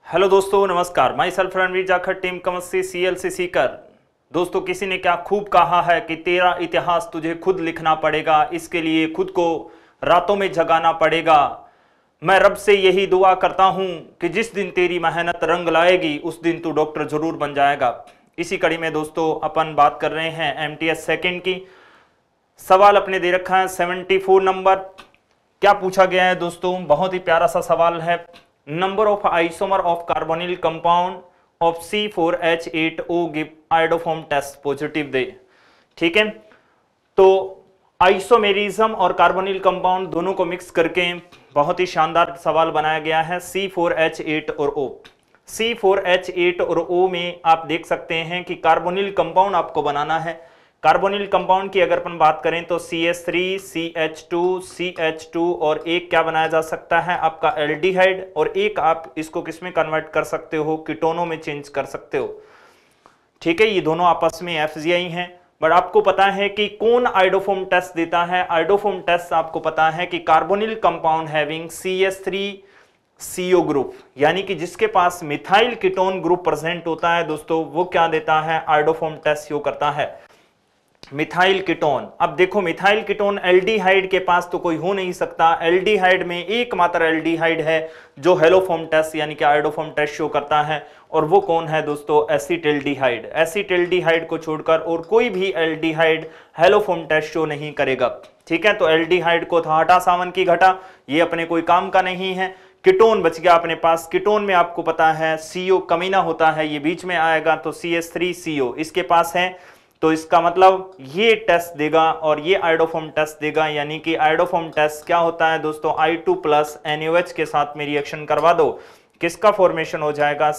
Hello दोस्तों, नमस्कार। Myself Ranveer Jakhar, team कमस्सी CLC सीकर। दोस्तों, किसी ने क्या खूब कहा है कि तेरा इतिहास तुझे खुद लिखना पड़ेगा, इसके लिए खुद को रातों में जगाना पड़ेगा। मैं रब से यही दुआ करता हूं कि जिस दिन तेरी मेहनत रंग लाएगी उस दिन तू डॉक्टर जरूर बन जाएगा। इसी कड़ी में दोस्तों अपन बात कर रहे हैं MTS सेकंड की। सवाल अपने दे रखा है 74 नंबर। क्या पूछा गया है दोस्तों, बहुत ही प्यारा सा सवाल है। Number of isomer of carbonyl compound of C4H8O give iodoform test positive दे। ठीक है, तो आइसोमेरिज्म और कार्बोनिल कंपाउंड दोनों को मिक्स करके बहुत ही शानदार सवाल बनाया गया है। C4H8 और O। C4H8 और O में आप देख सकते हैं कि कार्बोनिल कंपाउंड आपको बनाना है। कार्बोनिल कंपाउंड की अगर अपन बात करें तो CH3 CH2 CH2 और एक क्या बनाया जा सकता है आपका एल्डिहाइड, और एक आप इसको किस में कन्वर्ट कर सकते हो, कीटोनों में चेंज कर सकते हो। ठीक है, ये दोनों आपस में FGI हैं। बट आपको पता है कि कौन आयोडोफॉर्म टेस्ट देता है। आयोडोफॉर्म टेस्ट आपको पता है कि carbonyl compound having CH3CO group, यानी कि जिसके पास मिथाइल कीटोन ग्रुप प्रेजेंट होता है दोस्तों, वो क्या देता है, आयोडोफॉर्म टेस्ट शो करता है। मिथाइल कीटोन, अब देखो मिथाइल कीटोन एल्डिहाइड के पास तो कोई हो नहीं सकता। एल्डिहाइड में एकमात्र एल्डिहाइड है जो हेलोफॉर्म टेस्ट यानी कि आयोडोफॉर्म टेस्ट शो करता है, और वो कौन है दोस्तों, एसिटिल्डिहाइड। एसिटिल्डिहाइड को छोड़कर और कोई भी एल्डिहाइड हेलोफॉर्म टेस्ट शो नहीं करेगा। ठीक है, तो एल्डिहाइड को था हटा सावन की घटा, ये अपने कोई काम का नहीं है। कीटोन बच गया अपने पास। कीटोन में आपको पता है CO कमीना होता है, ये बीच में आएगा, तो CH3CO इसके पास है, तो इसका मतलब ये टेस्ट देगा और ये आयोडोफॉर्म टेस्ट देगा। यानी कि आयोडोफॉर्म टेस्ट क्या होता है दोस्तों, I2+ NaOH के साथ में रिएक्शन करवा दो, किसका फॉर्मेशन हो जाएगा,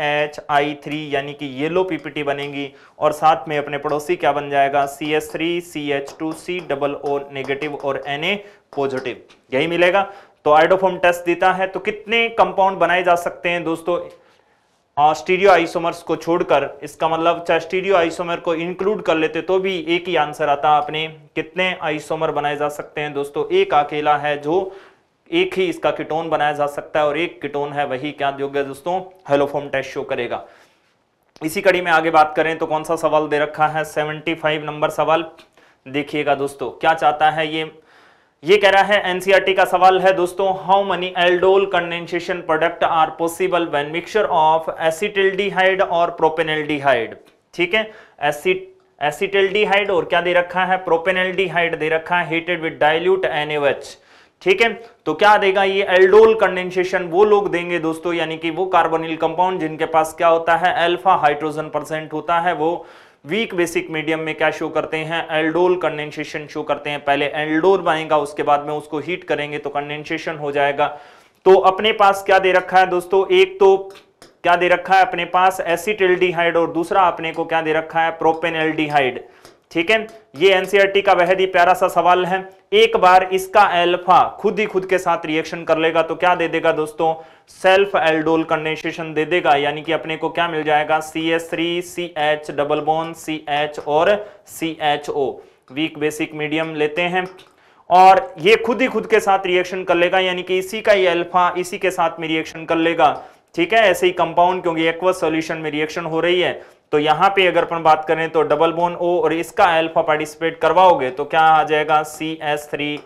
CHI3, यानी कि येलो PPT बनेगी, और साथ में अपने पड़ोसी क्या बन जाएगा, CH3 CH2 COO नेगेटिव और Na पॉजिटिव, यही मिलेगा। तो आयोडोफॉर्म टेस्ट देता है। तो कितने कंपाउंड बनाए जा सकते हैं दोस्तों स्टीरियो आइसोमर्स को छोड़कर, इसका मतलब चाहे स्टीरियो आइसोमर को इंक्लूड कर लेते तो भी एक ही आंसर आता अपने, कितने आइसोमर बनाए जा सकते हैं दोस्तों, एक अकेला है जो एक ही इसका कीटोन बनाया जा सकता है, और एक कीटोन है वही क्या योग्य दोस्तों, हेलोफॉर्म टेस्ट शो करेगा। इसी कड़ी में आगे बात करें तो कौन सा सवाल दे रखा है 75 नंबर सवाल। देखिएगा दोस्तों क्या चाहता है ये कह रहा है, एनसीईआरटी का सवाल है दोस्तों, how many aldol condensation product are possible when mixture of acetaldehyde और प्रोपेनल्डिहाइड। ठीक है, एसिटिल्डिहाइड और क्या दे रखा है, प्रोपेनल्डिहाइड दे रखा है, हीटेड विद डाइल्यूट NaOH। ठीक है, तो क्या देगा ये एल्डोल कंडेंसेशन, वो लोग देंगे दोस्तों, यानी कि वो कार्बोनिल कंपाउंड जिनके पास क्या होता है, अल्फा हाइड्रोजन परसेंट होता है, वो वीक बेसिक मीडियम में क्या शो करते हैं, एल्डोल कंडेंसेशन शो करते हैं। पहले एल्डोल बनेगा, उसके बाद में उसको हीट करेंगे तो कंडेंसेशन हो जाएगा। तो अपने पास क्या दे रखा है दोस्तों, एक तो क्या दे रखा है अपने पास एसिटिल्डिहाइड, और दूसरा अपने को क्या दे रखा है, प्रोपेनल्डिहाइड। ठीक है, ये एनसीईआरटी का बेहद ही प्यारा सा सवाल है। एक बार इसका अल्फा खुद ही खुद के साथ रिएक्शन कर लेगा तो क्या दे देगा दोस्तों, सेल्फ एल्डोल कंडेंसेशन दे देगा, यानी कि अपने को क्या मिल जाएगा, CH3 CH double bond CH और CHO, वीक बेसिक मीडियम लेते हैं, और ये खुद ही खुद के साथ रिएक्शन कर लेगा, यानी कि इसी का ही अल्फा इसी के साथ में रिएक्शन कर लेगा। ठीक है, ऐसे ही कंपाउंड क्योंकि एक्वस सॉल्यूशन में रिएक्शन हो रही है, तो यहां पे अगर अपन बात करें तो डबल बॉन्ड O और इसका अल्फा पार्टिसिपेट करवाओगे तो क्या आ जाएगा, CH3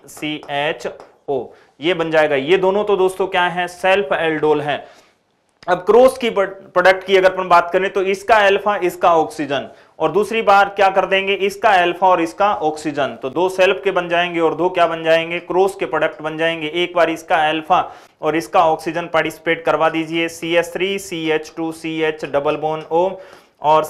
CHO, ये बन जाएगा। ये दोनों तो दोस्तों क्या है, सेल्फ एल्डोल है। अब क्रॉस की प्रोडक्ट की अगर अपन बात करें तो इसका अल्फा इसका ऑक्सीजन, और दूसरी बार क्या कर देंगे, इसका अल्फा और इसका ऑक्सीजन, तो दो सेल्फ के बन जाएंगे और दो क्या बन जाएंगे, क्रॉस के प्रोडक्ट बन जाएंगे। एक बार इसका अल्फा और इसका ऑक्सीजन पार्टिसिपेट करवा दीजिए, CH3 CH2 CH double bond O और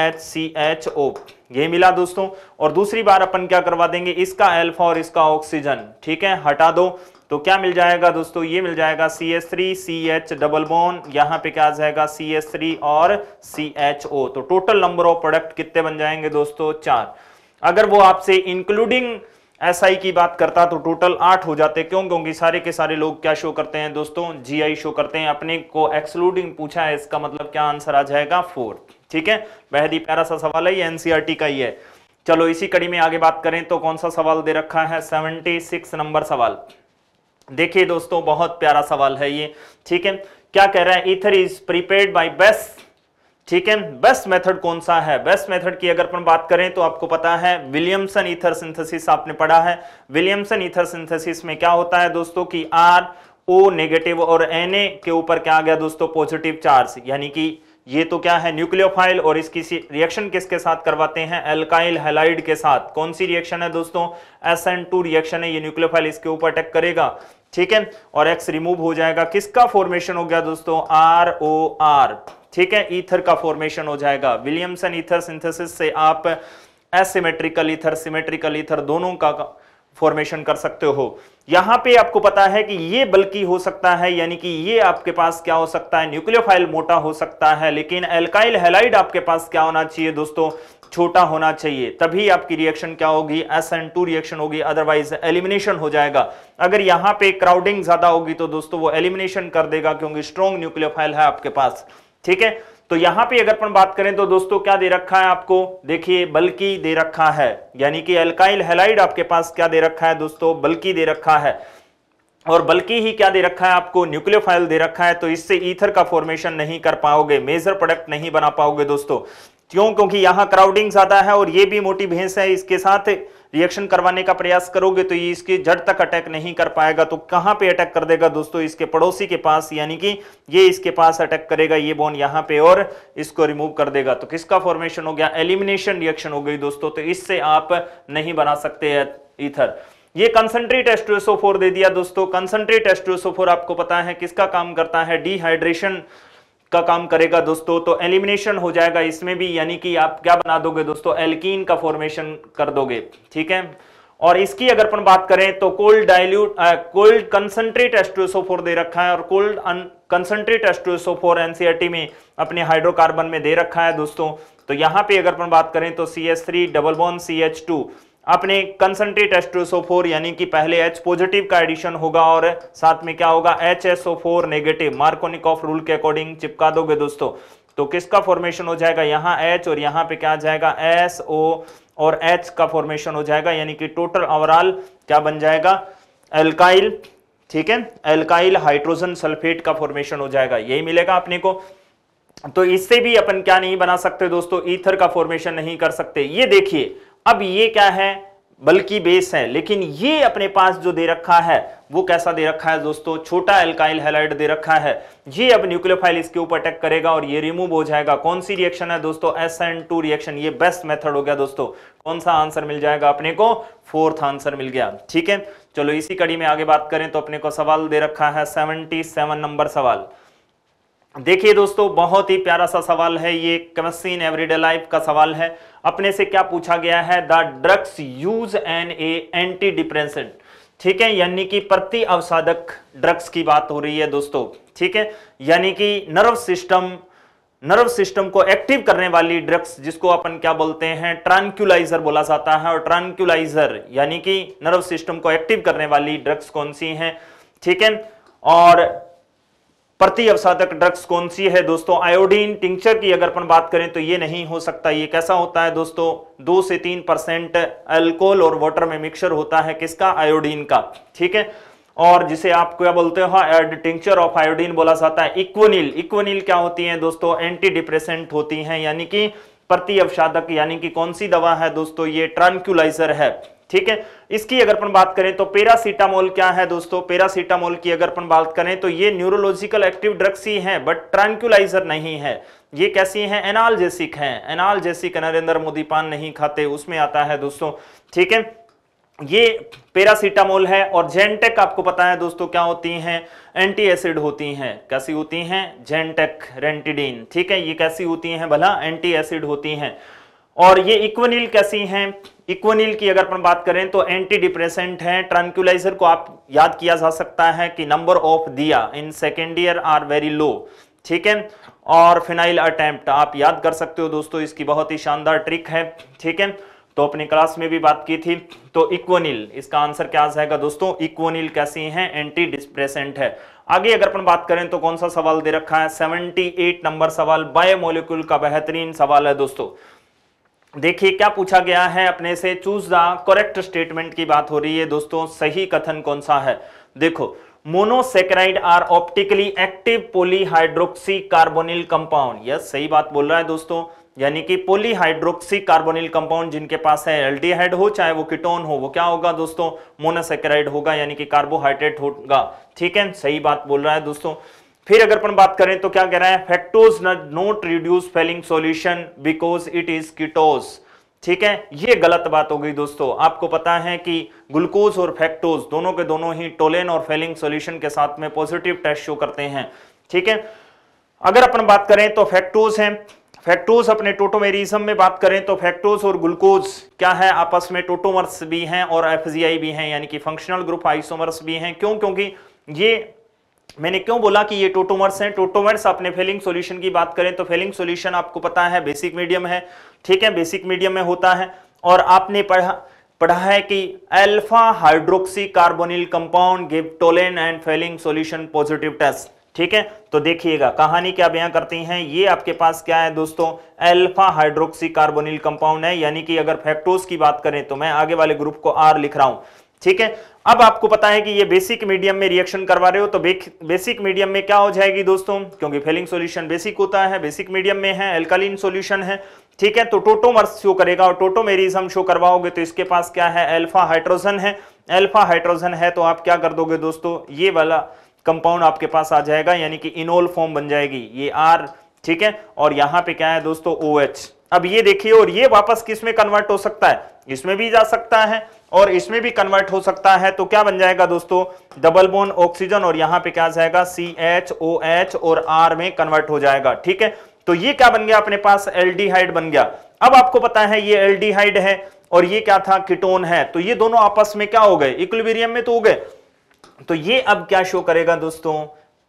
CHO, ये मिला दोस्तों। और दूसरी बार अपन क्या करवा देंगे, इसका अल्फा और इसका ऑक्सीजन, ठीक है, हटा दो, तो क्या मिल जाएगा दोस्तों, ये मिल जाएगा CH3 CH डबल बॉन्ड, यहां पे क्या आ जाएगा CH3 और CHO। तो टोटल नंबर ऑफ प्रोडक्ट कितने बन जाएंगे दोस्तों, 4। अगर वो आपसे इंक्लूडिंग SI की बात करता तो टोटल 8 हो जाते। क्यों, क्योंकि सारे के सारे लोग क्या शो करते हैं दोस्तों, GI शो करते हैं। अपने को एक्सक्लूडिंग पूछा है, इसका मतलब क्या आंसर आ जाएगा, 4। ठीक है, बेहद ही प्यारा सा सवाल है, ये एनसीईआरटी का ही है। चलो इसी कड़ी में आगे बात करें तो कौन सा सवाल दे रखा है, 76 नंबर सवाल। देखिए दोस्तों बहुत प्यारा सवाल है ये। ठीक है, क्या कह रहा है, ether is prepared by best, ठीक है। बेस्ट मेथड कौन सा है, बेस्ट मेथड की अगर अपन बात करें तो आपको पता है विलियमसन ईथर सिंथेसिस आपने पढ़ा है। विलियमसन ईथर सिंथेसिस में क्या होता है दोस्तों कि RO नेगेटिव और Na के ऊपर क्या आ गया दोस्तों, पॉजिटिव चार्ज, यानी कि ये तो क्या है न्यूक्लियोफाइल, और इसकी रिएक्शन किसके साथ करवाते हैं, एल्काइल हैलाइड के साथ। कौन सी रिएक्शन है दोस्तों, SN2 रिएक्शन है, ये न्यूक्लियोफाइल इसके ऊपर अटैक करेगा, ठीक है, और X रिमूव हो जाएगा। किसका फॉर्मेशन हो गया दोस्तों, ROR, ठीक है, ईथर का फॉर्मेशन हो जाएगा। विलियमसन ईथर सिंथेसिस से आप एसिमेट्रिकल ईथर, सिमेट्रिकल ईथर दोनों का फॉर्मेशन कर सकते हो। यहां पे आपको पता है कि ये बल्कि हो सकता है, यानी कि ये आपके पास क्या हो सकता है, न्यूक्लियोफाइल मोटा हो सकता है, लेकिन एल्काइल हैलाइड आपके पास क्या होना चाहिए दोस्तों, छोटा होना चाहिए, तभी आपकी रिएक्शन क्या होगी, SN2 रिएक्शन होगी, अदरवाइज एलिमिनेशन हो जाएगा। अगर यहां पे क्राउडिंग ज्यादा होगी तो दोस्तों वो एलिमिनेशन कर देगा, क्योंकि स्ट्रॉन्ग न्यूक्लियोफाइल है आपके पास, ठीक है। तो यहां पे अगर अपन बात करें तो दोस्तों क्या दे रखा है आपको, देखिए बल्कि दे रखा है, यानी कि एल्काइल हैलाइड आपके पास क्या दे रखा है दोस्तों, बल्कि दे रखा है, और बल्कि ही क्या दे रखा है आपको, न्यूक्लियोफाइल दे रखा है। तो इससे ईथर का फॉर्मेशन नहीं कर पाओगे, मेजर प्रोडक्ट नहीं बना पाओगे दोस्तों। क्यों, क्योंकि यहां क्राउडिंग ज्यादा है और ये भी मोटी भैंस है, इसके साथ रिएक्शन करवाने का प्रयास करोगे तो ये इसके जड़ तक अटैक नहीं कर पाएगा। तो कहां पे अटैक कर देगा दोस्तों, इसके पड़ोसी के पास, यानी कि ये इसके पास अटैक करेगा, ये बॉन्ड यहां पे, और इसको रिमूव कर देगा। तो किसका फॉर्मेशन हो गया, एलिमिनेशन रिएक्शन हो गई दोस्तों। तो इससे आप नहीं बना सकते ईथर। ये कंसंट्रेट H2SO4 दे दिया दोस्तों। कंसंट्रेट H2SO4 आपको पता है किसका काम करता है, डिहाइड्रेशन का काम करेगा दोस्तों। तो एलिमिनेशन हो जाएगा इसमें भी, यानी कि आप क्या बना दोगे दोस्तों, एल्कीन का फॉर्मेशन कर दोगे, ठीक है। और इसकी अगर अपन बात करें तो कोल्ड कंसंट्रेट H2SO4 दे रखा है, और कोल्ड कंसंट्रेट H2SO4 NCERT में अपने हाइड्रोकार्बन में दे रखा है दोस्तों। तो यहां पे अगर अपन बात करें तो CH3 डबल बॉन्ड CH2 अपने कंसंट्रेट H2SO4, यानी कि पहले H पॉजिटिव का एडिशन होगा और साथ में क्या होगा, HSO4 नेगेटिव, मार्कोनिकॉफ रूल के अकॉर्डिंग चिपका दोगे दोस्तों। तो किसका फॉर्मेशन हो जाएगा, यहां H और यहां पे क्या आ जाएगा, SO और H का फॉर्मेशन हो जाएगा, यानी कि टोटल ओवरऑल क्या बन जाएगा, एल्काइल, ठीक है, एल्काइल हाइड्रोजन सल्फेट का फॉर्मेशन हो जाएगा, यही मिलेगा अपने को। तो इससे भी अपन क्या नहीं बना सकते दोस्तों, ईथर का फॉर्मेशन नहीं कर सकते। ये देखिए, अब ये क्या है, बल्कि बेस है, लेकिन ये अपने पास जो दे रखा है वो कैसा दे रखा है दोस्तों, छोटा एल्काइल हैलाइड दे रखा है। ये अब न्यूक्लियोफाइल इसके ऊपर अटैक करेगा और ये रिमूव हो जाएगा। कौन सी रिएक्शन है दोस्तों, SN2 रिएक्शन। ये बेस्ट मेथड हो गया दोस्तों। कौन सा आंसर मिल जाएगा अपने को, फोर्थ आंसर मिल गया, ठीक है। चलो इसी कड़ी में आगे बात करें तो अपने को सवाल दे रखा है 77 नंबर सवाल। देखिए दोस्तों, बहुत ही प्यारा सा सवाल है ये, केमिस्ट्री इन एवरीडे लाइफ का सवाल है। अपने से क्या पूछा गया है, the drugs use an a antidepressant, ठीक है, यानी कि प्रति अवसादक ड्रग्स की बात हो रही है दोस्तों, ठीक है, यानी कि नर्व सिस्टम को एक्टिव करने वाली ड्रग्स, जिसको अपन क्या बोलते हैं, ट्रैंक्विलाइजर बोला जाता है। और ट्रैंक्विलाइजर यानी कि नर्व सिस्टम को एक्टिव करने वाली ड्रग्स कौन सी हैं, ठीक है। और प्रति अवसादक ड्रग्स कौन सी है दोस्तों, आयोडीन टिंचर की अगर अपन बात करें तो ये नहीं हो सकता। ये कैसा होता है दोस्तों, 2 से 3% अल्कोहल और वाटर में मिक्सचर होता है, किसका, आयोडीन का, ठीक है। और जिसे आप क्या बोलते हो, टिंचर ऑफ आयोडीन बोला जाता है। इक्विनिल क्या होती है दोस्तों, एंटी डिप्रेसेंट होती हैं, यानी कि प्रति अवसादक, यानी कि कौन सी दवा है दोस्तों, ये ट्रैंक्विलाइजर है, ठीक है। इसकी अगर अपन बात करें तो पैरासीटामोल क्या है दोस्तों, पैरासीटामोल की अगर अपन बात करें तो ये न्यूरोलॉजिकल एक्टिव ड्रग्स ही है, बट ट्रैंक्विलाइजर नहीं है। ये कैसी हैं, एनाल्जेसिक हैं। एनाल्जेसिक नरेंद्र मोदी पान नहीं खाते, उसमें आता है दोस्तों, ठीक है। ये पैरासीटामोल है। और जेनटेक आपको पता है दोस्तों क्या होती हैं, एंटी एसिड होती हैं। कैसी होती हैं, जेनटेक, रेंटिडीन, ठीक है, ये कैसी होती हैं भला, एंटी एसिड होती हैं। और ये इक्विनिल कैसी हैं, इक्विनिल की अगर अपन बात करें तो एंटी डिप्रेसेंट है। ट्रैंक्विलाइजर को आप याद किया जा सकता है कि नंबर ऑफ दिया in second year are very low, ठीक है। और फिनाइल अटेम्प्ट आप याद कर सकते हो दोस्तों, इसकी बहुत ही शानदार ट्रिक है, ठीक है। तो अपनी क्लास में भी बात की थी। तो इक्विनिल, इसका आंसर क्या आ जाएगा दोस्तों, इक्विनिल कैसी है, एंटी डिप्रेसेंट है। आगे अगर अपन बात करें तो कौन सा सवाल दे रखा है, 78 नंबर सवाल, बायोमोलिक्यूल का बेहतरीन सवाल है दोस्तों। देखिए क्या पूछा गया है अपने से, चूज द करेक्ट स्टेटमेंट की बात हो रही है दोस्तों, सही कथन कौन सा है। देखो, monosaccharide are optically active polyhydroxy carbonyl compound. Yes, सही बात बोल रहा है दोस्तों, यानी कि पॉलीहाइड्रोक्सी कार्बोनिल कंपाउंड जिनके पास है एल्डिहाइड हो चाहे वो कीटोन हो, वो क्या होगा दोस्तों, मोनोसेकेराइड होगा, यानी कि कार्बोहाइड्रेट होगा। ठीक है, सही बात बोल रहा है दोस्तों। फिर अगर अपन बात करें तो क्या कह रहा है, fructose not reduce Fehling solution because it is ketose. ठीक है, ये गलत बात हो गई दोस्तों। आपको पता है कि ग्लूकोज और फैक्टोज दोनों के दोनों ही टोलेन और फेलिंग सॉल्यूशन के साथ में पॉजिटिव टेस्ट शो करते हैं। ठीक है, अगर अपन बात करें तो फैक्टोज हैं, फैक्टोज अपने टोटोमेरिज्म में बात करें तो फैक्टोज और ग्लूकोज क्या है, आपस में टोटोमर्स भी हैं और एफजीआई भी हैं, यानी कि फंक्शनल ग्रुप आइसोमर्स भी हैं। क्यों, क्योंकि ये मैंने क्यों बोला कि ये टोटोमर्स हैं। टोटोमर्स अपने फेलिंग सॉल्यूशन की बात करें तो फेलिंग सॉल्यूशन आपको पता है बेसिक मीडियम है। ठीक है, बेसिक मीडियम में होता है, और आपने पढ़ा है कि alpha hydroxy carbonyl compound give Tollens and Fehling solution positive test. ठीक है, तो देखिएगा कहानी क्या बयां करती हैं, ये आपके पास क्या है दोस्तों, अल्फा हाइड्रोक्सी कार्बोनिल कंपाउंड है, यानी कि अगर फैक्टोज की बात करें तो मैं आगे वाले ग्रुप को आर लिख रहा हूं। ठीक है, अब आपको पता है कि ये बेसिक मीडियम में रिएक्शन करवा रहे हो, तो बेसिक मीडियम में क्या हो जाएगी दोस्तों, क्योंकि फेलिंग सॉल्यूशन बेसिक होता है, बेसिक मीडियम में है, अल्कालीन सॉल्यूशन है। ठीक है, तो टोटोमर्स शो करेगा और टोटोमेरिज्म शो करवाओगे तो इसके पास क्या है, अल्फा हाइड्रोजन है। अल्फा हाइड्रोजन है तो आप क्या कर दोगे दोस्तों, ये वाला कंपाउंड आपके पास आ जाएगा, यानी कि इनोल फॉर्म बन जाएगी, ये आर। ठीक है, और यहां पे क्या है दोस्तों, OH। अब ये देखिए, और ये वापस किस में कन्वर्ट हो सकता है, इसमें भी जा सकता है और इसमें भी कन्वर्ट हो सकता है, तो क्या बन जाएगा दोस्तों, डबल बॉन्ड ऑक्सीजन, और यहां पे क्या जाएगा, CHOH और R में कन्वर्ट हो जाएगा। ठीक है, तो ये क्या बन गया अपने पास, एल्डिहाइड बन गया। अब आपको पता है ये एल्डिहाइड है और ये क्या था, कीटोन है, तो ये दोनों आपस में क्या हो गए, इक्विलिब्रियम में तो हो गए। तो ये अब क्या शो करेगा दोस्तों,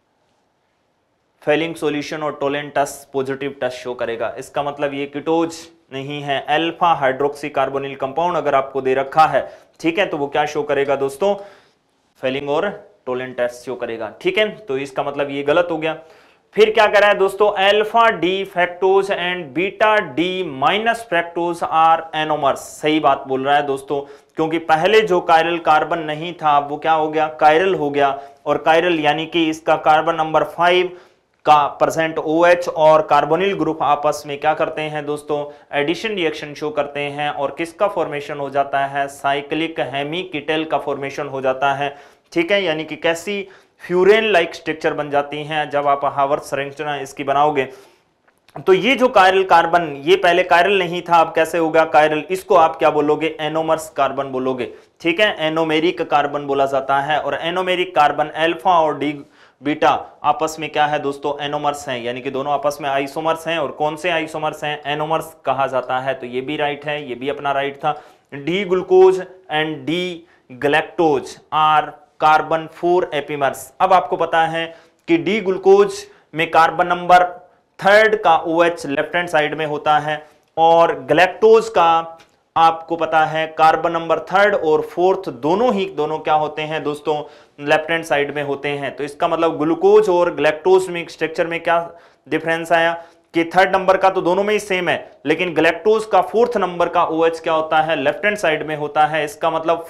फेलिंग सॉल्यूशन और Tollens test positive test show करेगा। इसका मतलब ये कीटोज नहीं है, अल्फा हाइड्रोक्सी कार्बोनिल कंपाउंड अगर आपको दे रखा है, ठीक है, तो वो क्या शो करेगा दोस्तों, फेलिंग और टोलेन टेस्ट शो करेगा। ठीक है, तो इसका मतलब ये गलत हो गया। फिर क्या कह रहा है दोस्तों, alpha D fructose and beta D minus fructose are anomers. सही बात बोल रहा है दोस्तों, क्योंकि पहले जो कायरल कार्बन नहीं था वो क्या हो गया, कायरल हो गया, और कायरल यानी कि इसका कार्बन नंबर 5 का परसेंट OH और कार्बोनिल ग्रुप आपस में क्या करते हैं दोस्तों, एडिशन रिएक्शन शो करते हैं, और किसका फॉर्मेशन हो जाता है, साइक्लिक हेमीकीटल का फॉर्मेशन हो जाता है। ठीक है, यानी कि कैसी फ्यूरेन लाइक स्ट्रक्चर बन जाती हैं जब आप हार्वर्ड संरचना इसकी बनाओगे। तो ये जो कायरल कार्बन, ये पहले कायरल नहीं था, अब कैसे होगा कायरल, इसको आप क्या बोलोगे, एनोमर्स कार्बन बोलोगे। ठीक है, एनोमेरिक कार्बन बोला जाता है, और एनोमेरिक कार्बन अल्फा और डी बीटा आपस में क्या है दोस्तों, एनोमर्स हैं, यानी कि दोनों आपस में आइसोमर्स हैं। और कौन से आइसोमर्स हैं, एनोमर्स कहा जाता है, तो ये भी राइट है, ये भी अपना राइट था। D glucose and D galactose are carbon 4 एपिमर्स। अब आपको पता है कि डी ग्लूकोज में कार्बन नंबर 3 का OH लेफ्ट हैंड साइड में होता है, और गैलेक्टोज का आपको पता है कार्बन नंबर 3 और 4 दोनों क्या होते हैं दोस्तों, लेफ्ट हैंड साइड में होते हैं। तो इसका मतलब ग्लूकोज और गैलेक्टोज में स्ट्रक्चर में क्या डिफरेंस आया कि 3rd नंबर का तो दोनों में ही सेम है, लेकिन गैलेक्टोज का 4th नंबर का OH क्या होता है, लेफ्ट हैंड साइड में होता है। इसका मतलब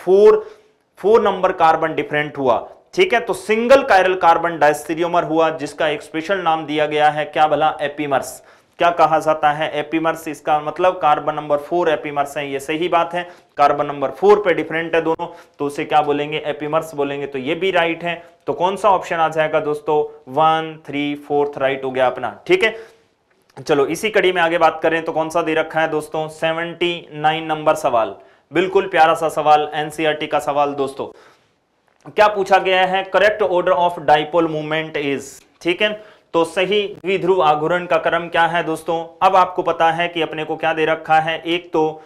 4 नंबर कार्बन डिफरेंट हुआ। ठीक है, तो सिंगल कायरल कार्बन डायस्टेरियोमर हुआ, जिसका एक स्पेशल नाम दिया गया है, क्या भला, एपिमर्स। क्या कहा जाता है, एपिमर्स। इसका मतलब कार्बन नंबर 4 एपिमर्स है, ये सही बात है, कार्बन नंबर 4 पे डिफरेंट है दोनों, तो उसे क्या बोलेंगे, एपिमर्स बोलेंगे। तो ये भी राइट है, तो कौन सा ऑप्शन आ जाएगा दोस्तों, 1, 3, 4 राइट हो गया अपना। ठीक है, चलो इसी कड़ी में आगे बात करें तो कौन सा दे रखा है दोस्तों, 79 नंबर सवाल, बिल्कुल प्यारा सा सवाल, एनसीईआरटी का सवाल दोस्तों। क्या पूछा गया है, correct order of dipole movement is. ठीक है, तो सही द्विध्रुव आघूर्ण का क्रम क्या है दोस्तों। अब आपको पता है कि अपने को क्या दे रखा है, एक तो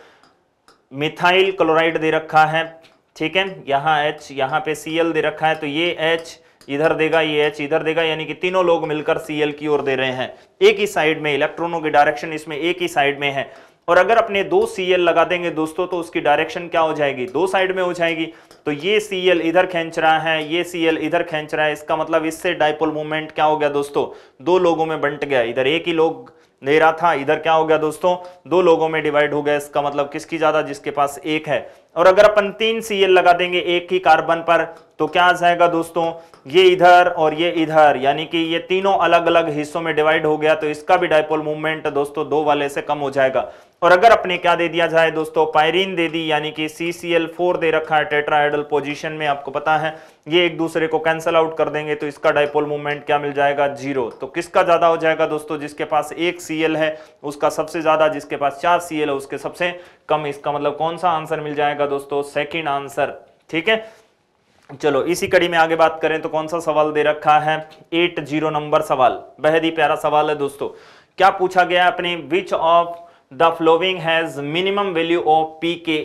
मिथाइल क्लोराइड दे रखा है, ठीक है, यहाँ H, यहाँ पे Cl दे रखा है, तो ये H इधर देगा, ये H इधर देगा, यानी कि तीनों लोग मिलकर Cl की ओर दे रहे हैं, एक ही साइड में, इलेक्ट्रॉनों की डायरेक्शन इसमें एक ही साइड में है। और अगर अपने 2 Cl लगा देंगे दोस्तों तो उसकी डायरेक्शन क्या हो जाएगी, 2 साइड में हो जाएगी। तो ये Cl इधर खींच रहा है, ये Cl इधर खींच रहा है, इसका मतलब इससे डाइपोल मूवमेंट क्या हो गया दोस्तों, 2 लोगों में बंट गया, इधर एक ही लोग दे रहा था, इधर क्या हो गया दोस्तों, दो लोगों में डिवाइड हो गया। इसका मतलब किसकी ज्यादा, जिसके पास एक है। और अगर अपन 3 Cl लगा देंगे एक ही कार्बन पर तो क्या आ जाएगा दोस्तों, ये इधर और ये इधर, यानी कि ये तीनों अलग अलग हिस्सों में डिवाइड हो गया, तो इसका भी डायपोल मूवमेंट दोस्तों 2 वाले से कम हो जाएगा। और अगर अपने क्या दे दिया जाए दोस्तों, पायरीन दे दी, यानी कि CCl4 दे रखा है टेट्राहेड्रल पोजीशन में, आपको पता है ये एक दूसरे को कैंसिल आउट कर देंगे तो इसका डायपोल मूवमेंट क्या मिल जाएगा, 0। तो किसका ज्यादा हो जाएगा दोस्तों, जिसके पास 1 Cl है उसका सबसे ज्यादा, जिसके पास 4 Cl है उसके सबसे कम। इसका मतलब कौन सा आंसर मिल जाएगा दोस्तों, सेकंड आंसर। ठीक है, चलो इसी कड़ी में आगे बात करें तो कौन सा सवाल दे रखा है, 80 नंबर सवाल, बेहद ही प्यारा सवाल है दोस्तों। क्या पूछा गया अपने, which of the following has minimum value of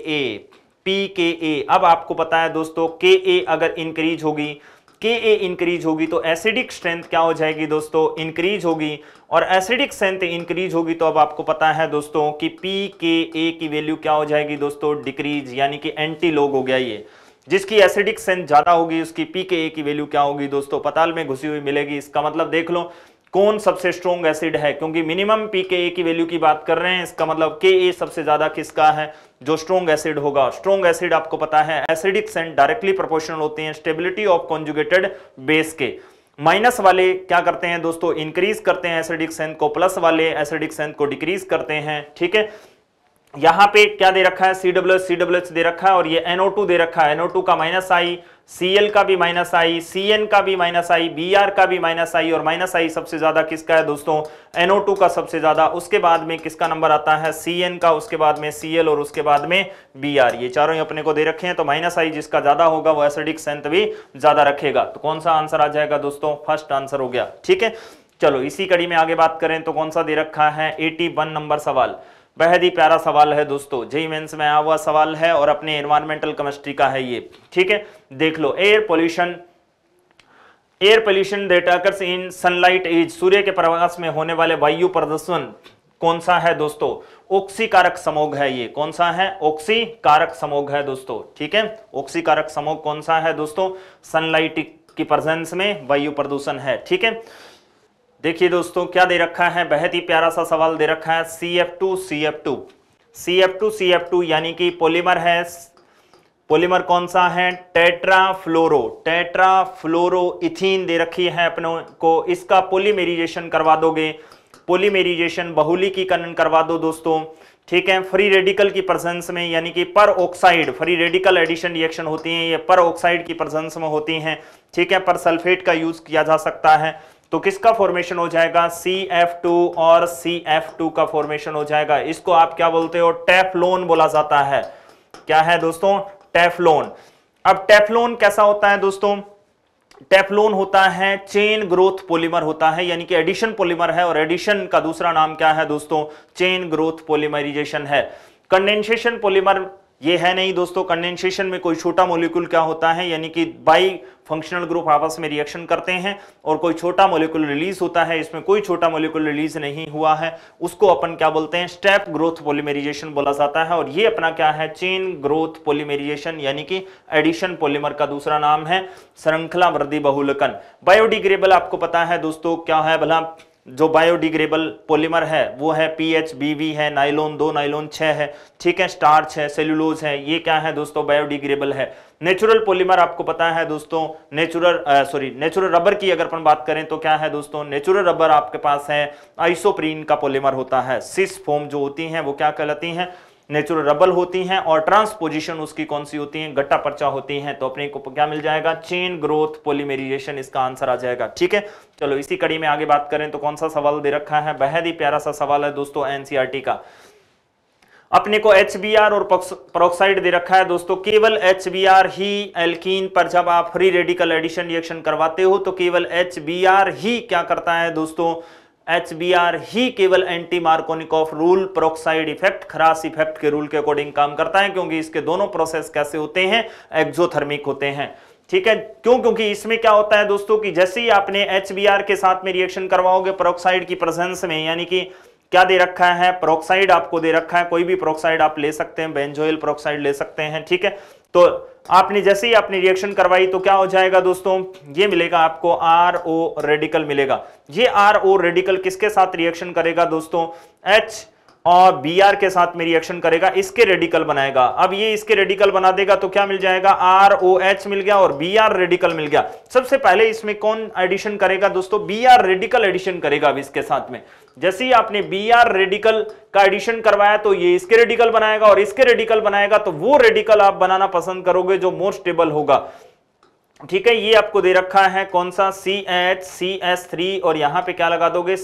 pKa। अब आपको पता है दोस्तों, Ka अगर इंक्रीज होगी, Ka इंक्रीज होगी तो एसिडिक स्ट्रेंथ क्या हो जाएगी दोस्तों, इंक्रीज होगी। और एसिडिक स्ट्रेंथ इंक्रीज होगी तो अब आपको पता है दोस्तों कि pKa की वैल्यू क्या हो जाएगी दोस्तों, डिक्रीज, यानी कि एंटी लॉग हो गया ये। जिसकी एसिडिक स्ट्रेंथ ज्यादा होगी उसकी pKa की वैल्यू क्या होगी दोस्तों, पताल में घुसी हुई मिलेगी। इसका मतलब देख लो कौन सबसे स्ट्रॉन्ग एसिड है, क्योंकि मिनिमम pKa की वैल्यू की बात कर रहे हैं, इसका मतलब Ka सबसे ज्यादा किसका है, जो स्ट्रॉन्ग एसिड होगा। स्ट्रॉन्ग एसिड आपको पता है एसिडिक स्ट्रेंथ डायरेक्टली प्रोपोर्शनल होते हैं स्टेबिलिटी ऑफ कॉन्जुगेटेड बेस के। माइनस वाले क्या करते हैं दोस्तों, इंक्रीज करते हैं एसिडिक स्ट्रेंथ को, प्लस वाले एसिडिक स्ट्रेंथ को डिक्रीज करते हैं। ठीक है, यहां पे क्या दे रखा है, COOH दे रखा है और ये NO2 दे रखा है, NO2 का -I, Cl का भी -I, Cn का भी -I, Br का भी -I, और -I सबसे ज्यादा किसका है दोस्तों, NO2 का सबसे ज्यादा। उसके बाद में किसका नंबर आता है, Cn का, उसके बाद में Cl और उसके बाद में Br। ये चारों ही अपने को दे रखे हैं, तो -I जिसका ज्यादा होगा वो एसिडिक स्ट्रेंथ भी ज्यादा रखेगा। तो कौन सा आंसर आ जाएगा दोस्तों, फर्स्ट आंसर हो गया। ठीक है, चलो इसी कड़ी में आगे बात करें तो कौन सा दे रखा है, 81 नंबर सवाल, बेहद ही प्यारा सवाल है दोस्तों, जेईई मेंस में आया हुआ सवाल है और अपने एनवायरमेंटल केमिस्ट्री का है ये। ठीक है, देख लो, air pollution that occurs in sunlight is, सूर्य के प्रकाश में होने वाले वायु प्रदूषण कौन सा है दोस्तों, ऑक्सीकारक समोग है ये। कौन सा है, ऑक्सीकारक समोग है दोस्तों। ठीक है, ऑक्सीकारक समोग कौन सा है दोस्तों, सनलाइट की प्रेजेंस में वायु प्रदूषण है। ठीक है, देखिए दोस्तों क्या दे रखा है, बेहद ही प्यारा सा सवाल दे रखा है, CF2 यानी कि पॉलीमर है। पॉलीमर कौन सा है, टेट्राफ्लोरोइथीन दे रखी है अपनों को। इसका पॉलीमेराइजेशन करवा दोगे, पॉलीमेराइजेशन बहुलीकीकरण करवा दो दोस्तों। ठीक है, फ्री रेडिकल की प्रेजेंस में, यानी कि peroxide, free radical addition reaction होती है ये पर ऑक्साइड की प्रेजेंस में होती हैं। ठीक है, पर सल्फेट का यूज किया जा सकता है, तो किसका फॉर्मेशन हो जाएगा, CF2 और CF2 का फॉर्मेशन हो जाएगा। इसको आप क्या बोलते हो, टेफ्लॉन बोला जाता है। क्या है दोस्तों, टेफ्लॉन। अब टेफ्लॉन कैसा होता है दोस्तों, टेफ्लॉन होता है चेन ग्रोथ पॉलीमर होता है, यानी कि एडिशन पॉलीमर है, और एडिशन का दूसरा नाम क्या है दोस्तों, चेन ग्रोथ पॉलीमराइजेशन है। कंडेंसेशन पॉलीमर ये है नहीं दोस्तों, कंडेंसेशन में कोई छोटा मॉलिक्यूल क्या होता है, यानी कि बाई फंक्शनल ग्रुप आपस में रिएक्शन करते हैं और कोई छोटा मॉलिक्यूल रिलीज होता है। इसमें कोई छोटा मॉलिक्यूल रिलीज नहीं हुआ है, उसको अपन क्या बोलते हैं, स्टेप ग्रोथ पॉलीमराइजेशन बोला जाता है। और ये अपना क्या है, चेन ग्रोथ पॉलीमराइजेशन, यानी कि एडिशन पॉलीमर का दूसरा नाम है श्रृंखला वृद्धि बहुलकन। बायोडिग्रेडेबल आपको पता है दोस्तों क्या है भला, जो बायोडिग्रेडेबल पॉलीमर है वो है PHBV है, नाइलॉन 2, नाइलॉन 6 है। ठीक है, स्टार्च है, सेल्यूलोज है, ये क्या है दोस्तों, बायोडिग्रेडेबल है। नेचुरल पॉलीमर आपको पता है दोस्तों, नेचुरल रबर की अगर अपन बात करें तो क्या है दोस्तों, नेचुरल रबर आपके पास है आइसोप्रीन का पॉलीमर होता है। सिस फॉर्म जो होती हैं वो क्या कहलाती हैं, नेचुरल रबर होती हैं, और ट्रांसपोजिशन उसकी कौन सी होती है, गट्टा पर्चा होती हैं। तो अपने को क्या मिल जाएगा, चेन ग्रोथ पॉलीमराइजेशन इसका आंसर आ जाएगा। ठीक है, चलो इसी कड़ी में आगे बात करें तो कौन सा सवाल दे रखा है, बेहद ही प्यारा सा सवाल है दोस्तों NCERT का। अपने को HBr और पेरोक्साइड दे रखा है दोस्तों। केवल HBr ही एल्कीन पर जब आप फ्री रेडिकल एडिशन रिएक्शन करवाते हो तो केवल HBr ही क्या करता है दोस्तों, HBr ही केवल anti Markovnikov rule, peroxide effect, Kharasch effect के रूल के अकॉर्डिंग काम करता है, क्योंकि इसके दोनों प्रोसेस कैसे होते हैं, एक्सोथर्मिक होते हैं। ठीक है, क्यों, क्योंकि इसमें क्या होता है दोस्तों कि जैसे ही आपने HBr के साथ में रिएक्शन करवाओगे पेरोक्साइड की प्रेजेंस में, यानी कि क्या दे रखा है, पेरोक्साइड आपको दे रखा है, कोई भी पेरोक्साइड आप ले सकते हैं, बेंजोइल पेरोक्साइड ले सकते हैं। ठीक है, तो आपने जैसे ही आपने रिएक्शन करवाई तो क्या हो जाएगा दोस्तों, ये मिलेगा आपको RO रेडिकल मिलेगा। ये RO रेडिकल किसके साथ रिएक्शन करेगा दोस्तों, H और Br के साथ में रिएक्शन करेगा, इसके रेडिकल बनाएगा। अब ये इसके रेडिकल बना देगा तो क्या मिल जाएगा, ROH मिल गया और Br रेडिकल मिल गया। सबसे पहले इसमें कौन एडिशन करेगा दोस्तों, Br रेडिकल एडिशन करेगा अब इसके साथ में। जैसे ही आपने Br रेडिकल का एडिशन करवाया तो ये इसके रेडिकल बनाएगा और इसके रेडिकल बनाएगा, तो वो रेडिकल आप बनाना पसंद करोगे जो मोर स्टेबल होगा। ठीक है, ये आपको दे रखा है कौन सा, CH3 और यहां पे क्या लगा दोगे,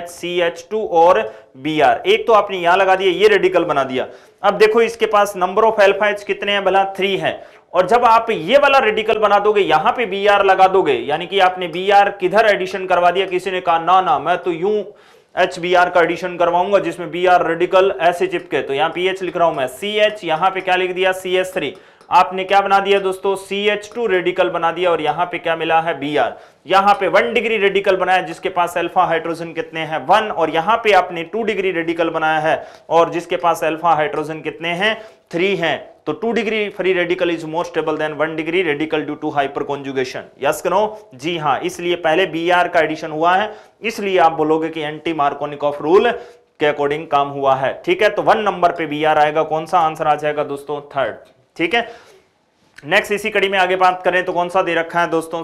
CH2 और Br। एक तो आपने यहां लगा दिया, ये रेडिकल बना दिया। अब देखो इसके पास नंबर ऑफ अल्फा H कितने हैं भला, 3 है। और जब आप ये वाला रेडिकल बना दोगे, यहां पे Br लगा दोगे, यानी कि आपने Br किधर एडिशन करवा दिया, किसी ने कहा ना ना मैं तो यूं HBr का एडिशन करवाऊंगा जिसमें Br रेडिकल ऐसे चिपके, तो यहां PH लिख रहा हूं मैं, CH यहां पे क्या लिख दिया, CH3। आपने क्या बना दिया दोस्तों, CH2 रेडिकल बना दिया और यहां पे क्या मिला है, Br। यहां पे 1 डिग्री रेडिकल बनाया जिसके पास अल्फा हाइड्रोजन कितने हैं, 1, और यहां पे आपने 2 डिग्री रेडिकल बनाया है और जिसके पास अल्फा हाइड्रोजन कितने हैं, 3 हैं। तो 2 degree free radical is more stable than 1 degree radical due to hyperconjugation. Yes no, जी हां, इसलिए पहले Br का एडिशन हुआ है, इसलिए आप बोलोगे कि एंटी मार्कोनिकॉफ रूल के अकॉर्डिंग काम हुआ है। ठीक है, तो 1 नंबर पे Br आएगा, कौन सा आंसर आ जाएगा दोस्तों, 3rd। ठीक है, नेक्स्ट इसी कड़ी में आगे बात करें तो कौन सा दे रखा है दोस्तों,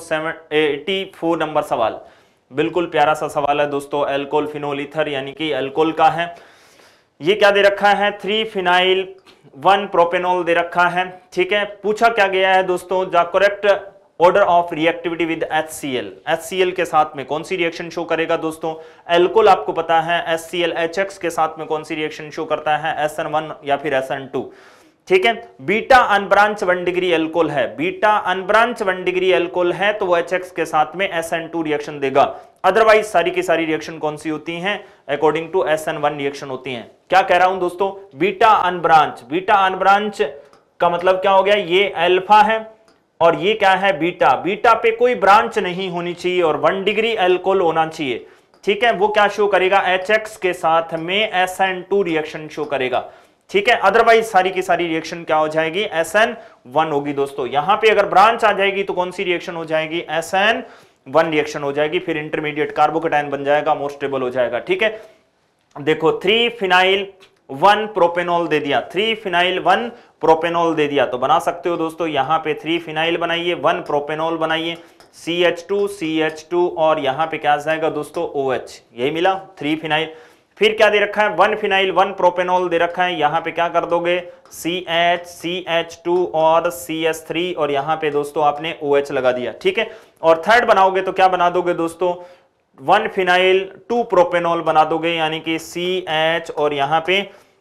84 नंबर सवाल। बिल्कुल प्यारा सा सवाल है दोस्तों, एल्कोहल फिनोल ईथर यानी कि एल्कोहल का है। ये क्या दे रखा है, 3 फिनाइल 1 प्रोपेनॉल दे रखा है। ठीक है, पूछा क्या गया है दोस्तों, the correct order of reactivity with HCl। HCl के साथ में कौन सी रिएक्शन शो करेगा दोस्तों, एल्कोहल आपको पता है HCl HX के साथ में कौन सी रिएक्शन शो करता है, SN1 या फिर SN2। ठीक है, बीटा अनब्रांच 1 डिग्री एल्कोहल है, बीटा अनब्रांच 1 डिग्री एल्कोहल है तो वो HX के साथ में SN2 रिएक्शन देगा। अदरवाइज सारी की सारी रिएक्शन कौन सी होती हैं, अकॉर्डिंग टू SN1 रिएक्शन होती हैं। क्या कह रहा हूं दोस्तों, बीटा अनब्रांच, बीटा अनब्रांच का मतलब क्या हो गया, ये अल्फा है और ये क्या है, बीटा। बीटा पे कोई ब्रांच नहीं होनी चाहिए और 1 डिग्री एल्कोहल होना चाहिए। ठीक है, वो क्या शो करेगा, HX के साथ में SN2 रिएक्शन शो करेगा। ठीक है, अदरवाइज सारी की सारी रिएक्शन क्या हो जाएगी, SN1 होगी दोस्तों। यहां पे अगर ब्रांच आ जाएगी तो कौन सी रिएक्शन हो जाएगी, SN1 रिएक्शन हो जाएगी, फिर इंटरमीडिएट कार्बोकेटाइन बन जाएगा, मोर स्टेबल हो जाएगा। ठीक है, देखो 3 फिनाइल 1 प्रोपेनॉल दे दिया, 3 फिनाइल 1 प्रोपेनॉल दे दिया, तो बना सकते हो दोस्तों, यहां पे 3 फिनाइल बनाइए, 1 प्रोपेनॉल बनाइए, CH2 और यहां पे क्या आ जाएगा दोस्तों, OH। यही मिला 3 फिनाइल। फिर क्या दे रखा है, 1 फिनाइल 1 प्रोपेनॉल दे रखा है, यहां पे क्या कर दोगे, CH2 और CH3 और यहां पे दोस्तों आपने OH लगा दिया। ठीक है, और 3rd बनाओगे तो क्या बना दोगे दोस्तों, 1 फिनाइल 2 प्रोपेनॉल बना दोगे, यानी कि CH और यहां पे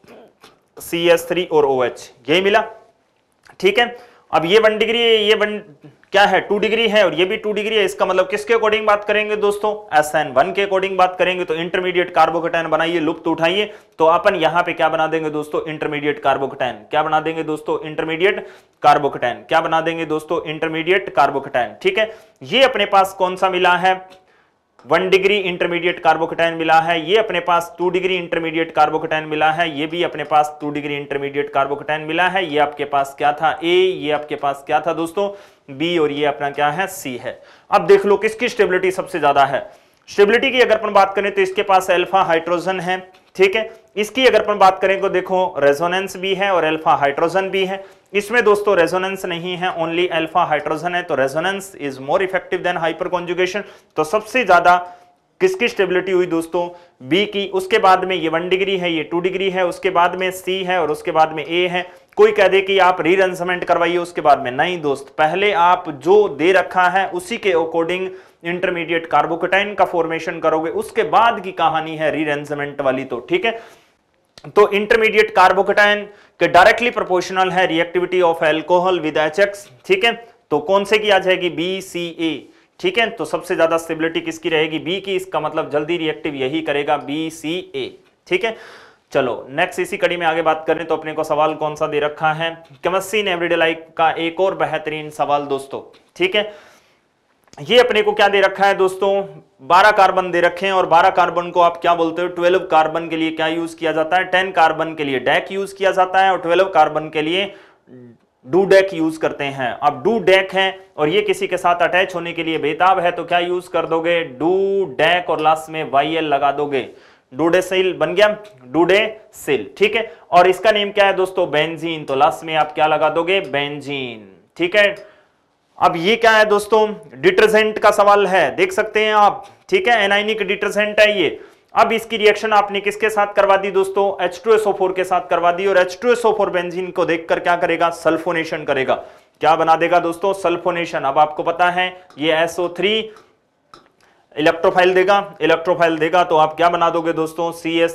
CH3 और OH। यही मिला। ठीक है, अब ये 1 डिग्री, ये क्या है, 2 डिग्री है और ये भी 2 डिग्री है। इसका मतलब किसके अकॉर्डिंग बात करेंगे दोस्तों, SN1 के अकॉर्डिंग बात करेंगे। तो इंटरमीडिएट कार्बोकेटाइन बनाइए, लुप्त उठाइए, तो अपन यहां पे क्या बना देंगे दोस्तों, इंटरमीडिएट कार्बोकेटाइन। क्या बना देंगे दोस्तों, इंटरमीडिएट कार्बोकेटाइन। क्या बना देंगे दोस्तों, इंटरमीडिएट कार्बोकेटाइन। ठीक है, ये अपने पास कौन सा मिला है, 1 डिग्री इंटरमीडिएट कार्बोकेटाइन मिला है। ये अपने पास 2 डिग्री इंटरमीडिएट कार्बोकेटाइन मिला है। ये भी अपने पास 2 डिग्री इंटरमीडिएट कार्बोकेटाइन मिला है। ये आपके पास क्या था, A, ये आपके पास क्या था दोस्तों, B, और ये अपना क्या है, C है। अब देख लो किसकी स्टेबिलिटी सबसे ज्यादा है। स्टेबिलिटी की अगर अपन बात करें तो इसके पास अल्फा हाइड्रोजन है। ठीक है, इसकी अगर अपन बात करें तो देखो रेजोनेंस भी है और अल्फा हाइड्रोजन भी है। इसमें दोस्तों रेजोनेंस नहीं है, ओनली अल्फा हाइड्रोजन है, तो resonance is more effective than hyper conjugation. तो सबसे ज्यादा किसकी स्टेबिलिटी हुई दोस्तों, बी की। उसके बाद में ये 1 डिग्री है, ये 2 डिग्री है, उसके बाद में सी है और उसके बाद में ए है। कोई कह दे कि आप रीअरेंजमेंट करवाइए उसके बाद में, नहीं दोस्त, पहले आप जो दे रखा है उसी के अकॉर्डिंग इंटरमीडिएट कार्बोकेटाइन का फॉर्मेशन करोगे, उसके बाद की कहानी है रीअरेंजमेंट वाली। तो ठीक है, तो इंटरमीडिएट कार्बोकेटाइन के डायरेक्टली प्रोपोर्शनल है reactivity of alcohol with HX। ठीक है, तो कौन से की आ जाएगी, BCA। ठीक है, तो सबसे ज्यादा स्टेबिलिटी किसकी रहेगी, बी की। इसका मतलब जल्दी रिएक्टिव यही करेगा, BCA। ठीक है, चलो नेक्स्ट इसी कड़ी में आगे बात करें तो अपने को सवाल कौन सा दे रखा है, केमिस्ट्री इन एवरीडे लाइफ का एक और बेहतरीन सवाल दोस्तों। ठीक है, ये अपने को क्या दे रखा है दोस्तों, 12 कार्बन दे रखे हैं और 12 कार्बन को आप क्या बोलते हो, 12 कार्बन के लिए क्या यूज किया जाता है, 10 कार्बन के लिए डैक यूज किया जाता है और 12 कार्बन के लिए डूडेक यूज करते हैं। अब डूडेक है और ये किसी के साथ अटैच होने के लिए बेताब है तो क्या यूज कर दोगे, डूडेक और लास्ट में YL लगा दोगे, डूडेसिल बन गया, डूडेसिल, ठीक है। और इसका नेम क्या है दोस्तों, बेंजीन, तो लास्ट में आप क्या लगा दोगे, बेंजीन, ठीक है। अब ये क्या है दोस्तों, डिटर्जेंट का सवाल है, देख सकते हैं आप, ठीक है, एनाइनिक डिटर्जेंट है ये। अब इसकी रिएक्शन आपने किसके साथ करवा दी दोस्तों, H2SO4 के साथ करवा दी, और H2SO4 बेंजीन को देखकर क्या करेगा, सल्फोनेशन करेगा, क्या बना देगा दोस्तों, सल्फोनेशन। अब आपको पता है ये SO3 इलेक्ट्रोफाइल देगा तो आप क्या बना दोगे दोस्तों,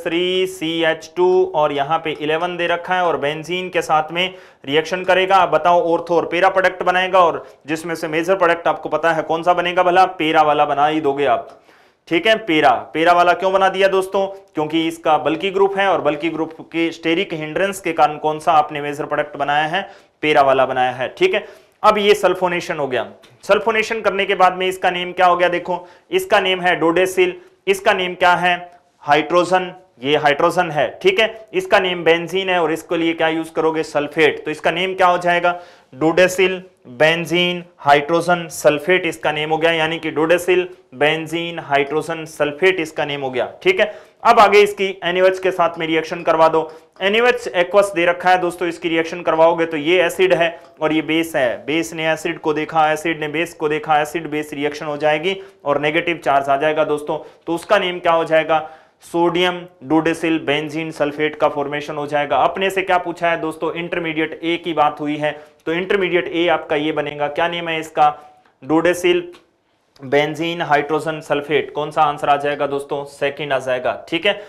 CH3CH2 और यहां पे 11 दे रखा है, और बेंजीन के साथ में रिएक्शन करेगा। अब बताओ ऑर्थो और पेरा प्रोडक्ट बनाएगा, और जिसमें से मेजर प्रोडक्ट आपको पता है कौन सा बनेगा भला, पेरा वाला बना ही दोगे आप, ठीक है। पेरा वाला क्यों बना दिया दोस्तों, क्योंकि इसका बल्की ग्रुप है, और बल्की ग्रुप के स्टेरिक हिंड्रेंस के कारण कौन सा आपने मेजर प्रोडक्ट बनाया है, पेरा वाला बनाया है, ठीक है। अब ये सल्फोनेशन हो गया। सल्फोनेशन करने के बाद में इसका नेम क्या हो गया, देखो इसका नेम है डोडेसिल, इसका नेम क्या है, हाइड्रोजन, ये हाइड्रोजन है, ठीक है। इसका नेम बेंजीन है और इसके लिए क्या यूज करोगे, सल्फेट, तो इसका नेम क्या हो जाएगा, डोडेसिल बेंजीन हाइड्रोजन सल्फेट इसका नेम हो गया, यानी कि डोडेसिल बेंजीन हाइड्रोजन सल्फेट इसका नेम हो गया, ठीक है। अब आगे इसकी NaOH के साथ में रिएक्शन करवा दो। NaOH एक्वस दे रखा है दोस्तों, इसकी रिएक्शन करवाओगे तो ये एसिड है और ये बेस है, बेस ने एसिड को देखा, एसिड ने बेस को देखा, एसिड बेस रिएक्शन हो जाएगी और नेगेटिव चार्ज आ जाएगा दोस्तों, तो उसका नेम क्या हो जाएगा, सोडियम डोडेसिल बेंजीन सल्फेट का फॉर्मेशन हो जाएगा। अपने से क्या पूछा है दोस्तों, इंटरमीडिएट A की बात हुई है, तो इंटरमीडिएट A आपका ये बनेगा, क्या नेम है इसका, डोडेसिल बेंजीन हाइड्रोजन सल्फेट। कौन सा आंसर आ जाएगा दोस्तों, सेकंड आ जाएगा, ठीक है।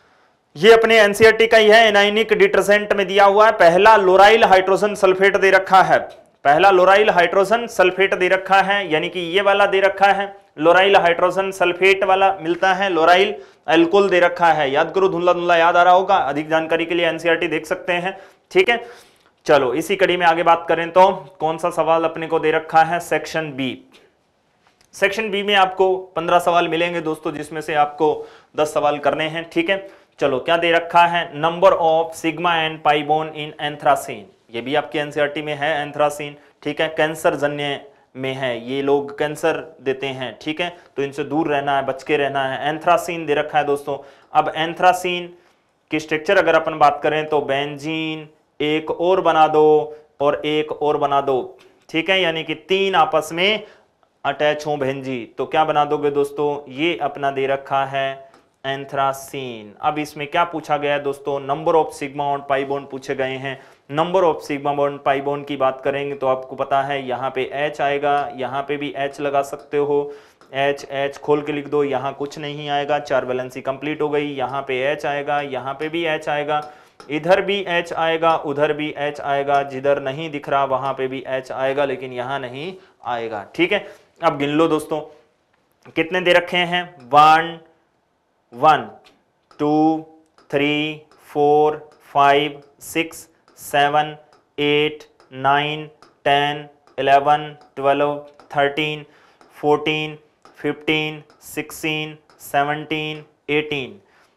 ये अपने एनसीईआरटी का ही है, एनाइनिक डिटर्जेंट में दिया हुआ है, पहला लोराइल हाइड्रोजन सल्फेट दे रखा है, पहला लोराइल हाइड्रोजन सल्फेट दे रखा है, यानी कि ये वाला दे रखा है, लोराइल हाइड्रोजन सल्फेट वाला मिलता है, लोराइल अल्कोहल दे रखा है, याद करो, धुंधला धुंधला याद आ रहा होगा, अधिक जानकारी के लिए एनसीईआरटी देख सकते हैं, ठीक है। चलो इसी कड़ी में आगे बात करें तो कौन सा सवाल अपने को दे रखा है, सेक्शन बी। सेक्शन बी में आपको 15 सवाल मिलेंगे दोस्तों, जिसमें से आपको 10 सवाल करने हैं, ठीक है। चलो क्या दे रखा है, number of sigma and pi bond in anthracene, ये भी आपके एनसीईआरटी में है, एंथ्रासीन, ठीक है, कैंसर जन्य में है, ये लोग कैंसर देते हैं, ठीक है, तो इनसे दूर रहना है, बच के रहना है। एंथ्रासीन दे रखा है दोस्तों। अब एंथ्रासीन की स्ट्रक्चर अगर अपन बात करें तो बेंजीन एक और बना दो और एक और बना दो, ठीक है, यानी कि 3 आपस में अटैच हो बेंजी, तो क्या बना दोगे दोस्तों, ये अपना दे रखा है एंथ्रासीन। अब इसमें क्या पूछा गया है दोस्तों, नंबर ऑफ सिग्मा और पाई बॉन्ड पूछे गए हैं। Number of sigma bond pi bond की बात करेंगे तो आपको पता है यहाँ पे H आएगा, यहाँ पे भी H लगा सकते हो, H खोल के लिख दो, यहाँ कुछ नहीं आएगा, 4 वैलेंसी कंप्लीट हो गई, यहाँ पे H आएगा, यहाँ पे भी H आएगा, इधर भी H आएगा, उधर भी H आएगा, जिधर नहीं दिख रहा वहां पे भी H आएगा, लेकिन यहां नहीं आएगा, ठीक है। अब गिन लो दोस्तों कितने दे रखे हैं, 1 1 2 3 4 5 6 7 8 9 10 11 12 13 14 15 16 17 18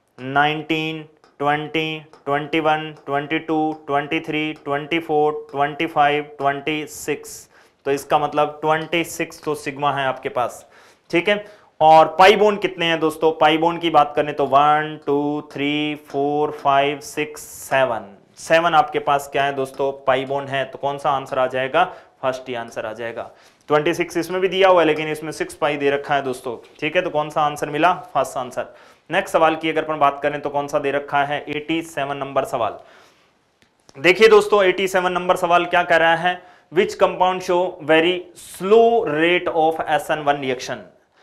19 20 21 22 23 24 25 26, तो इसका मतलब 26 तो सिग्मा है आपके पास, ठीक है। और पाई बॉन्ड कितने हैं दोस्तों, पाई बॉन्ड की बात करें तो 1 2 3 4 5 6 7 आपके पास क्या है दोस्तों, पाई बॉन्ड है, तो कौन सा आंसर आ जाएगा, फर्स्ट ही आंसर आ जाएगा। 26 इसमें भी दिया हुआ है लेकिन इसमें 6 पाई दे रखा है दोस्तों, ठीक है, तो कौन सा आंसर मिला, फर्स्ट आंसर। नेक्स्ट सवाल की अगर अपन बात करें तो कौन सा दे रखा है, 87 नंबर सवाल। देखिए दोस्तों 87 नंबर सवाल क्या कह रहा है, which compound show very slow rate of SN1 reaction.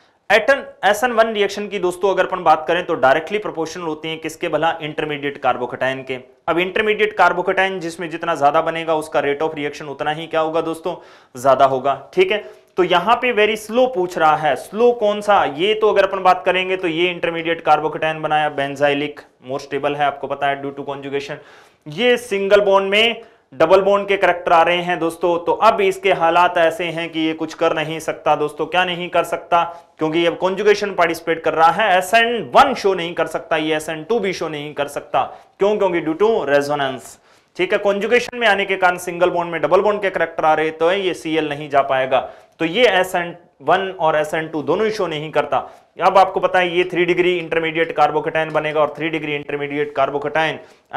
SN1 reaction की दोस्तों अगर अपन बात करें तो डायरेक्टली प्रोपोर्शनल होती है किसके भला, इंटरमीडिएट कार्बोकेटाइन के। अब इंटरमीडिएट कार्बोकेटाइन जिसमें जितना ज्यादा बनेगा उसका रेट ऑफ रिएक्शन उतना ही क्या होगा दोस्तों, ज्यादा होगा, ठीक है। तो यहां पे वेरी स्लो पूछ रहा है, स्लो कौन सा, ये तो अगर अपन बात करेंगे तो ये इंटरमीडिएट कार्बोकेटाइन बनाया, बेंजाइलिक मोर स्टेबल है, आपको पता है ड्यू टू कॉन्जुगेशन। ये सिंगल बॉन्ड में डबल बॉन्ड के करैक्टर आ रहे हैं दोस्तों, तो अब इसके हालात ऐसे हैं कि ये कुछ कर नहीं सकता दोस्तों, क्या नहीं कर सकता, क्योंकि अब कॉन्जुगेशन पार्टिसिपेट कर रहा है, SN1 शो नहीं कर सकता, ये SN2 भी शो नहीं कर सकता, क्यों, क्योंकि ड्यू टू रेजोनेंस, ठीक है, कॉन्जुगेशन में आने के कारण सिंगल बॉन्ड में डबल बॉन्ड के करैक्टर आ रहे तो ये Cl नहीं जा पाएगा, तो ये SN1 और SN2 दोनों ही शो नहीं करता। अब आपको पता है ये 3 डिग्री इंटरमीडिएट कार्बोकेटाइन बनेगा और 3 डिग्री इंटरमीडिएट कार्बोकेटाइन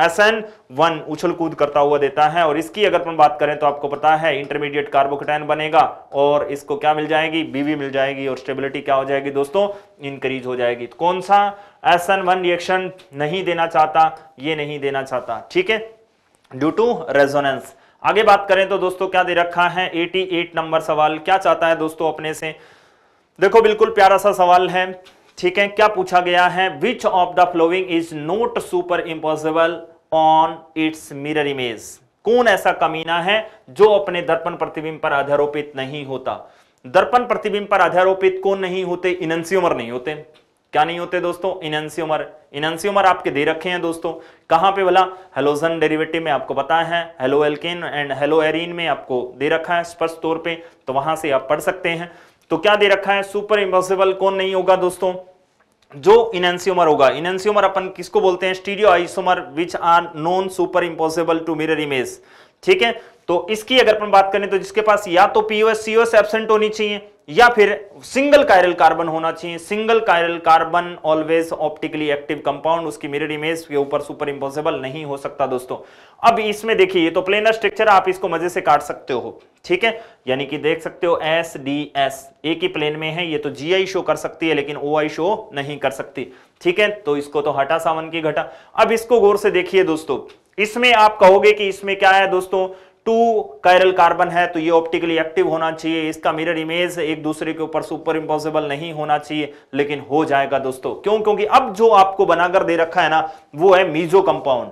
SN1 उछल कूद करता हुआ देता है, और इसकी अगर अपन बात करें तो आपको पता है इंटरमीडिएट कार्बोकेटाइन बनेगा और इसको क्या मिल जाएगी, Bv मिल जाएगी, और स्टेबिलिटी क्या हो जाएगी दोस्तों, इंक्रीज हो जाएगी। तो कौन सा SN1 रिएक्शन नहीं देना चाहता, ये नहीं देना चाहता, ठीक है, ड्यू टू रेजोनेंस। आगे बात करें तो दोस्तों क्या दे रखा है, 88 नंबर सवाल क्या चाहता है दोस्तों अपने से, देखो बिल्कुल प्यारा सा सवाल है, ठीक है। क्या पूछा गया है, which of the following is not super impossible on its mirror image, कौन ऐसा कमीना है जो अपने दर्पण प्रतिबिंब पर अध्यारोपित नहीं होता। दर्पण प्रतिबिंब पर अध्यारोपित कौन नहीं होते, इनैंसियोमर नहीं होते। क्या नहीं होते दोस्तों, इनैंसियोमर। इनैंसियोमर आपके दे रखे हैं दोस्तों, कहां पे बोला, हेलोजन डेरिवेटिव में आपको पता है, halo alkane and halo arene में आपको दे रखा है स्पष्ट तौर पे, तो वहां से आप पढ़ सकते हैं। तो क्या दे रखा है, सुपर इम्पॉसिबल कौन नहीं होगा दोस्तों, जो इनैंसियोमर होगा। इनैंसियोमर अपन किसको बोलते हैं, stereo isomer which are non super impossible to mirror image, ठीक है। तो इसकी अगर अपन बात करें तो जिसके पास या तो पीओएस सीओएस एब्सेंट होनी चाहिए या फिर सिंगल कायरल कार्बन होना चाहिए। Single chiral carbon always optically active compound, उसकी मिरर इमेज के ऊपर सुपर इम्पॉसिबल नहीं हो सकता दोस्तों। अब इसमें देखिए ये तो प्लेनर स्ट्रक्चर, आप इसको मजे से काट सकते हो, ठीक है, यानी कि देख सकते हो SDS एक ही प्लेन में है, ये तो GI शो कर सकती है लेकिन OI शो नहीं कर सकती, ठीक है। तो इसको तो हटा सावन की घटा। अब इसको गौर से देखिए दोस्तों, इसमें आप कहोगे कि इसमें क्या है दोस्तों, 2 कायरल कार्बन है तो ये ऑप्टिकली एक्टिव होना चाहिए, इसका मिरर इमेज एक दूसरे के ऊपर सुपर इम्पॉसिबल नहीं होना चाहिए, लेकिन हो जाएगा दोस्तों। क्यों, क्योंकि अब जो आपको बनाकर दे रखा है ना वो है मीजो कंपाउंड,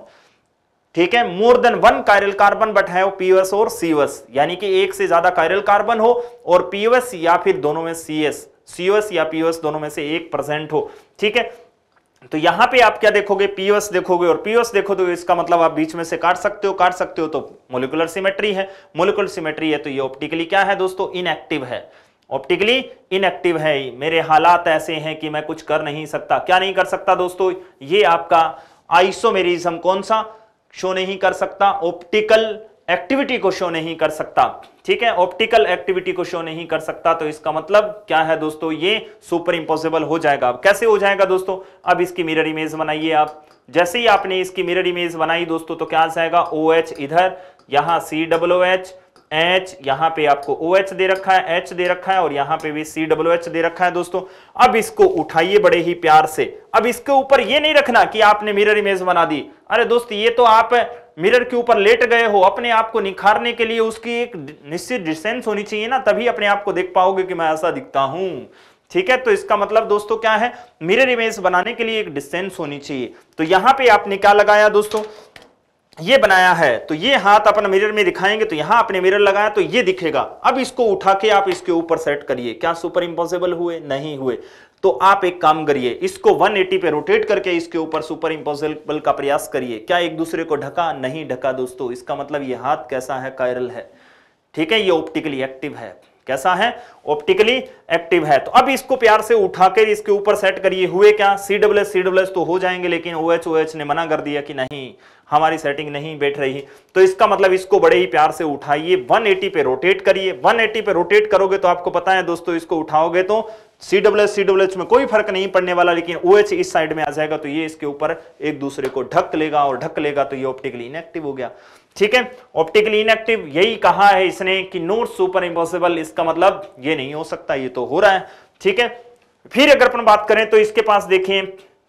ठीक है। More than 1 chiral carbon but है पीओएस और सीओएस, यानी कि एक से ज्यादा कायरल कार्बन हो और पीओएस या फिर दोनों में सीओएस या पीओएस दोनों में से 1% हो, ठीक है। तो यहां पे आप क्या देखोगे, पीओएस देखोगे और पीओएस देखो तो इसका मतलब आप बीच में से काट सकते हो तो मोलिकुलर सिमेट्री है। मोलिकुलर सिमेट्री है तो ये ऑप्टिकली क्या है दोस्तों, इनएक्टिव है, ऑप्टिकली इनएक्टिव है। मेरे हालात ऐसे हैं कि मैं कुछ कर नहीं सकता। क्या नहीं कर सकता दोस्तों, ये आपका आइसोमेरिज्म कौन सा शो नहीं कर सकता, ऑप्टिकल एक्टिविटी को शो नहीं कर सकता, ठीक है, ऑप्टिकल एक्टिविटी को शो नहीं कर सकता। तो इसका मतलब क्या है दोस्तों, ये सुपर इम्पॉसिबल हो जाएगा। अब कैसे हो जाएगा दोस्तों, अब इसकी मिरर इमेज बनाइए आप। जैसे ही आपने इसकी मिरर इमेज बनाई दोस्तों तो क्या आ जाएगा, OH इधर, यहां COOH, H, यहां पे आपको OH दे रखा है, H दे रखा है और यहां पे भी COOH दे रखा है दोस्तों। अब इसको उठाइए बड़े ही प्यार से। अब इसके ऊपर ये नहीं रखना कि आपने मिरर इमेज बना दी, अरे दोस्त ये तो आप मिरर के ऊपर लेट गए हो। अपने आप को निखारने के लिए उसकी एक निश्चित डिस्टेंस होनी चाहिए ना, तभी अपने आप को देख पाओगे कि मैं ऐसा दिखता हूं, ठीक है। तो इसका मतलब दोस्तों क्या है, मिरर इमेज बनाने के लिए एक डिस्टेंस होनी चाहिए। तो यहां पे आपने क्या लगाया दोस्तों, ये बनाया है, तो ये हाथ अपन मिरर में दिखाएंगे तो यहां आपने मिरर लगाया तो ये दिखेगा। अब इसको उठा के आप इसके ऊपर सेट करिए, क्या सुपर इम्पॉसिबल हुए, नहीं हुए। तो आप एक काम करिए, इसको 180 पे रोटेट करके इसके ऊपर सुपर इम्पॉसिबल का प्रयास करिए। क्या एक दूसरे को ढका, नहीं ढका दोस्तों। इसका मतलब ये हाथ कैसा है, कायरल है, ठीक है, ये ऑप्टिकली एक्टिव है। कैसा है, ऑप्टिकली एक्टिव है। तो अब इसको प्यार से उठाकर इसके ऊपर सेट करिए, हुए क्या, COOH तो हो जाएंगे, लेकिन OH ने मना कर दिया कि नहीं, हमारी सेटिंग नहीं बैठ रही। तो इसका मतलब इसको बड़े ही प्यार से उठाइए, 180 पे रोटेट करिए। 180 पे रोटेट करोगे तो आपको पता है दोस्तों, इसको उठाओगे तो COOH में कोई फर्क नहीं पड़ने वाला, लेकिन OH इस साइड में आ जाएगा तो ये इसके ऊपर एक दूसरे को ढक लेगा, और ढक लेगा तो ये ऑप्टिकली इनएक्टिव हो गया, ठीक है। ऑप्टिकली इनएक्टिव यही कहा है इसने कि नॉट सुपर इम्पॉसिबल, इसका मतलब ये नहीं हो सकता, ये तो हो रहा है, ठीक है। फिर अगर अपन बात करें तो इसके पास देखें,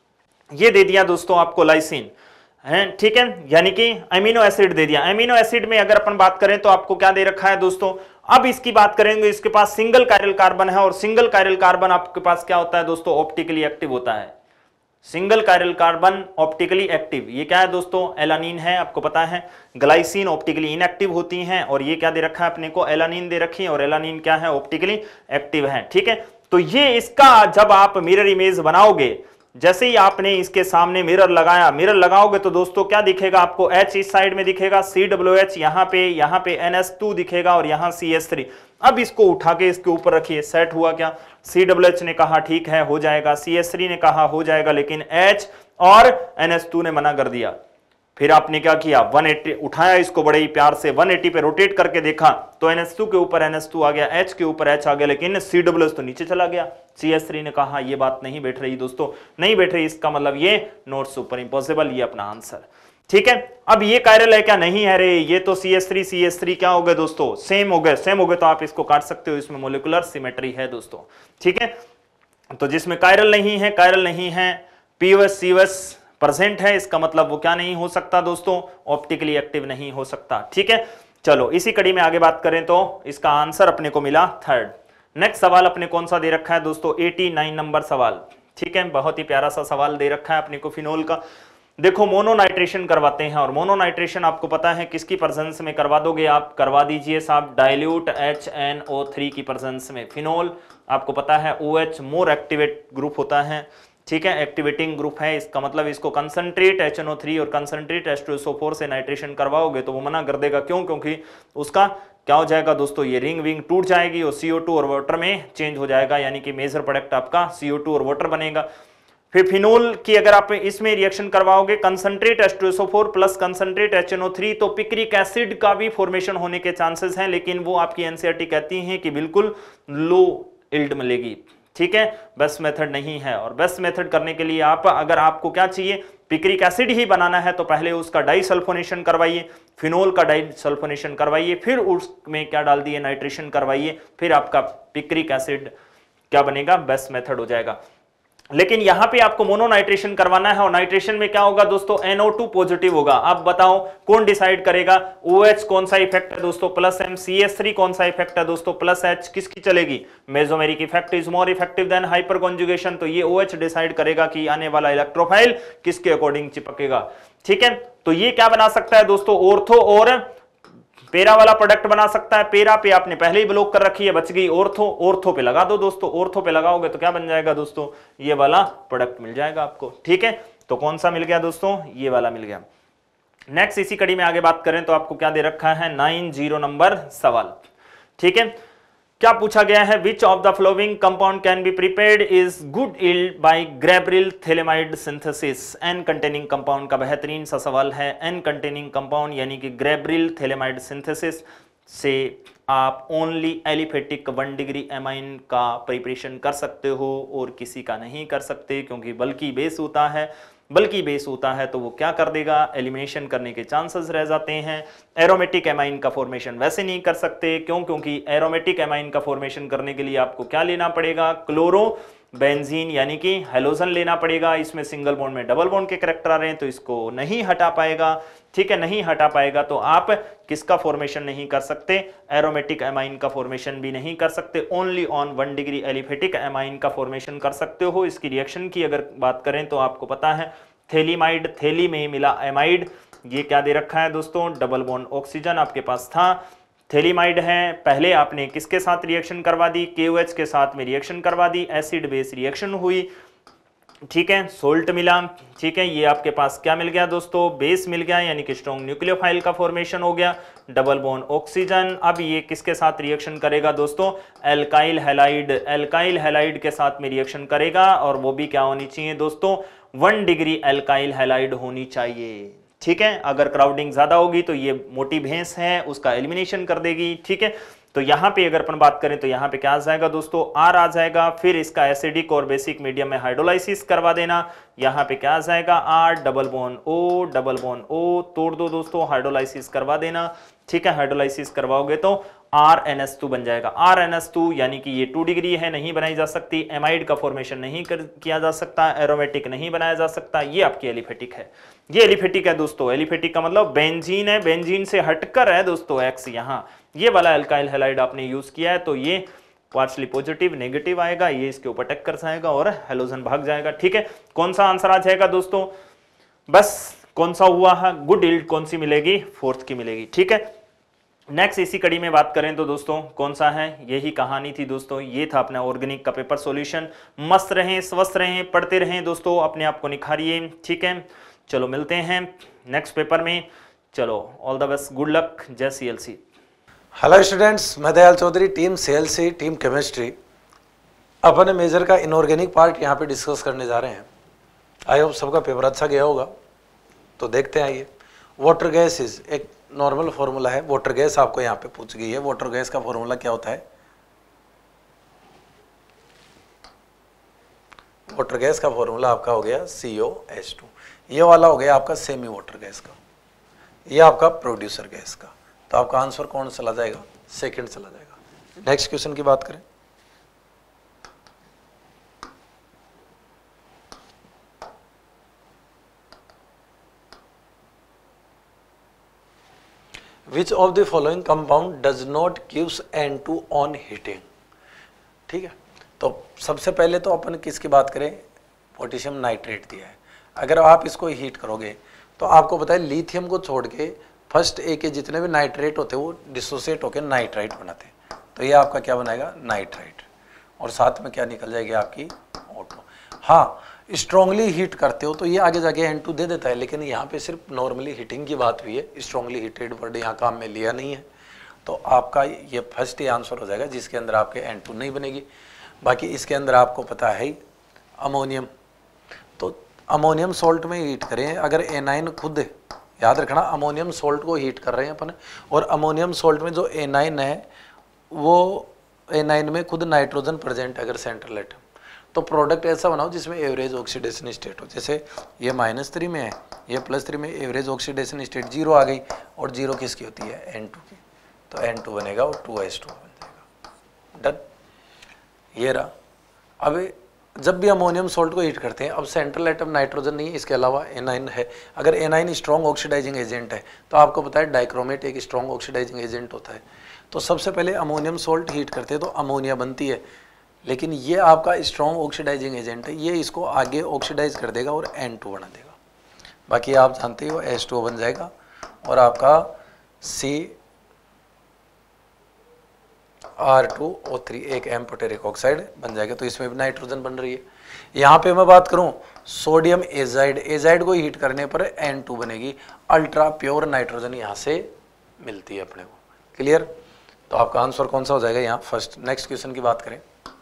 ये दे दिया दोस्तों आपको लाइसिन है, ठीक है, यानी कि अमीनो एसिड दे दिया। अमीनो एसिड में अगर अपन बात करें तो आपको क्या दे रखा है दोस्तों, अब इसकी बात करेंगे, इसके पास सिंगल कायरल कार्बन है, और सिंगल कायरल कार्बन आपके पास क्या होता है दोस्तों, ऑप्टिकली एक्टिव होता है। Single chiral carbon optically active, ये क्या है दोस्तों, एलानीन है, आपको पता है। ग्लाइसिन ऑप्टिकली इनएक्टिव होती हैं, और ये क्या दे रखा है अपने को, एलानीन दे रखी है, और एलानीन क्या है, ऑप्टिकली एक्टिव है, ठीक है। तो ये इसका जब आप मिरर इमेज बनाओगे, जैसे ही आपने इसके सामने मिरर लगाया, मिरर लगाओगे तो दोस्तों क्या दिखेगा आपको, H इस साइड में दिखेगा, COOH यहाँ पे NS2 दिखेगा, और यहाँ CH3। अब इसको उठा के इसके ऊपर रखिए, सेट हुआ क्या, COOH ने कहा ठीक है हो जाएगा, CH3 ने कहा हो जाएगा, लेकिन H और NS2 ने मना कर दिया। फिर आपने क्या किया 180 उठाया इसको बड़े ही प्यार से 180 पे रोटेट करके देखा तो NH2 के ऊपर NH2 आ गया, H के ऊपर H आ गया, लेकिन CH तो नीचे चला गया। CH3 ने कहा ये बात नहीं बैठ रही दोस्तों, नहीं बैठ रही, इसका मतलब ये नॉट सुपर इंपॉसिबल, ये अपना आंसर। ठीक है, अब ये कायरल है क्या? नहीं है रे, ये तो CH3 क्या हो गए दोस्तों? सेम हो गए। सेम हो गए तो आप इसको काट सकते हो, इसमें मोलिकुलर सिमेट्री है दोस्तों। ठीक है, तो जिसमें कायरल नहीं है, POS COS प्रेजेंट है, इसका मतलब वो क्या नहीं हो सकता दोस्तों? ऑप्टिकली एक्टिव नहीं हो सकता। ठीक है, चलो इसी कड़ी में आगे बात करें तो इसका आंसर अपने को मिला थर्ड। नेक्स्ट सवाल अपने कौन सा दे रखा है दोस्तों? 89 नंबर सवाल। ठीक है, बहुत ही प्यारा सा सवाल दे रखा है अपने को फिनोल का। देखो मोनोनाइट्रेशन करवाते हैं, और मोनोनाइट्रेशन आपको पता है किसकी प्रेजेंस में करवा दोगे आप? करवा दीजिए साहब डाइल्यूट HNO3 की प्रेजेंस में। फिनोल आपको पता है OH मोर एक्टिवेट ग्रुप होता है। ठीक है, एक्टिवेटिंग ग्रुप है, इसका मतलब इसको कंसंट्रेट HNO3 और कंसंट्रेट H2SO4 से नाइट्रेशन करवाओगे तो वो मना कर देगा। क्यों? क्योंकि उसका क्या हो जाएगा दोस्तों? ये रिंग विंग टूट जाएगी और CO2 और वाटर में चेंज हो जाएगा, यानी कि मेजर प्रोडक्ट आपका CO2 और वाटर बनेगा। फिर फिनोल की अगर आप इसमें रिएक्शन करवाओगे concentrate H2SO4 plus concentrate HNO3 तो पिक्रिक एसिड का भी फॉर्मेशन होने के चांसेस हैं, लेकिन वो आपकी NCERT कहती हैं कि बिल्कुल लो इल्ड मिलेगी। ठीक है, बेस्ट मेथड नहीं है। और बेस्ट मेथड करने के लिए आप, अगर आपको क्या चाहिए, पिक्रिक एसिड ही बनाना है तो पहले उसका डाइसल्फोनेशन करवाइए, फिनोल का डाइसल्फोनेशन करवाइए, फिर उसमें क्या डाल दिए, नाइट्रेशन करवाइए, फिर आपका पिक्रिक एसिड क्या बनेगा, बेस्ट मेथड हो जाएगा। लेकिन यहां पे आपको मोनोनाइट्रेशन करवाना है और नाइट्रेशन में क्या होगा दोस्तों? NO2 पॉजिटिव होगा। आप बताओ कौन डिसाइड करेगा? OH कौन सा इफेक्ट है दोस्तों? Plus M। CH3 कौन सा इफेक्ट है दोस्तों? Plus H। किसकी चलेगी? Mesomeric effect is more effective than hyper conjugation, तो ये OH डिसाइड करेगा कि आने वाला इलेक्ट्रोफाइल किसके अकॉर्डिंग चिपकेगा। ठीक है, तो ये क्या बना सकता है दोस्तों? ऑर्थो और पेरा वाला प्रोडक्ट बना सकता है। पेरा पे आपने पहले ही ब्लॉक कर रखी है, बच गई ऑर्थो। ऑर्थो पे लगा दो दोस्तों, ऑर्थो पे लगाओगे तो क्या बन जाएगा दोस्तों? ये वाला प्रोडक्ट मिल जाएगा आपको। ठीक है, तो कौन सा मिल गया दोस्तों? ये वाला मिल गया। नेक्स्ट इसी कड़ी में आगे बात करें तो आपको क्या दे रखा है? 90 नंबर सवाल। ठीक है, क्या पूछा गया है? Which of the following compound can be prepared is good yield by Gabriel phthalimide synthesis. N containing compound का बेहतरीन सा सवाल है। एन कंटेनिंग कंपाउंड यानी कि ग्रेब्रिल थैलेमाइड सिंथेसिस से आप ओनली एलिफेटिक 1 डिग्री एमाइन का प्रिपरेशन कर सकते हो और किसी का नहीं कर सकते, क्योंकि बल्कि बेस होता है, बल्कि बेस होता है तो वो क्या कर देगा? एलिमिनेशन करने के चांसेस रह जाते हैं। एरोमेटिक एमाइन का फॉर्मेशन वैसे नहीं कर सकते। क्यों? क्योंकि एरोमेटिक एमाइन का फॉर्मेशन करने के लिए आपको क्या लेना पड़ेगा? क्लोरो बेंजीन यानी कि हेलोजन लेना पड़ेगा। इसमें सिंगल बॉन्ड में डबल बॉन्ड के करैक्टर आ रहे हैं तो इसको नहीं हटा पाएगा। ठीक है, नहीं हटा पाएगा तो आप किसका फॉर्मेशन नहीं कर सकते? एरोमेटिक एमाइन का फॉर्मेशन भी नहीं कर सकते। Only on 1 degree aliphatic amine का फॉर्मेशन कर सकते हो। इसकी रिएक्शन की अगर बात करें तो आपको पता है थैलीमाइड, थैली में मिला एमाइड, ये क्या दे रखा है दोस्तों? डबल बॉन्ड ऑक्सीजन आपके पास था, थैलीमाइड है। पहले आपने किसके साथ रिएक्शन करवा दी? KOH के साथ में रिएक्शन करवा दी, एसिड बेस रिएक्शन हुई। ठीक है, सोल्ट मिला। ठीक है, ये आपके पास क्या मिल गया दोस्तों? बेस मिल गया, यानी कि स्ट्रॉन्ग न्यूक्लियोफाइल का फॉर्मेशन हो गया, डबल बॉन्ड ऑक्सीजन। अब ये किसके साथ रिएक्शन करेगा दोस्तों? Alkyl halide. एल्काइल हैलाइड के साथ में रिएक्शन करेगा और वो भी क्या होनी चाहिए दोस्तों? 1 डिग्री एल्काइल हैलाइड होनी चाहिए। ठीक है, अगर क्राउडिंग ज्यादा होगी तो ये मोटी भैंस है, उसका एलिमिनेशन कर देगी। ठीक है, तो यहां पे अगर अपन बात करें तो यहां पे क्या आ जाएगा दोस्तों? R आ जाएगा। फिर इसका एसिडिक और बेसिक मीडियम में हाइड्रोलाइसिस करवा देना। यहां पे क्या आ जाएगा? R double bond O, double bond O तोड़ दो दोस्तों, हाइड्रोलाइसिस करवा देना। ठीक है, हाइड्रोलाइसिस करवाओगे तो RNS2 बन जाएगा। RNS2 यानी कि ये 2 डिग्री है, नहीं बनाई जा सकती। एमाइड का फॉर्मेशन नहीं किया जा सकता, एरोमेटिक नहीं बनाया जा सकता। ये आपकी एलिफेटिक है, ये एलिफेटिक है दोस्तों। एलिफेटिक का मतलब बेंजीन है, बेंजीन से हटकर है दोस्तों X। यहाँ ये वाला एल्काइल हैलाइड आपने यूज किया है तो ये पार्शली पॉजिटिव नेगेटिव आएगा, ये इसके ऊपर टक्कर जाएगा और हेलोजन भाग जाएगा। ठीक है, कौन सा आंसर आ जाएगा दोस्तों? बस कौन सा हुआ है? गुड इल्ड कौन सी मिलेगी? 4th की मिलेगी। ठीक है, नेक्स्ट इसी कड़ी में बात करें तो दोस्तों कौन सा है? यही कहानी थी दोस्तों, ये था अपना ऑर्गेनिक का पेपर सॉल्यूशन। मस्त रहें, स्वस्थ रहें, पढ़ते रहें दोस्तों, अपने आप को निखारिए। ठीक है, चलो मिलते हैं नेक्स्ट पेपर में। चलो all the best, good luck, जय CLC। हेलो स्टूडेंट्स, मैं Dayal Chaudhary, team CLC, team chemistry. अपन मेजर का इनऑर्गेनिक पार्ट यहाँ पे डिस्कस करने जा रहे हैं। आई होप सबका पेपर अच्छा गया होगा, तो देखते हैं आइए। वाटर गैस इज एक नॉर्मल फॉर्मूला है, वाटर गैस आपको यहाँ पे पूछ गई है, वाटर गैस का फॉर्मूला क्या होता है? वाटर गैस का फॉर्मूला आपका हो गया COH2। ये वाला हो गया आपका सेमी वाटर गैस का, ये आपका प्रोड्यूसर गैस का। तो आपका आंसर कौन चला जाएगा? सेकंड चला जाएगा। नेक्स्ट क्वेश्चन की बात करें, which of the following compound does not gives N2 on heating. ठीक है, तो सबसे पहले तो अपन किसकी बात करें? पोटेशियम नाइट्रेट दिया है। अगर आप इसको हीट करोगे तो आपको पता है लिथियम को छोड़ के फर्स्ट ए के जितने भी नाइट्रेट होते हैं वो डिसोसिएट होकर नाइट्राइट बनाते हैं। तो ये आपका क्या बनाएगा? नाइट्राइट। और साथ में क्या निकल जाएगी? आपकी O2। हाँ, स्ट्रांगली हीट करते हो तो ये आगे जाके N2 दे देता है, लेकिन यहाँ पे सिर्फ नॉर्मली हीटिंग की बात हुई है, स्ट्रांगली हीटेड वर्ड यहाँ काम में लिया नहीं है। तो आपका ये फर्स्ट ही आंसर हो जाएगा जिसके अंदर आपके N2 नहीं बनेगी। बाकी इसके अंदर आपको पता है ही अमोनियम, तो अमोनियम सॉल्ट में हीट करें अगर एनाइन खुद, याद रखना अमोनियम सॉल्ट को हीट कर रहे हैं अपन, और अमोनियम सॉल्ट में जो एनाइन है वो एनाइन में खुद नाइट्रोजन प्रेजेंट है अगर सेंट्रल एटम, तो प्रोडक्ट ऐसा बनाओ जिसमें एवरेज ऑक्सीडेशन स्टेट हो। जैसे ये -3 में है, ये +3 में, एवरेज ऑक्सीडेशन स्टेट 0 आ गई, और 0 किसकी होती है? N2 की। तो N2 बनेगा और 2H2 बन जाएगा। डन, ये रहा। अब जब भी अमोनियम सॉल्ट को हीट करते हैं, अब सेंट्रल एटम नाइट्रोजन नहीं है, इसके अलावा एनाइन है। अगर एनाइन स्ट्रॉन्ग ऑक्सीडाइजिंग एजेंट है तो आपको पता है डाइक्रोमेट एक स्ट्रॉन्ग ऑक्सीडाइजिंग एजेंट होता है। तो सबसे पहले अमोनियम सॉल्ट हीट करते हैं तो अमोनिया बनती है, लेकिन ये आपका स्ट्रॉन्ग ऑक्सीडाइजिंग एजेंट है, ये इसको आगे ऑक्सीडाइज कर देगा और N2 बना देगा। बाकी आप जानते हो H2O बन जाएगा और आपका CR2O3 एक एम्फोटेरिक ऑक्साइड बन जाएगा। तो इसमें भी नाइट्रोजन बन रही है। यहाँ पे मैं बात करूँ सोडियम एजाइड, एजाइड को हीट करने पर N2 बनेगी, अल्ट्रा प्योर नाइट्रोजन यहाँ से मिलती है अपने को। क्लियर? तो आपका आंसर कौन सा हो जाएगा यहाँ? फर्स्ट। नेक्स्ट क्वेश्चन की बात करें,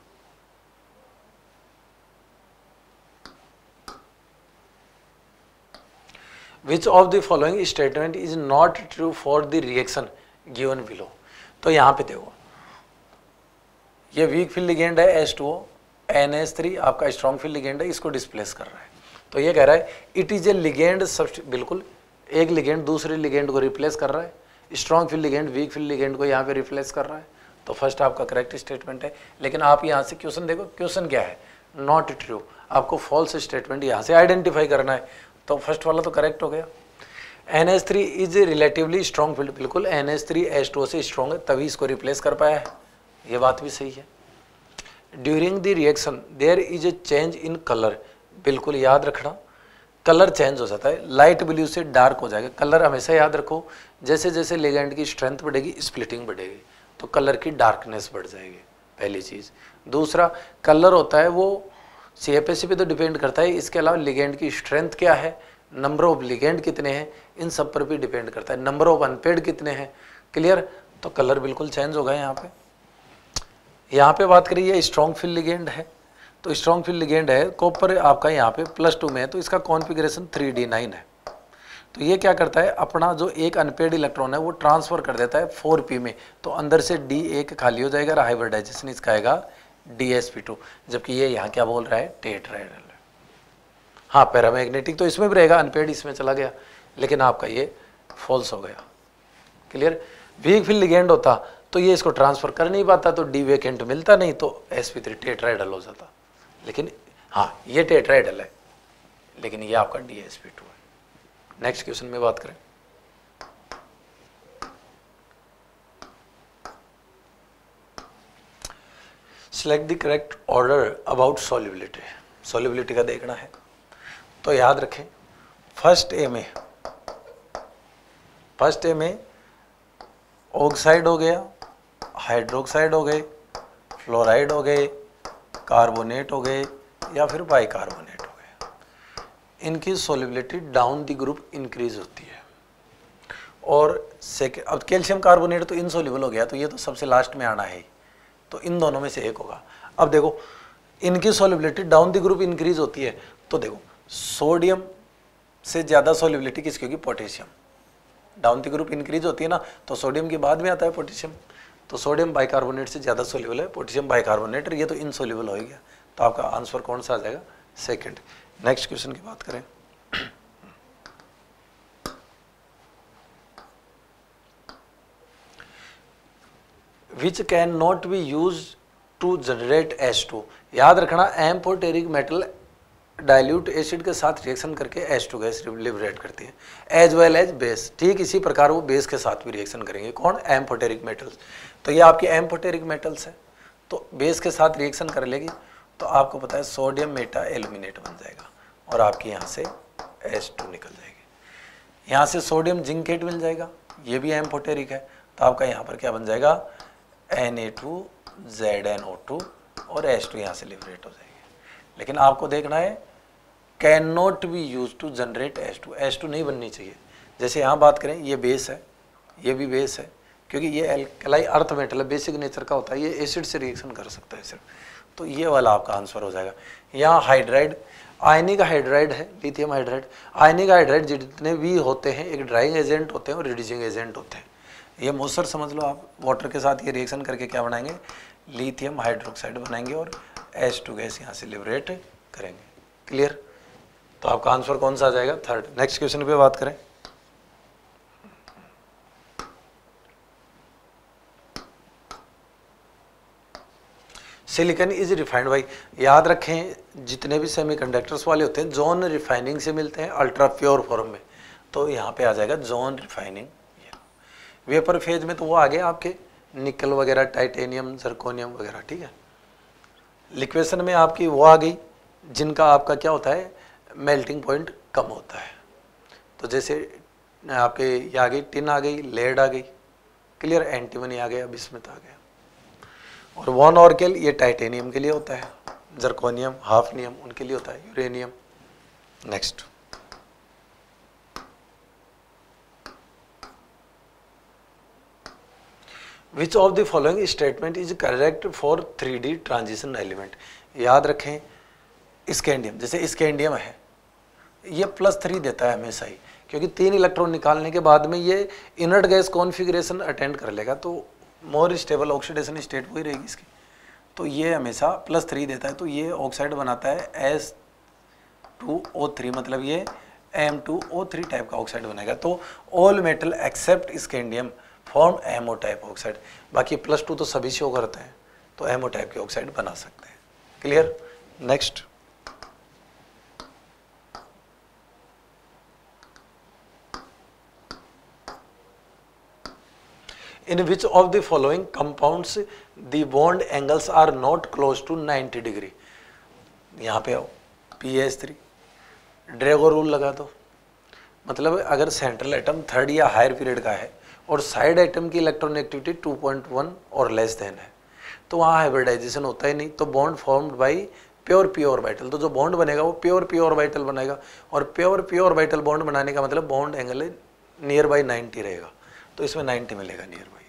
Which of the following statement is not true for the reaction given below। तो यहाँ पे देखो, ये वीक फील्ड लिगेंड है H2O, NH3 आपका स्ट्रॉन्ग फील्ड लिगेंड है, इसको डिस्प्लेस कर रहा है। तो ये कह रहा है इट इज ए लिगेंड, बिल्कुल एक लिगेंड दूसरे लिगेंड को रिप्लेस कर रहा है, strong field ligand weak field ligand को यहाँ पे रिप्लेस कर रहा है। तो फर्स्ट आपका करेक्ट स्टेटमेंट है। लेकिन आप यहाँ से क्वेश्चन देखो, क्वेश्चन क्या है? Not true. आपको फॉल्स स्टेटमेंट यहाँ से आइडेंटिफाई करना है। तो फर्स्ट वाला तो करेक्ट हो गया। NH3 is relatively strong field, बिल्कुल NH3 H2O से स्ट्रॉन्ग है तभी इसको रिप्लेस कर पाया है, ये बात भी सही है। During the reaction there is a change in colour, बिल्कुल याद रखना कलर चेंज हो जाता है, लाइट ब्लू से डार्क हो जाएगा। कलर हमेशा याद रखो, जैसे जैसे लिगेंड की स्ट्रेंथ बढ़ेगी स्प्लिटिंग बढ़ेगी, तो कलर की डार्कनेस बढ़ जाएगी, पहली चीज़। दूसरा कलर होता है वो CFAC पे तो डिपेंड करता है, इसके अलावा लिगेंड की स्ट्रेंथ क्या है, नंबर ऑफ लिगेंड कितने हैं, इन सब पर भी डिपेंड करता है, नंबर ऑफ अनपेड कितने हैं। क्लियर? तो कलर बिल्कुल चेंज होगा यहाँ पे। यहाँ पे बात करिए स्ट्रॉन्ग फील्ड लिगेंड है, तो स्ट्रॉन्ग फील्ड लिगेंड है कॉपर आपका यहाँ पे +2 में है, तो इसका कॉन्फ़िगरेशन 3D9 है। तो ये क्या करता है, अपना जो एक अनपेड इलेक्ट्रॉन है वो ट्रांसफर कर देता है 4p में, तो अंदर से D1 खाली हो जाएगा और हाइब्रिडाइजेशन इसका आएगा DsP2, जबकि ये यहाँ क्या बोल रहा है? टेट्राहेड्रल। हाँ, पैरामैग्नेटिक तो इसमें भी रहेगा, अनपेड इसमें चला गया, लेकिन आपका ये फॉल्स हो गया। क्लियर? वीक फील्ड लिगेंड होता तो ये इसको ट्रांसफर कर नहीं पाता, तो डी वेकेंट मिलता नहीं, तो sp3 टेट्राहेड्रल हो जाता। लेकिन हाँ, ये टेट्राहेड्रल है, लेकिन ये आपका DsP2 है। नेक्स्ट क्वेश्चन में बात करें, select the correct order about solubility. Solubility का देखना है तो याद रखें फर्स्ट ए में ऑक्साइड हो गया, हाइड्रोक्साइड हो गए, फ्लोराइड हो गए, कार्बोनेट हो गए या फिर बाइकार्बोनेट हो गए, इनकी solubility down the group increase होती है। और सेकेंड, अब कैल्शियम कार्बोनेट तो इनसॉल्युबल हो गया, तो ये तो सबसे लास्ट में आना है, तो इन दोनों में से एक होगा। अब देखो इनकी solubility down the group increase होती है, तो देखो सोडियम से ज़्यादा सॉल्युबिलिटी किसकी होगी? Potassium. Down the group increase होती है ना, तो सोडियम के बाद में आता है पोटेशियम, तो सोडियम बाइकार्बोनेट से ज़्यादा सोल्यूबल है पोटेशियम बाइकार्बोनेट, और ये तो इनसोल्यूबल हो गया। तो आपका आंसर कौन सा आ जाएगा? सेकंड। नेक्स्ट क्वेश्चन की बात करें, which can not be use to generate H2। याद रखना एम्फोटेरिक मेटल डाइल्यूट एसिड के साथ रिएक्शन करके H2 गैस लिबरेट करती है, एज वेल एज बेस। ठीक इसी प्रकार वो बेस के साथ भी रिएक्शन करेंगे। कौन? Amphoteric metals. तो ये आपकी एम्फोटेरिक मेटल्स है, तो बेस के साथ रिएक्शन कर लेगी, तो आपको पता है सोडियम मेटा एल्यूमिनेट बन जाएगा, और आपकी यहाँ से H2 निकल जाएगी। यहाँ से सोडियम जिंकेट मिल जाएगा, ये भी एम्फोटेरिक है, तो आपका यहाँ पर क्या बन जाएगा? Na2ZnO2, और H2 यहाँ से लिबरेट हो जाएगी। लेकिन आपको देखना है can not be use to generate H2, H2 नहीं बननी चाहिए। जैसे यहाँ बात करें, ये बेस है, ये भी बेस है, क्योंकि ये एल्कलाई अर्थ मेटल है, बेसिक नेचर का होता है, ये एसिड से रिएक्शन कर सकता है सिर्फ, तो ये वाला आपका आंसर हो जाएगा। यहाँ हाइड्राइड, आयनिक हाइड्राइड है, लिथियम हाइड्राइड। आयनिक हाइड्राइड जितने भी होते हैं एक ड्राइंग एजेंट होते हैं और रिड्यूसिंग एजेंट होते हैं। ये मोसर समझ लो आप, वाटर के साथ ये रिएक्शन करके क्या बनाएंगे? लिथियम हाइड्रोक्साइड बनाएंगे, और H2 गैस यहाँ से लिबरेट करेंगे। क्लियर? तो आपका आंसर कौन सा आ जाएगा? थर्ड। नेक्स्ट क्वेश्चन पे बात करें, सिलिकॉन इज रिफाइंड बाई। याद रखें जितने भी सेमीकंडक्टर्स वाले होते हैं जोन रिफाइनिंग से मिलते हैं अल्ट्रा प्योर फॉर्म में, तो यहाँ पे आ जाएगा जोन रिफाइनिंग। वेपर फेज में तो वो आ गए आपके निकल वगैरह, टाइटेनियम, जर्कोनियम वगैरह, ठीक है। लिक्वेशन में आपकी वो आ गई जिनका आपका क्या होता है? मेल्टिंग पॉइंट कम होता है। तो जैसे आपके ये आ गई टिन आ गई, लेड आ गई, क्लियर, एंटीमनी आ गया, बिस्मथ आ गया। और वन ऑर्केल ये टाइटेनियम के लिए होता है, जर्कोनियम, हाफनियम उनके लिए होता है, uranium. Next, which of the following statement is correct for 3D transition element. याद रखें स्कैंडियम, जैसे स्कैंडियम है ये +3 देता है हमेशा ही, क्योंकि 3 इलेक्ट्रॉन निकालने के बाद में ये इनर्ट गैस कॉन्फ़िगरेशन अटेंड कर लेगा, तो मोर स्टेबल ऑक्सीडेशन स्टेट वही रहेगी इसकी, तो ये हमेशा +3 देता है। तो ये ऑक्साइड बनाता है S2O3, मतलब ये M2O3 टाइप का ऑक्साइड बनेगा। तो all metal except scandium form MO type oxide, बाकी +2 तो सभी शो करते हैं, तो एमओ टाइप के ऑक्साइड बना सकते हैं। Clear? Next, in which of the following compounds the bond angles are not close to 90 degree. यहाँ पे आओ, PH3 ड्रैगो रूल लगा दो, मतलब अगर सेंट्रल एटम 3rd या हायर पीरियड का है और साइड एटम की इलेक्ट्रॉनेगेटिविटी 2.1 और लेस देन है, तो वहाँ हाइब्रिडाइजेशन होता ही नहीं, तो bond formed by pure P orbital. तो जो बॉन्ड बनेगा वो प्योर पी ऑर्बिटल बनेगा, और प्योर पी ऑर्बिटल बॉन्ड बनाने का मतलब बॉन्ड एंगल नियर बाई 90 रहेगा, तो इसमें 90 मिलेगा नियर बाई।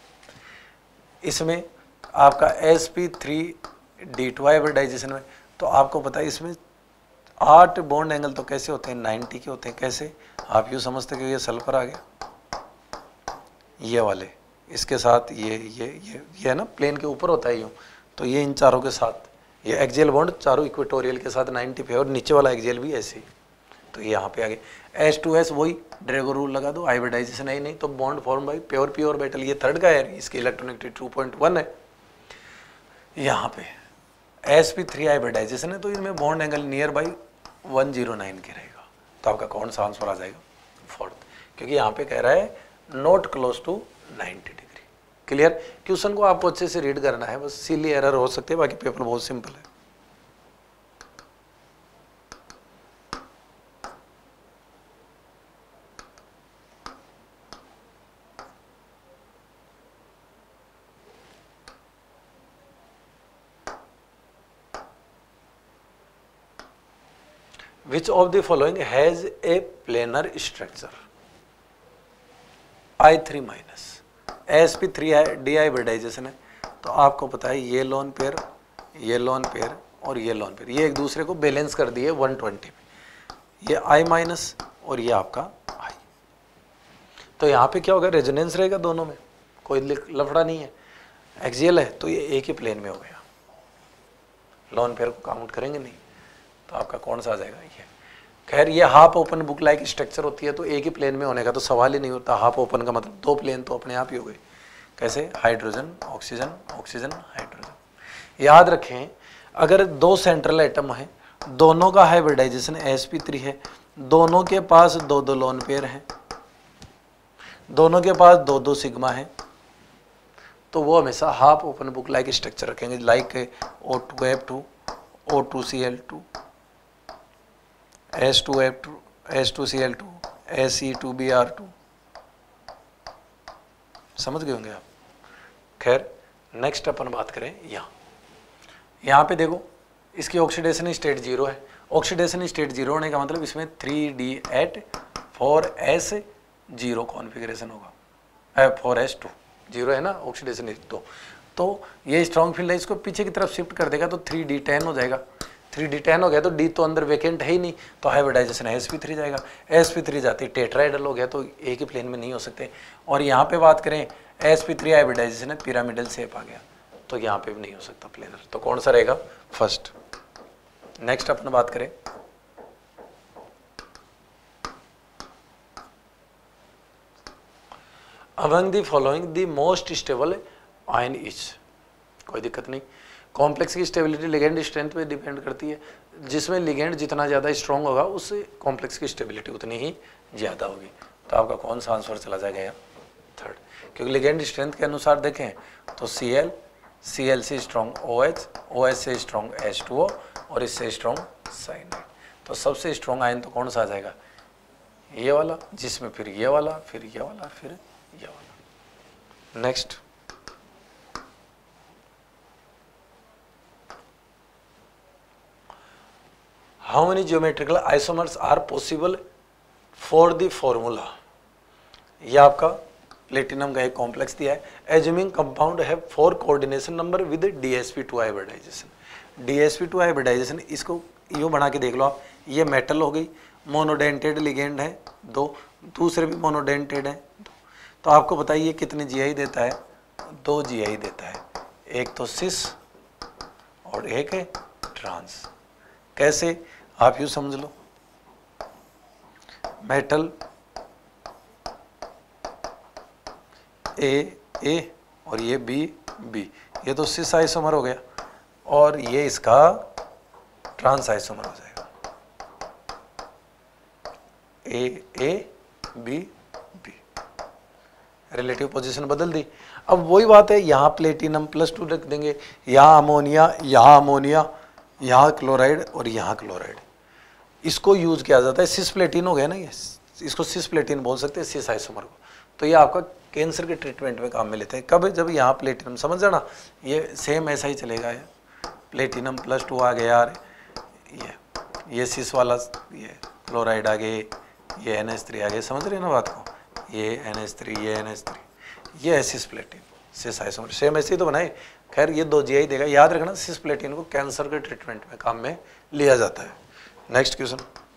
इसमें आपका sp3d2 हाइब्रिडाइजेशन में, तो आपको पता है इसमें 8 बॉन्ड एंगल तो कैसे होते हैं? 90 के होते हैं। कैसे? आप यूँ समझते कि ये सल्फर आ गया, ये वाले इसके साथ ये है ना, प्लेन के ऊपर होता है यूँ, तो ये इन चारों के साथ ये एक्सियल बॉन्ड चारों इक्वेटोरियल के साथ 90 पे, और नीचे वाला एक्सियल भी ऐसे ही, तो ये यहाँ पे आ गए। H2S वही ड्रैगो रूल लगा दो, हाइब्रिडाइजेशन है ही नहीं, तो bond form by pure P orbital, ये 3rd का है, इसकी इलेक्ट्रॉनेगेटिविटी 2.1 है। यहाँ पे sp3 हाइब्रिडाइजेशन है, तो इनमें बॉन्ड एंगल नियर बाई 109 के रहेगा, तो आपका कौन सा आंसर आ जाएगा? 4th, क्योंकि यहाँ पे कह रहा है not close to 90 degree. Clear? Question को आपको अच्छे से रीड करना है, बस सिली एरर हो सकते हैं, बाकी पेपर बहुत सिंपल है। Which of the following has a planar structure? I3 minus sp3d hybridization है, तो आपको पता है ये लोन पेयर और ये लोन पेयर, ये एक दूसरे को बैलेंस कर दिए 120 पे, ये I माइनस और ये आपका I। तो यहाँ पे क्या होगा, रेजोनेंस रहेगा दोनों में, कोई लफड़ा नहीं है। एक्सियल है तो ये एक ही प्लेन में हो गया, लोन पेयर को काउंट करेंगे नहीं, तो आपका कौन सा आ जाएगा ये। खैर ये half open book like structure होती है तो एक ही प्लेन में होने का तो सवाल ही नहीं होता। हाफ ओपन का मतलब दो प्लेन तो अपने आप ही हो गए। कैसे, हाइड्रोजन ऑक्सीजन ऑक्सीजन हाइड्रोजन। याद रखें अगर दो सेंट्रल एटम है, दोनों का हाइब्रिडाइजेशन sp3 है, दोनों के पास दो दो लोन पेयर हैं, दोनों के पास दो दो सिग्मा है, तो वो हमेशा half open book like structure रखेंगे, like O2F2 O2Cl2 S2F2 S2Cl2 Se2Br2। समझ गए होंगे आप। खैर नेक्स्ट अपन बात करें यहाँ पे देखो इसकी ऑक्सीडेशन स्टेट 0 है। ऑक्सीडेशन स्टेट 0 होने का मतलब इसमें 3D at 4s0 कॉन्फ़िगरेशन होगा, 4s2 0 है ना ऑक्सीडेशन स्टेट। तो ये स्ट्रॉन्ग फील्ड है, इसको पीछे की तरफ शिफ्ट कर देगा तो 3D10 हो जाएगा। 3D10 हो गया तो D तो अंदर वेकेंट है ही नहीं, तो हाइब्रिडाइजेशन sp3 जाएगा। sp3 जाती टेट्राइडल हो गया तो एक ही प्लेन में नहीं हो सकते। और यहाँ पे बात करें sp3 हाइब्रिडाइजेशन है, पिरामिडल शेप आ गया, तो यहाँ पे भी नहीं हो सकता प्लेनर। तो कौन सा रहेगा, फर्स्ट। नेक्स्ट अपन बात करें among the following the most stable ion is. कोई दिक्कत नहीं, कॉम्प्लेक्स की स्टेबिलिटी लिगेंड स्ट्रेंथ पे डिपेंड करती है। जिसमें लिगेंड जितना ज़्यादा स्ट्रॉन्ग होगा उससे कॉम्प्लेक्स की स्टेबिलिटी उतनी ही ज़्यादा होगी। तो आपका कौन सा आंसर चला जाएगा, थर्ड। क्योंकि लिगेंड स्ट्रेंथ के अनुसार देखें तो Cl से स्ट्रॉन्ग OH से स्ट्रॉन्ग H2O और इससे स्ट्रॉन्ग साइनाइड। तो सबसे स्ट्रॉन्ग आयन तो कौन सा आ जाएगा, ये वाला, जिसमें फिर ये वाला, फिर ये वाला, फिर ये वाला। Next how many geometrical isomers are possible for the formula. ये आपका प्लेटिनम का एक कॉम्प्लेक्स दिया है। एज्यूमिंग कंपाउंड है 4 coordination number with DsP2 hybridization. DsP2 hybridization इसको यूँ बना के देख लो आप, ये मेटल हो गई, मोनोडेंटेड लिगेंड है 2, दूसरे भी मोनोडेंटेड है 2। तो आपको बताइए कितने GI देता है, 2 GI देता है, एक तो सिस और एक है ट्रांस। कैसे, आप यूँ समझ लो, मेटल ए और ये बी, ये तो सिस आइसोमर हो गया और ये इसका ट्रांस आइसोमर हो जाएगा, ए बी। रिलेटिव पोजीशन बदल दी। अब वही बात है, यहाँ प्लेटिनम +2 रख देंगे, यहाँ अमोनिया, यहाँ क्लोराइड और यहाँ क्लोराइड। इसको यूज किया जाता है, सिस प्लेटिन हो गया ना ये, इसको सिस प्लेटिन बोल सकते हैं, सिस आइसोमर को। तो ये आपका कैंसर के ट्रीटमेंट में काम में लेते हैं। कब, जब यहाँ प्लेटिनम, समझ जाना ये सेम ऐसा ही चलेगा। ये प्लेटिनम +2 आ गया यार, ये सिस वाला, ये क्लोराइड आ गए, ये NH3 आ गए, समझ रहे हैं ना बात को, ये NH3, ये NH3, ये है सिस प्लेटिन, सिस आइसोमर, सेम ऐसे ही तो बनाए। खैर ये 2 GI देगा, याद रखना सिस प्लेटिन को कैंसर के ट्रीटमेंट में काम में लिया जाता है। Next question,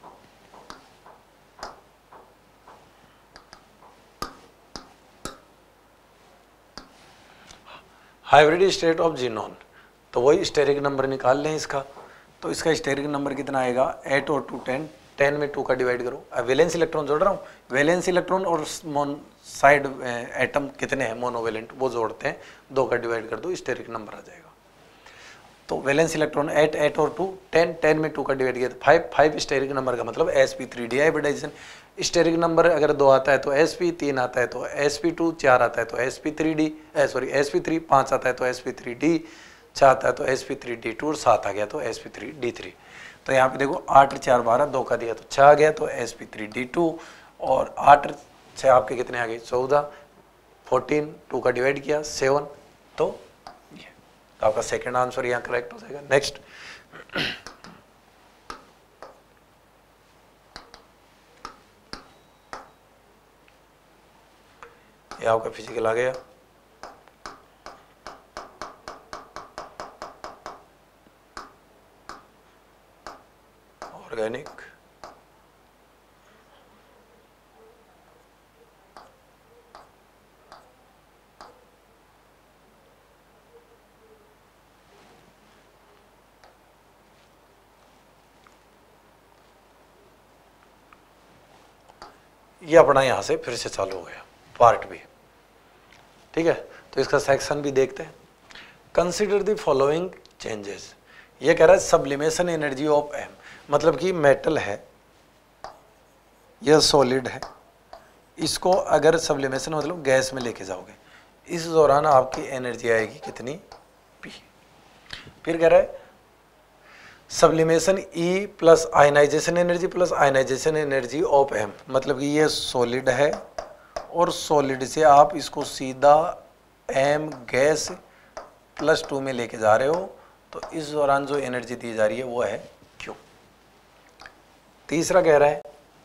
hybrid state of xenon. तो वही स्टेरिक नंबर निकाल लें इसका, तो इसका स्टेरिक नंबर कितना आएगा, 8 और 2 10, 10 में 2 का डिवाइड करो। अब वैलेंस इलेक्ट्रॉन जोड़ रहा हूँ, वैलेंस इलेक्ट्रॉन और साइड एटम कितने हैं मोनोवेलेंट, वो जोड़ते हैं, 2 का डिवाइड कर दो, स्टेरिक नंबर आ जाएगा। तो वैलेंस इलेक्ट्रॉन 8 और 2 10, 10 में 2 का डिवाइड किया तो 5 स्टेरिक नंबर का मतलब sp3d हाइब्रिडाइजेशन। स्टेरिक नंबर अगर 2 आता है तो sp, 3 आता है तो sp2, 4 आता है तो sp3d, sp3, 5 आता है तो sp3d, 6 आता है तो sp3d2 और 7 आ गया तो sp3d3। तो यहाँ पे देखो 8 4 12, 2 का दिया तो 6 आ गया तो sp3d2 और 8 6 आपके कितने आ गए 14, 14 2 का डिवाइड किया 7, तो ये तो आपका सेकंड आंसर यहाँ करेक्ट हो जाएगा। नेक्स्ट, ये आपका फिजिकल आ गया। ऑर्गेनिक, ये अपना यहाँ से फिर से चालू हो गया पार्ट भी, ठीक है। तो इसका सेक्शन भी देखते हैं। Consider the following changes. ये कह रहा है सब्लिमेशन एनर्जी ऑफ एम, मतलब कि मेटल है, यह सॉलिड है, इसको अगर सब्लिमेशन मतलब गैस में लेके जाओगे, इस दौरान आपकी एनर्जी आएगी कितनी, पी। फिर कह रहा है sublimation E plus ionization energy of M, मतलब कि ये सॉलिड है और सॉलिड से आप इसको सीधा एम गैस +2 में लेके जा रहे हो, तो इस दौरान जो एनर्जी दी जा रही है वो है क्यू। तीसरा कह रहा है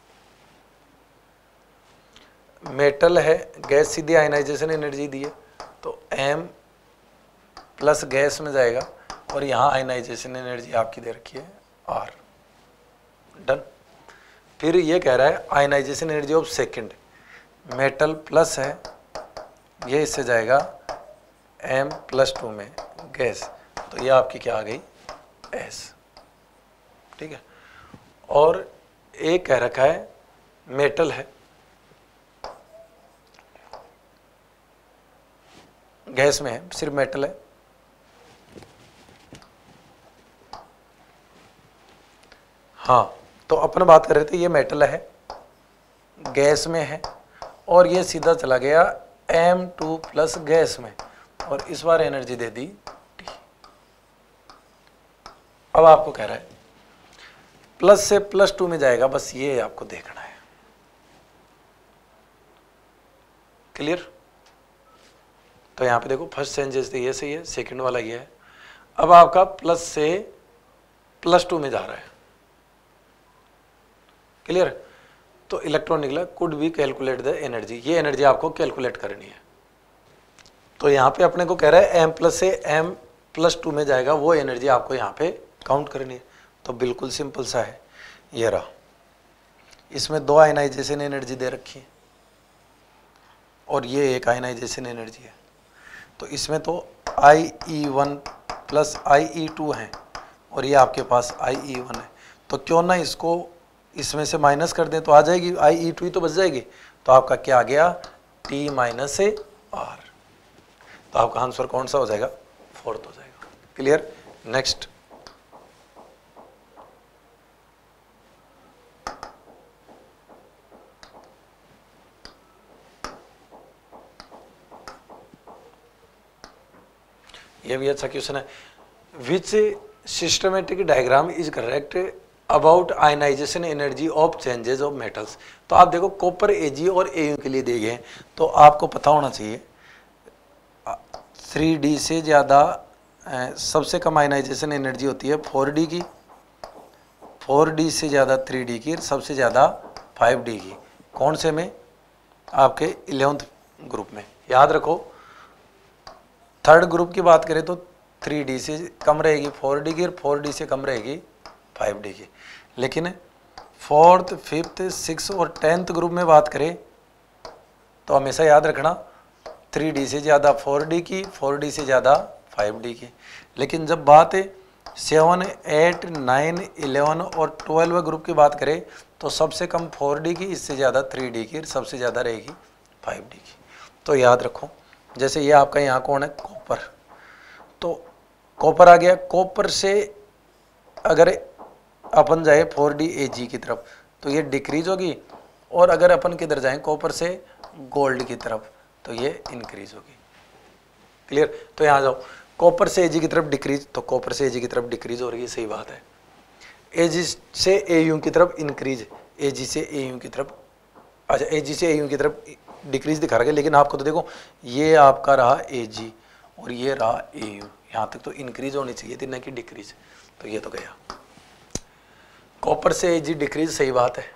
मेटल है, गैस सीधी आयनाइजेशन एनर्जी दी है, तो एम प्लस गैस में जाएगा और यहाँ आयनाइजेशन एनर्जी आपकी दे रखी है आर। डन। फिर ये कह रहा है ionization energy of second, metal plus है, ये इससे जाएगा M+2 में गैस, तो ये आपकी क्या आ गई, S, ठीक है। और एक कह रखा है मेटल है, गैस में है, सिर्फ मेटल है, हाँ। तो अपन बात कर रहे थे ये मेटल है, गैस में है, और ये सीधा चला गया M2 प्लस गैस में, और इस बार एनर्जी दे दी T। अब आपको कह रहा है प्लस से +2 में जाएगा, बस ये आपको देखना है। क्लियर। तो यहां पे देखो फर्स्ट चेंजेस ये सही है, सेकंड वाला ये है। अब आपका प्लस से +2 में जा रहा है। क्लियर। तो इलेक्ट्रॉन निकला, could be calculate the energy, ये एनर्जी आपको कैलकुलेट करनी है। तो यहाँ पे अपने को कह रहा है M+ से M+2 में जाएगा, वो एनर्जी आपको यहाँ पे काउंट करनी है। तो बिल्कुल सिंपल सा है, ये रहा, इसमें 2 आयनाइजेशन एनर्जी दे रखी है और ये एक आयनाइजेशन एनर्जी है। तो इसमें तो IE1 प्लस IE2 है और ये आपके पास IE1 है। तो क्यों ना इसको इसमें से माइनस कर दें, तो आ जाएगी IE2 ही तो बच जाएगी। तो आपका क्या आ गया, T - R। तो आपका आंसर कौन सा हो जाएगा, 4th हो जाएगा। क्लियर। नेक्स्ट, ये भी अच्छा क्वेश्चन है। Which systematic diagram is correct about ionization energy of changes of metals. तो आप देखो कॉपर Ag और Au के लिए दिए गए हैं, तो आपको पता होना चाहिए 3D से ज़्यादा सबसे कम आयनाइजेशन एनर्जी होती है 4D की, 4D से ज़्यादा 3D की, सबसे ज़्यादा 5D की। कौन से में, आपके 11th ग्रुप में। याद रखो, 3rd ग्रुप की बात करें तो 3D से कम रहेगी 4D की, और 4D से कम रहेगी 5D की। लेकिन 4th, 5th, 6th और 10th ग्रुप में बात करें तो हमेशा याद रखना 3D से ज़्यादा 4D की, 4D से ज़्यादा 5D की। लेकिन जब बात 7, 8, 9, 11 और 12 ग्रुप की बात करें तो सबसे कम 4D की, इससे ज़्यादा 3D की, सबसे ज़्यादा रहेगी 5D की। तो याद रखो, जैसे ये आपका यहाँ कौन है, कॉपर। तो कॉपर आ गया, कॉपर से अगर अपन जाए 4D Ag की तरफ तो ये डिक्रीज होगी, और अगर अपन किधर जाएं कॉपर से गोल्ड की तरफ तो ये इंक्रीज होगी। क्लियर। तो यहाँ जाओ, कॉपर से Ag की तरफ डिक्रीज, तो कॉपर से Ag की तरफ डिक्रीज हो रही है, सही बात है। Ag से Au की तरफ इंक्रीज, Ag से Au की तरफ, अच्छा Ag से Au की तरफ डिक्रीज दिखा रहा है। लेकिन आपको तो देखो ये आपका रहा Ag और ये रहा Au, यहाँ तक तो इंक्रीज होनी चाहिए थी, न कि डिक्रीज। तो ये तो गया, कॉपर से Ag डिक्रीज, सही बात है,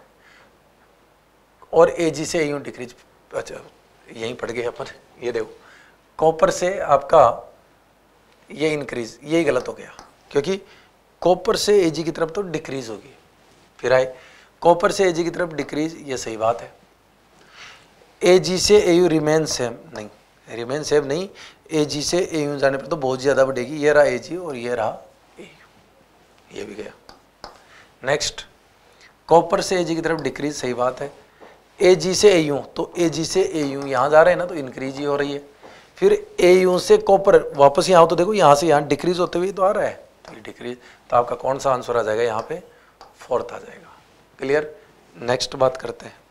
और Ag से Au डिक्रीज। अच्छा यहीं पड़ गए अपन, ये देखो कॉपर से आपका ये इंक्रीज, यही गलत हो गया, क्योंकि कॉपर से Ag की तरफ तो डिक्रीज होगी। फिर आए कॉपर से Ag की तरफ डिक्रीज, ये सही बात है। Ag से Au रिमेन सेम, नहीं रिमेन सेम नहीं, Ag से Au जाने पर तो बहुत ज़्यादा बढ़ेगी। ये रहा Ag और ये रहा Au, ये भी गया। नेक्स्ट, कॉपर से Ag की तरफ डिक्रीज, सही बात है। Ag से Au, तो Ag से Au यहाँ जा रहे हैं ना, तो इंक्रीज ही हो रही है। फिर Au से कॉपर वापस यहाँ, तो देखो यहाँ से यहाँ डिक्रीज होते हुए तो आ रहा है, तो ये डिक्रीज, तो आपका कौन सा आंसर आ जाएगा यहाँ पे, फोर्थ आ जाएगा। क्लियर। नेक्स्ट बात करते हैं।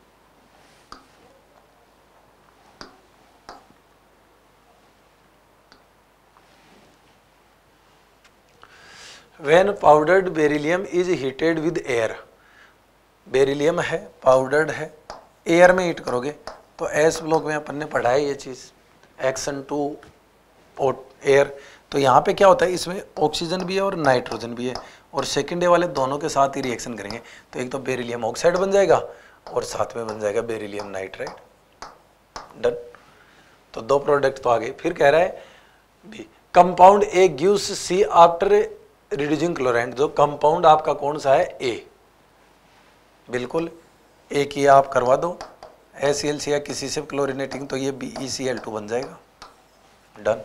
When powdered beryllium is heated with air, beryllium है, पाउडर्ड है, एयर में हीट करोगे, तो एस ब्लॉक में अपन ने पढ़ा है ये चीज़, Xn2 एयर। तो यहाँ पे क्या होता है, इसमें ऑक्सीजन भी है और नाइट्रोजन भी है, और सेकेंड डे वाले दोनों के साथ ही रिएक्शन करेंगे, तो एक तो बेरिलियम ऑक्साइड बन जाएगा और साथ में बन जाएगा बेरिलियम नाइट्राइड। डन। तो दो प्रोडक्ट तो आ गए। फिर कह रहा है B, compound A gives C after reducing chloride. जो कंपाउंड आपका कौन सा है, ए, बिल्कुल ए की आप करवा दो HCl या किसी से क्लोरिनेटिंग, तो ये BeCl2 बन जाएगा। डन।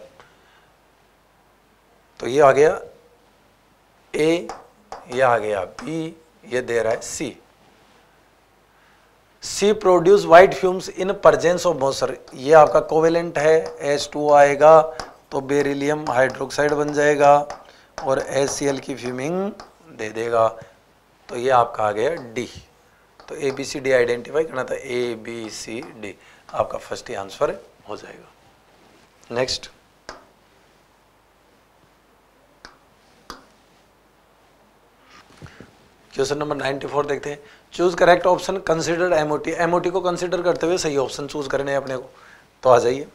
तो ये आ गया ए, ये आ गया बी, ये दे रहा है C. C produce white fumes in presence of moisture, ये आपका कोवेलेंट है, H2 आएगा तो बेरिलियम हाइड्रोक्साइड बन जाएगा और HCl की फ्यूमिंग दे देगा, तो ये आपका आ गया डी। तो ABCD आइडेंटिफाई करना था, ABCD आपका फर्स्ट ही आंसर हो जाएगा। नेक्स्ट, क्वेश्चन नंबर 94 देखते हैं। Choose correct option considered MOT। MOT को कंसिडर करते हुए सही ऑप्शन चूज करने हैं अपने को, तो आ जाइए।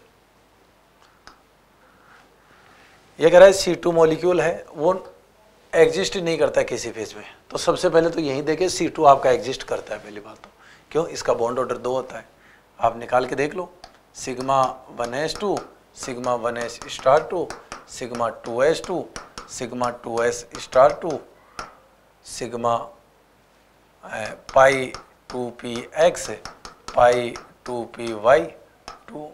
ये कह रहा है C2 मॉलिक्यूल है, वो एग्जिस्ट नहीं करता है किसी फेज में, तो सबसे पहले तो यही देखे C2 आपका एग्जिस्ट करता है। पहली बात तो क्यों, इसका बॉन्ड ऑर्डर 2 होता है, आप निकाल के देख लो, sigma 1s2, sigma 1s*2, sigma 2s2, sigma 2s*2, sigma pi 2px, pi 2py2,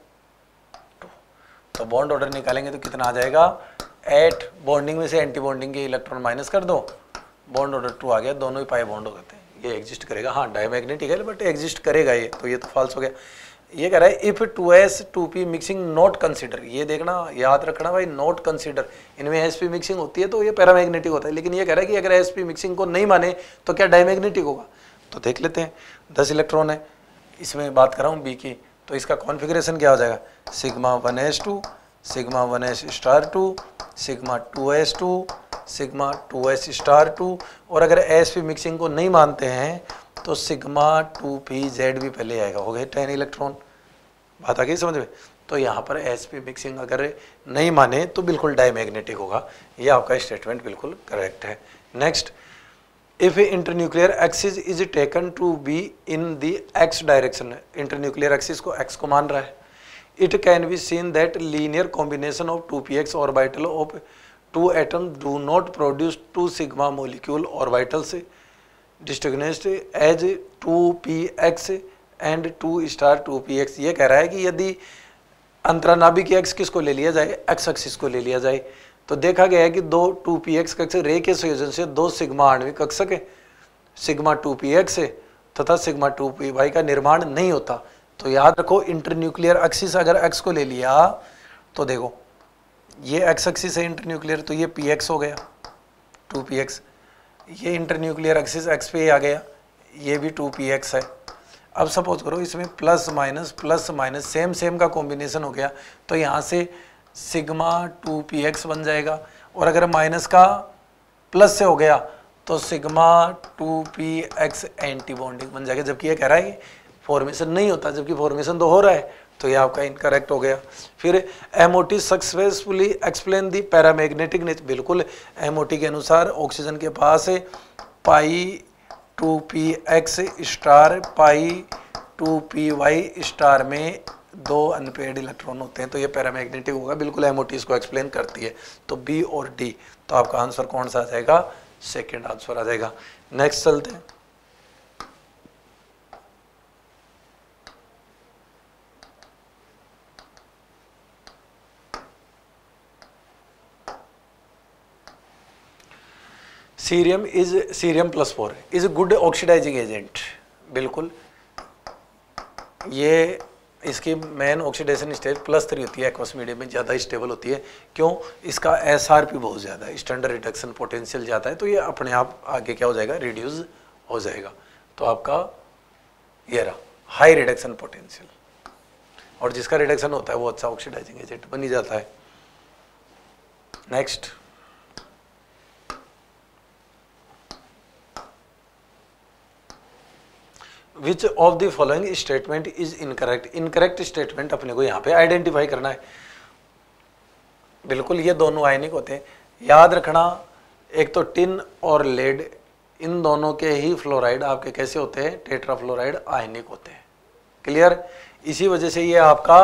तो बॉन्ड ऑर्डर निकालेंगे तो कितना आ जाएगा, 8 बॉन्डिंग में से एंटी बॉन्डिंग के इलेक्ट्रॉन माइनस कर दो, बॉन्ड ऑर्डर 2 आ गया, दोनों ही पाई बॉन्ड हो जाते हैं, ये एग्जिस्ट करेगा। हाँ डायमैग्नेटिक है बट एग्जिस्ट करेगा ये, तो ये तो फॉल्स हो गया। ये कह रहा है if 2s 2p mixing not consider, ये देखना याद रखना भाई, नॉट कंसिडर, इनमें sp मिक्सिंग होती है तो ये पैरामैग्नेटिक होता है, लेकिन ये कह रहा है कि अगर sp मिक्सिंग को नहीं माने तो क्या डायमैग्नेटिक होगा, तो देख लेते हैं। 10 इलेक्ट्रॉन है, इसमें बात कर रहा हूँ बी की, तो इसका कॉन्फ़िगरेशन क्या हो जाएगा, sigma 1s2, sigma 1s*2, sigma 2s2, sigma 2s*2, और अगर sp मिक्सिंग को नहीं मानते हैं तो सिग्मा 2pz भी पहले आएगा, हो गए 10 इलेक्ट्रॉन। बात आ गई समझ में। तो यहाँ पर sp मिक्सिंग अगर नहीं माने तो बिल्कुल डायमैग्नेटिक होगा, ये आपका स्टेटमेंट बिल्कुल करेक्ट है। Next, if internuclear axis is taken to be in the x direction, internuclear axis को x को मान रहा है, it can be seen that linear combination of 2px orbital of 2 atoms do not produce 2 sigma molecule orbitals distinguished as 2px and 2*2px। ये कह रहा है कि यदि अंतरानाभिक x किसको ले लिया जाए, x एक्सिस को ले लिया जाए, तो देखा गया है कि दो 2px कक्षक रे के संयोजन से 2 सिग्मा आणविक कक्षक है, सिग्मा 2px तथा सिग्मा 2py का निर्माण नहीं होता। तो याद रखो इंटरन्यूक्लियर एक्सिस अगर x को ले लिया तो देखो ये x एक्सिस है इंटरन्यूक्लियर, तो ये px हो गया 2px, ये इंटरन्यूक्लियर एक्सिस x पे आ गया, ये भी 2px है। अब सपोज करो इसमें प्लस माइनस सेम का कॉम्बिनेशन हो गया, तो यहाँ से सिग्मा 2px बन जाएगा, और अगर माइनस का प्लस से हो गया तो सिग्मा 2px एंटी बॉन्डिंग बन जाएगा, जबकि ये कह रहा है फॉर्मेशन नहीं होता, जबकि फॉर्मेशन तो हो रहा है, तो ये आपका इनकरेक्ट हो गया। फिर MOT successfully explain the paramagnetic nature, बिल्कुल MOT के अनुसार ऑक्सीजन के पास पाई 2px स्टार पाई 2py स्टार में 2 अनपेड इलेक्ट्रॉन होते हैं, तो ये पैरामैग्नेटिक होगा, बिल्कुल MOT इसको एक्सप्लेन करती है। तो बी और डी, तो आपका आंसर कौन सा आ जाएगा, सेकेंड आंसर आ जाएगा। नेक्स्ट चलते हैं। Cerium +4 is good oxidising agent, बिल्कुल ये इसकी मेन ऑक्सीडेशन स्टेज +3 होती है, एक्वस मीडियम में ज़्यादा स्टेबल होती है। क्यों? इसका SRP बहुत ज़्यादा है, स्टैंडर्ड रिडक्शन पोटेंशियल ज़्यादा है, तो ये अपने आप आगे क्या हो जाएगा, रिड्यूस हो जाएगा। तो आपका ये रहा हाई रिडक्शन पोटेंशियल, और जिसका रिडक्शन होता है वो अच्छा ऑक्सीडाइजिंग एजेंट बन ही जाता है। Next, which of the following statement is incorrect. Incorrect statement अपने को यहाँ पे आइडेंटिफाई करना है। बिल्कुल ये दोनों आयनिक होते हैं, याद रखना। एक तो टिन और लेड, इन दोनों के ही फ्लोराइड आपके कैसे होते हैं, टेट्राफ्लोराइड आयनिक होते हैं। क्लियर? इसी वजह से ये आपका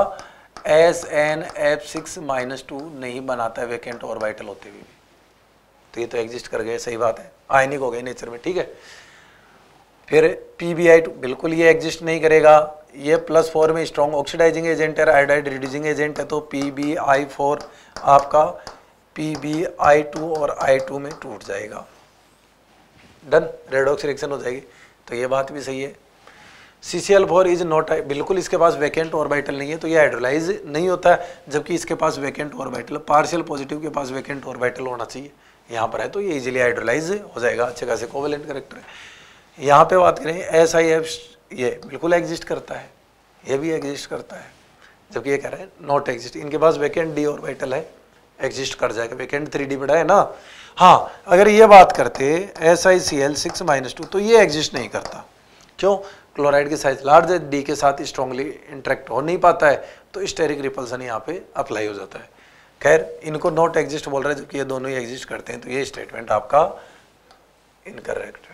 SnF6-2 नहीं बनाता है वेकेंट ऑर्बिटल होते हुए भी। तो ये तो एग्जिस्ट कर गए, सही बात है, आयनिक हो गए नेचर में, ठीक है। फिर PbI2 बिल्कुल ये एग्जिस्ट नहीं करेगा, ये +4 में स्ट्रॉन्ग ऑक्सीडाइजिंग एजेंट है, आयोडाइड रिड्यूसिंग एजेंट है, तो PbI4 आपका PbI2 और I2 में टूट जाएगा। डन, रेडॉक्स रिएक्शन हो जाएगी। तो ये बात भी सही है। CCl4 इज नॉट, बिल्कुल इसके पास वैकेंट ऑर्बिटल नहीं है, तो ये हाइड्रोलाइज नहीं होता है, जबकि इसके पास वैकेंट ऑर्बिटल, पार्शियल पॉजिटिव के पास वैकेंट ऑर्बिटल होना चाहिए, यहाँ पर है, तो ये इजीली हाइड्रोलाइज हो जाएगा। अच्छे खासे कोवेलेंट कैरेक्टर है। यहाँ पे बात करें SiF, ये बिल्कुल एग्जिस्ट करता है, ये भी एग्जिस्ट करता है, जबकि ये कह रहा है नॉट एग्जिस्ट। इनके पास वैकेंट d ऑर्बिटल है, एग्जिस्ट कर जाएगा, वैकेंट 3d बड़ा है ना। हाँ, अगर ये बात करते SiCl6-2 तो ये एग्जिस्ट नहीं करता। क्यों? क्लोराइड की साइज लार्ज है, डी के साथ स्ट्रांगली इंटरेक्ट हो नहीं पाता है, तो स्टेरिक रिपल्सन यहाँ पे अप्लाई हो जाता है। खैर, इनको नॉट एग्जिस्ट बोल रहा है, जबकि ये दोनों ही एग्जिस्ट करते हैं, तो ये स्टेटमेंट आपका इनकरेक्ट है।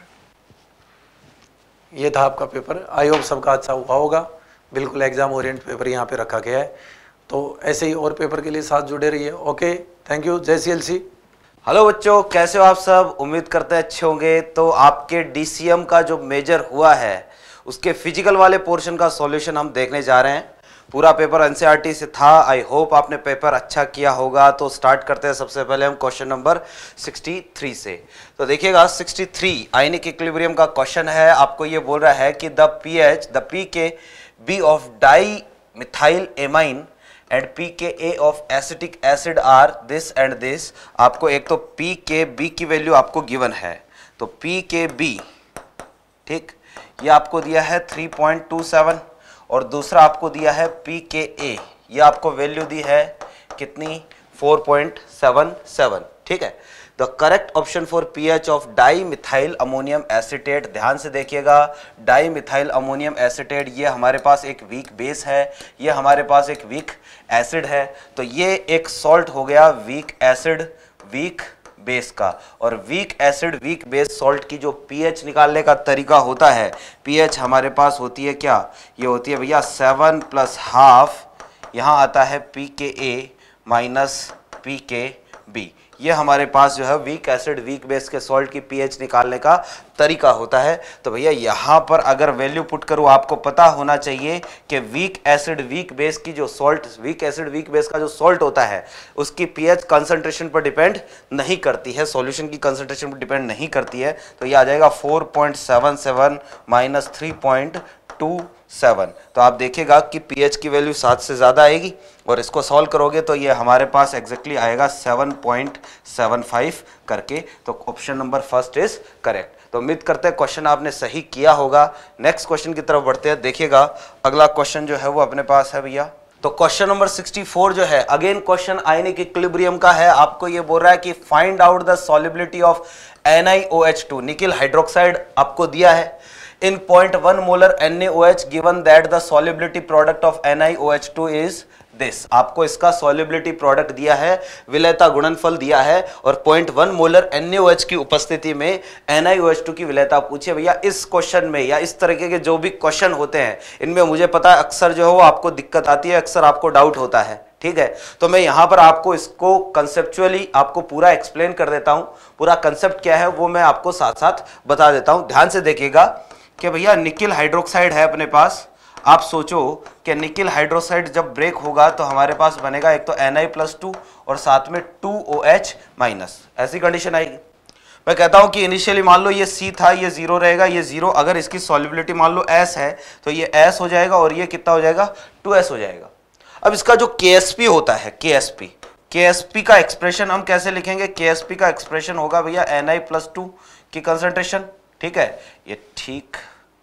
ये था आपका पेपर। आई होप सबका अच्छा हुआ होगा। बिल्कुल एग्जाम ओरिएंट पेपर यहाँ पे रखा गया है, तो ऐसे ही और पेपर के लिए साथ जुड़े रहिए। Okay, thank you. जय CLC। हेलो बच्चों, कैसे हो आप सब? उम्मीद करते हैं अच्छे होंगे। तो आपके DCM का जो मेजर हुआ है उसके फिजिकल वाले पोर्शन का सॉल्यूशन हम देखने जा रहे हैं। पूरा पेपर NCERT से था। आई होप आपने पेपर अच्छा किया होगा। तो स्टार्ट करते हैं। सबसे पहले हम क्वेश्चन नंबर 63 से। तो देखिएगा 63 आयनिक इक्विलिब्रियम का क्वेश्चन है। आपको ये बोल रहा है कि the pKb of dimethylamine and pKa of acetic acid are this and this. आपको एक तो pKb की वैल्यू आपको गिवन है, तो pKb, ठीक, ये आपको दिया है 3.27 और दूसरा आपको दिया है pKa, ये आपको वैल्यू दी है कितनी, 4.77, ठीक है। The correct option for pH of dimethylammonium acetate, ध्यान से देखिएगा, डाई मिथाइल अमोनियम एसिटेट ये हमारे पास एक वीक बेस है, ये हमारे पास एक वीक एसिड है, तो ये एक सॉल्ट हो गया वीक एसिड वीक बेस का। और weak acid weak base salt की जो pH निकालने का तरीका होता है, pH हमारे पास होती है क्या, ये होती है भैया 7+½ यहाँ आता है pKa माइनस pKb। ये हमारे पास जो है वीक एसिड वीक बेस के सॉल्ट की pH निकालने का तरीका होता है। तो भैया यहाँ पर अगर वैल्यू पुट करूँ, आपको पता होना चाहिए कि वीक एसिड वीक बेस की जो salt, weak acid weak base का जो सॉल्ट होता है उसकी pH कंसंट्रेशन पर डिपेंड नहीं करती है, सॉल्यूशन की कंसंट्रेशन पर डिपेंड नहीं करती है। तो ये आ जाएगा 4.77 माइनस 3.27। तो आप देखिएगा कि pH की वैल्यू 7 से ज़्यादा आएगी और इसको सॉल्व करोगे तो ये हमारे पास एग्जैक्टली आएगा 7.75 करके। तो option number first is correct. तो उम्मीद करते हैं क्वेश्चन आपने सही किया होगा। नेक्स्ट क्वेश्चन की तरफ बढ़ते हैं। देखिएगा अगला क्वेश्चन जो है वो अपने पास है भैया। तो क्वेश्चन नंबर 64 जो है, अगेन क्वेश्चन आयनिक इक्विलिब्रियम का है। आपको ये बोल रहा है कि find out the solubility of NiOH2, nickel hydroxide आपको दिया है, in 0.1 molar NaOH given that the solubility product of NiOH2 is this। आपको इसका solubility product दिया है, विलेयता गुणनफल दिया है और 0.1 मोलर NaOH की उपस्थिति में NiOH2 की विलेयता पूछिए। भैया इस क्वेश्चन में या इस तरीके के जो भी क्वेश्चन होते हैं इनमें मुझे पता है अक्सर जो है वो आपको दिक्कत आती है, अक्सर आपको डाउट होता है, ठीक है। तो मैं यहां पर आपको इसको कंसेप्चुअली आपको पूरा एक्सप्लेन कर देता हूं। पूरा कंसेप्ट क्या है वो मैं आपको साथ साथ बता देता हूं। ध्यान से देखिएगा कि भैया निकिल हाइड्रोक्साइड है अपने पास। आप सोचो कि निकिल हाइड्रोक्साइड जब ब्रेक होगा तो हमारे पास बनेगा एक तो Na+2 और साथ में 2OH-, ऐसी कंडीशन आएगी। मैं कहता हूं कि इनिशियली मान लो ये C था, ये 0 रहेगा, ये 0, अगर इसकी सॉल्युबिलिटी मान लो S है तो ये S हो जाएगा और ये कितना हो जाएगा 2S हो जाएगा। अब इसका जो KSP होता है, KSP का एक्सप्रेशन हम कैसे लिखेंगे? KSP का एक्सप्रेशन होगा भैया Ni+2 की कंसंट्रेशन, ठीक है, ये ठीक।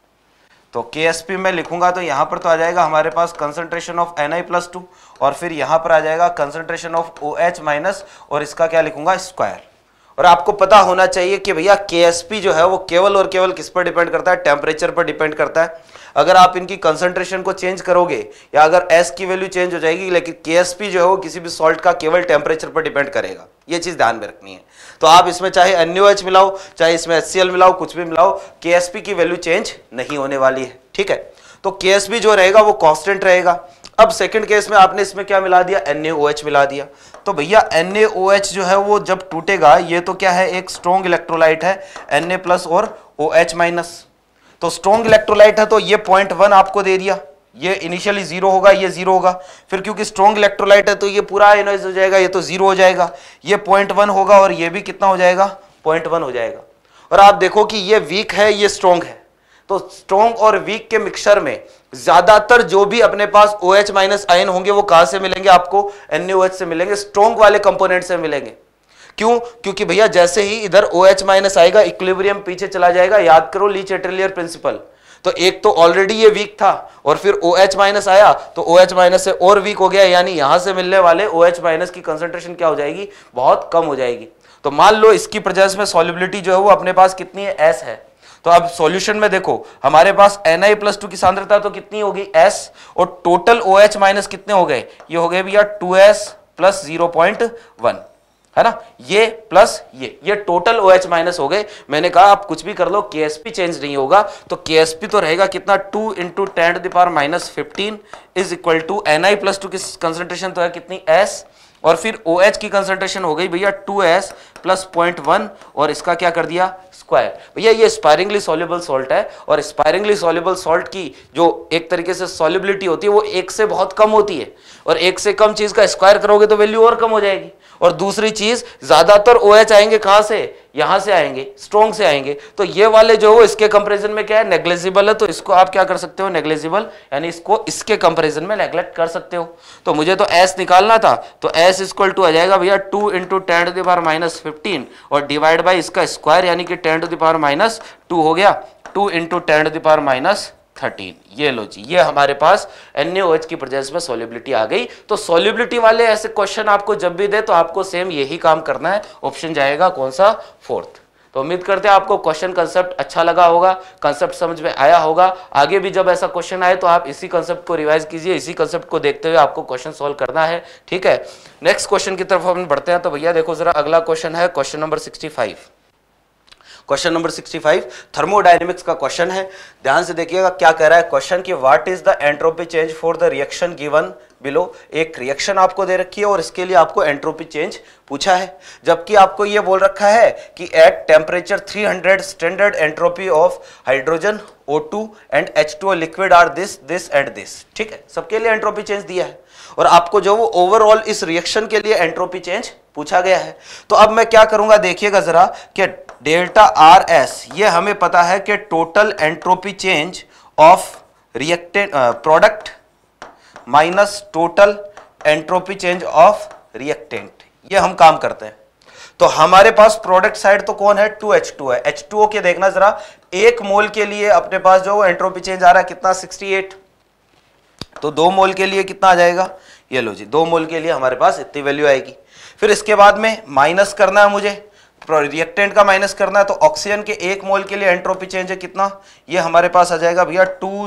तो KSP में लिखूंगा तो यहां पर तो आ जाएगा हमारे पास कंसंट्रेशन ऑफ Ni+2 और फिर यहां पर आ जाएगा कंसंट्रेशन ऑफ OH माइनस और इसका क्या लिखूंगा स्क्वायर। और आपको पता होना चाहिए कि भैया KSP जो है वो केवल और केवल किस पर डिपेंड करता है? टेम्परेचर पर डिपेंड करता है। अगर आप इनकी कंसंट्रेशन को चेंज करोगे या अगर S की वैल्यू चेंज हो जाएगी, लेकिन KSP जो है वो किसी भी सॉल्ट का केवल टेम्परेचर पर डिपेंड करेगा, ये चीज ध्यान में रखनी है। तो आप इसमें चाहे NaOH मिलाओ, चाहे इसमें HCl मिलाओ, कुछ भी मिलाओ, KSP की वैल्यू चेंज नहीं होने वाली है, ठीक है। तो KSP जो रहेगा वो कांस्टेंट रहेगा। अब सेकंड केस में आपने इसमें क्या मिला दिया? NaOH मिला दिया। तो भैया NaOH जो है वो जब टूटेगा, ये तो क्या है, एक स्ट्रॉन्ग इलेक्ट्रोलाइट है, Na+ और OH-। तो स्ट्रॉन्ग इलेक्ट्रोलाइट है तो ये 0.1 आपको दे दिया, ये इनिशियली 0 होगा, ये 0 होगा, फिर क्योंकि स्ट्रॉन्ग इलेक्ट्रोलाइट है तो ये पूरा आयनाइज हो जाएगा, ये तो 0 हो जाएगा, ये 0.1 होगा और ये भी कितना हो जाएगा? 0.1 हो जाएगा। और आप देखो कि ये वीक है, ये स्ट्रॉन्ग है, तो स्ट्रॉन्ग और वीक के मिक्सचर में ज्यादातर जो भी अपने पास OH- आयन होंगे वो कहां से मिलेंगे? आपको NaOH से मिलेंगे, स्ट्रॉन्ग वाले कंपोनेंट से मिलेंगे। क्यों? क्योंकि भैया जैसे ही इधर OH- आएगा, इक्विलिब्रियम पीछे चला जाएगा। याद करो ली चैटलियर प्रिंसिपल। तो एक तो ऑलरेडी ये वीक था और फिर OH- आया तो OH- से और वीक हो गया, यानी यहां से मिलने वाले OH- की कंसंट्रेशन क्या हो जाएगी? बहुत कम हो जाएगी। तो मान लो इसकी प्रेजेंस में सॉल्युबिलिटी जो है वो अपने पास कितनी है? S है। तो अब सॉल्यूशन में देखो हमारे पास Ni+2 की सांद्रता तो कितनी होगी? S, और टोटल OH- कितने हो गए? ये हो गए भैया 2S + 0.1, है ना, ये प्लस ये टोटल OH- हो गए। मैंने कहा आप कुछ भी कर लो, KSP चेंज नहीं होगा। तो KSP तो रहेगा कितना? 2 × 10⁻15 इज इक्वल टू Ni+2 की कंसंट्रेशन तो है कितनी? S, और फिर OH की कंसंट्रेशन हो गई भैया 2S + 0.1 और इसका क्या कर दिया? स्क्वायर। भैया ये स्पायरिंगली सॉल्युबल सॉल्ट है और स्पायरिंगली सॉल्युबल सॉल्ट की जो एक तरीके से सॉल्युबिलिटी होती है वो 1 से बहुत कम होती है, और 1 से कम चीज का स्क्वायर करोगे तो वैल्यू और कम हो जाएगी। और दूसरी चीज, ज्यादातर OH आएंगे कहां से? यहां से आएंगे, स्ट्रॉन्ग से आएंगे। तो ये वाले जो हो इसके कंपैरिजन में क्या है? नेग्लिजिबल है। तो इसको आप क्या कर सकते हो? नेग्लिजिबल, यानी इसको इसके कंपैरिजन में नेग्लेक्ट कर सकते हो। तो मुझे तो S निकालना था, तो S = आ जाएगा भैया 2 × 10⁻15 और डिवाइड बाय इसका स्क्वायर, यानी कि 10⁻2 हो गया, 2 × 10⁻13। ये लो जी, ये हमारे पास NaOH की प्रेजेंस में सॉल्युबिलिटी आ गई। तो सॉल्युबिलिटी वाले ऐसे क्वेश्चन आपको जब भी दे तो आपको सेम यही काम करना है। ऑप्शन जाएगा कौन सा? 4th। तो उम्मीद करते हैं आपको क्वेश्चन कंसेप्ट अच्छा लगा होगा, कंसेप्ट समझ में आया होगा। आगे भी जब ऐसा क्वेश्चन आए तो आप इसी कंसेप्ट को रिवाइज कीजिए, इसी कंसेप्ट को देखते हुए आपको क्वेश्चन सॉल्व करना है, ठीक है। नेक्स्ट क्वेश्चन की तरफ हम बढ़ते हैं। तो भैया देखो जरा, अगला क्वेश्चन है question number 65। Question number 65 thermodynamics का क्वेश्चन है। ध्यान से देखिएगा क्या कह रहा है क्वेश्चन की, what is the entropy change for the reaction given below. एक रिएक्शन आपको दे रखी है और इसके लिए आपको एंट्रोपी चेंज पूछा है, जबकि आपको ये बोल रखा है कि at temperature 300 standard entropy of hydrogen, O2 and H2O liquid are this and this. ठीक है, सबके लिए एंट्रोपी चेंज दिया है और आपको जो वो ओवरऑल इस रिएक्शन के लिए एंट्रोपी चेंज पूछा गया है। तो अब मैं क्या करूंगा, देखिएगा जरा कि डेल्टा RS ये हमें पता है कि total entropy change of reactant product minus total entropy change of reactant, ये हम काम करते हैं। तो हमारे पास प्रोडक्ट साइड तो कौन है? 2H2 है। H2O के देखना जरा, 1 मोल के लिए अपने पास जो एंट्रोपी चेंज आ रहा है कितना? 68। तो 2 मोल के लिए कितना आ जाएगा? ये लो जी, 2 मोल के लिए हमारे पास इतनी वैल्यू आएगी। फिर इसके बाद में माइनस करना है मुझे, रिएक्टेंट का माइनस करना है। तो ऑक्सीजन के 1 मोल के लिए एंट्रोपी चेंज है कितना? ये हमारे पास आ जाएगा भैया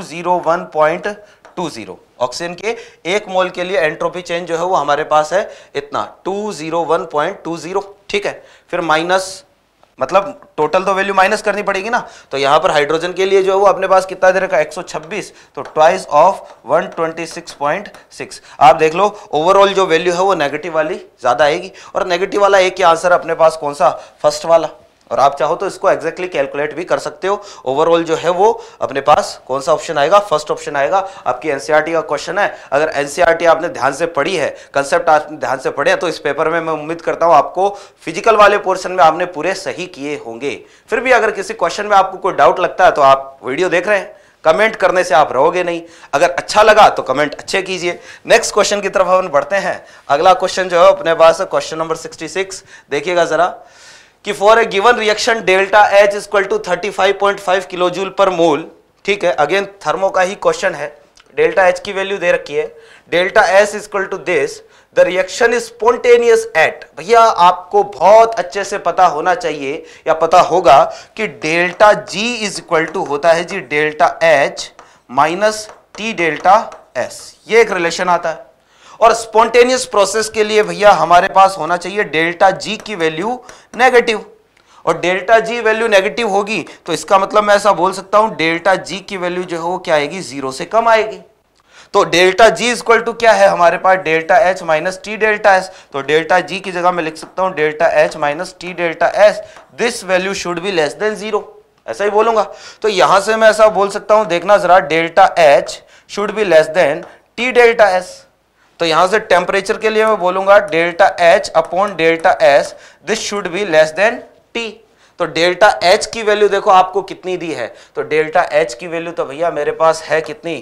201.20। ऑक्सीजन के 1 मोल के लिए एंट्रोपी चेंज जो है वो हमारे पास है इतना 201.20। ठीक है, फिर माइनस मतलब टोटल तो वैल्यू माइनस करनी पड़ेगी ना। तो यहां पर हाइड्रोजन के लिए जो है वो अपने पास कितना दे रखा है? 126, तो ट्वाइस ऑफ 126.6। आप देख लो ओवरऑल जो वैल्यू है वो नेगेटिव वाली ज्यादा आएगी, और नेगेटिव वाला एक ही आंसर अपने पास कौन सा? फर्स्ट वाला। और आप चाहो तो इसको एग्जैक्टली कैलकुलेट भी कर सकते हो। ओवरऑल जो है वो अपने पास कौन सा ऑप्शन आएगा, फर्स्ट ऑप्शन आएगा। आपकी एनसीईआरटी का क्वेश्चन है, अगर एनसीईआरटी आपने ध्यान से पढ़ी है, कंसेप्ट आपने ध्यान से पढ़े हैं, तो इस पेपर में मैं उम्मीद करता हूं आपको फिजिकल वाले पोर्शन में आपने पूरे सही किए होंगे। फिर भी अगर किसी क्वेश्चन में आपको कोई डाउट लगता है तो आप वीडियो देख रहे हैं, कमेंट करने से आप रहोगे नहीं। अगर अच्छा लगा तो कमेंट अच्छे कीजिए। नेक्स्ट क्वेश्चन की तरफ हम बढ़ते हैं। अगला क्वेश्चन जो है अपने पास क्वेश्चन नंबर 66, देखिएगा जरा कि for a given reaction delta H equal to 35.5 kilo joule per mole, ठीक है, अगेन थर्मो का ही क्वेश्चन है। डेल्टा एच की वैल्यू दे रखी है, delta S equal to this, the reaction is spontaneous at. भैया आपको बहुत अच्छे से पता होना चाहिए या पता होगा कि delta G is equal to होता है G delta H minus T delta S, ये एक रिलेशन आता है। और स्पॉन्टेनियस प्रोसेस के लिए भैया हमारे पास होना चाहिए डेल्टा जी की वैल्यू नेगेटिव, और डेल्टा जी वैल्यू नेगेटिव होगी तो इसका मतलब मैं ऐसा बोल सकता हूं डेल्टा जी की वैल्यू जो है वो क्या आएगी, 0 से कम आएगी। तो डेल्टा जी इक्वल टू क्या है हमारे पास, delta H minus T delta S. तो डेल्टा जी की जगह मैं लिख सकता हूं delta H minus T delta S, this value should be less than 0, ऐसा ही बोलूंगा। तो यहां से मैं ऐसा बोल सकता हूं, देखना जरा, delta H should be less than T delta S. तो यहां से टेम्परेचर के लिए मैं बोलूंगा delta H upon delta S, this should be less than T. तो डेल्टा एच की वैल्यू देखो आपको कितनी दी है, तो डेल्टा एच की वैल्यू तो भैया मेरे पास है कितनी,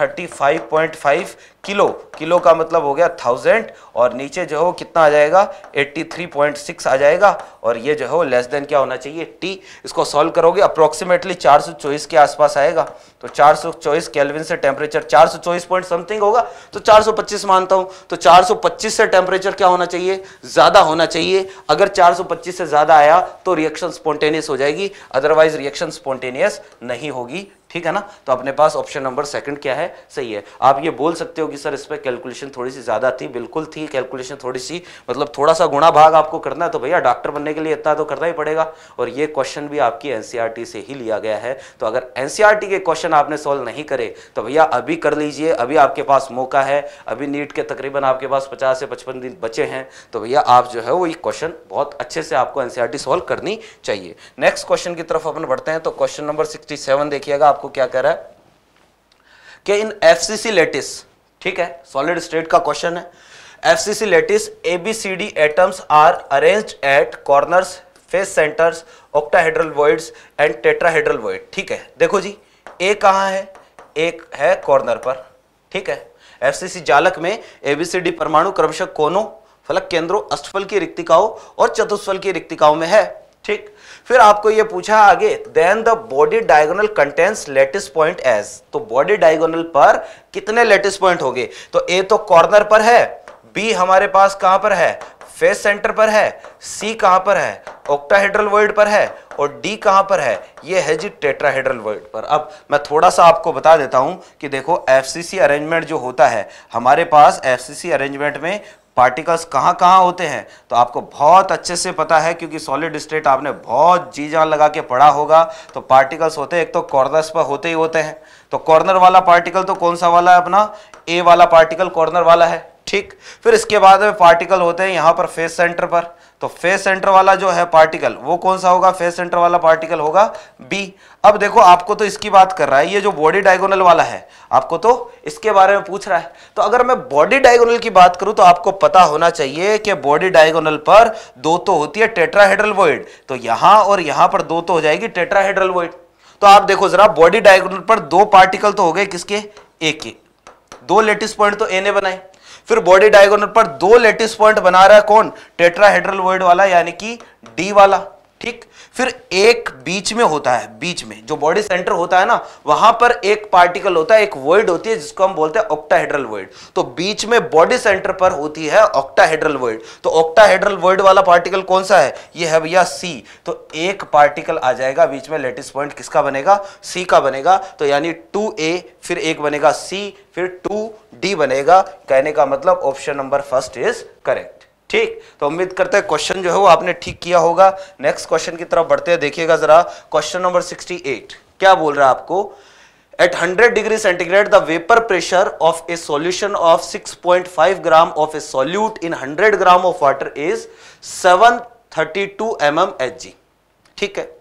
35.5 किलो, किलो का मतलब हो गया 1000, और नीचे जो है वो कितना आ जाएगा, 83.6 आ जाएगा, और ये जो है वो लेस देन क्या होना चाहिए, टी। इसको सॉल्व करोगे अप्रोक्सीमेटली 424 के आसपास आएगा। तो 424 केल्विन से टेम्परेचर 424 पॉइंट समथिंग होगा, तो 425 मानता हूं। तो 425 से टेम्परेचर क्या होना चाहिए, ज्यादा होना चाहिए। अगर 425 से ज्यादा आया तो रिएक्शन स्पॉन्टेनियस हो जाएगी, अदरवाइज रिएक्शन स्पॉन्टेनियस नहीं होगी, ठीक है ना। तो अपने पास ऑप्शन नंबर सेकंड क्या है, सही है। आप ये बोल सकते हो कि सर इस पे कैलकुलेशन थोड़ी सी ज्यादा थी, बिल्कुल थी कैलकुलेशन थोड़ी सी, मतलब थोड़ा सा गुणा भाग आपको करना है, तो भैया डॉक्टर बनने के लिए इतना तो करना ही पड़ेगा। और ये क्वेश्चन भी आपकी एनसीईआरटी से ही लिया गया है। तो अगर एनसीईआरटी के क्वेश्चन आपने सॉल्व नहीं करे तो भैया अभी कर लीजिए, अभी आपके पास मौका है। अभी नीट के तकरीबन आपके पास 50 से 55 दिन बचे हैं, तो भैया आप जो है वो ये क्वेश्चन बहुत अच्छे से आपको एनसीईआरटी सॉल्व करनी चाहिए। नेक्स्ट क्वेश्चन की तरफ अपन बढ़ते हैं। तो क्वेश्चन नंबर 67 देखिएगा, आपको क्या कह रहा है कि इन एफसीसी लैटिस, ठीक है, सॉलिड स्टेट का क्वेश्चन है, FCC lattice ABCD atoms are arranged at corners, face centres, octahedral voids and tetrahedral void. ठीक है, देखो जी, ए कहां है, एक है कॉर्नर पर, ठीक है। एफसीसी जालक में एबीसीडी परमाणु क्रमशः कोनों, फलक केंद्रों, अष्टफल की रिक्तिकाओं और चतुष्फल की रिक्तिकाओं में है, ठीक। फिर आपको यह पूछा आगे, then the body diagonal contains lattice point as. तो बॉडी डायगोनल पर कितने लैटिस पॉइंट होंगे, तो ए तो कॉर्नर पर है, बी हमारे पास कहां पर है, फेस सेंटर पर है, सी कहां पर है, ऑक्टाहेड्रल वॉइड पर है, और डी कहां पर है, ये है जी टेट्राहेड्रल वॉइड पर। अब मैं थोड़ा सा आपको बता देता हूं कि देखो एफसीसी अरेंजमेंट जो होता है हमारे पास, एफसीसी अरेंजमेंट में पार्टिकल्स कहाँ कहाँ होते हैं तो आपको बहुत अच्छे से पता है, क्योंकि सॉलिड स्टेट आपने बहुत जी जान लगा के पढ़ा होगा। तो पार्टिकल्स होते हैं, एक तो कॉर्नर्स पर होते ही होते हैं। तो कॉर्नर वाला पार्टिकल तो कौन सा वाला है अपना, ए वाला पार्टिकल कॉर्नर वाला है, ठीक। फिर इसके बाद में पार्टिकल होते हैं यहाँ पर फेस सेंटर पर। तो फेस सेंटर वाला जो है पार्टिकल वो कौन सा होगा, फेस सेंटर वाला पार्टिकल होगा बी। अब देखो आपको तो इसकी बात कर रहा है, ये जो बॉडी डायगोनल वाला है आपको तो इसके बारे में पूछ रहा है। तो अगर मैं बॉडी डायगोनल की बात करूं तो आपको पता होना चाहिए कि बॉडी डायगोनल पर दो तो होती है टेट्राहेड्रल वॉइड, तो यहां और यहां पर दो तो हो जाएगी टेट्राहेड्रल वॉइड। तो आप देखो जरा, बॉडी डायगोनल पर दो पार्टिकल तो हो गए किसके, ए के, दो लैटिस पॉइंट तो ए ने बनाए। फिर बॉडी डायगोनल पर दो लैटिस पॉइंट बना रहा है कौन, टेट्राहेड्रल वॉइड वाला यानी कि डी वाला, ठीक। फिर एक बीच में होता है, बीच में जो बॉडी सेंटर होता है ना वहां पर एक पार्टिकल होता है, एक वॉइड होती है जिसको हम बोलते हैं ऑक्टाहेड्रल वॉइड। तो बीच में बॉडी सेंटर पर होती है ऑक्टाहेड्रल वॉइड। तो ऑक्टाहेड्रल वॉइड वाला पार्टिकल कौन सा है, ये है भैया सी। तो एक पार्टिकल आ जाएगा बीच में, लैटिस पॉइंट किसका बनेगा, सी का बनेगा। तो यानी 2a, फिर एक बनेगा सी, फिर 2d बनेगा। कहने का मतलब option number first is correct, ठीक। तो उम्मीद करते हैं क्वेश्चन जो है वो आपने ठीक किया होगा। नेक्स्ट क्वेश्चन की तरफ बढ़ते हैं, देखिएगा जरा, क्वेश्चन नंबर 68 क्या बोल रहा है आपको, at 100 degree centigrade the vapour pressure of a solution of 6.5 gram of a solute in 100 gram of water is 732 mmHg। ठीक है।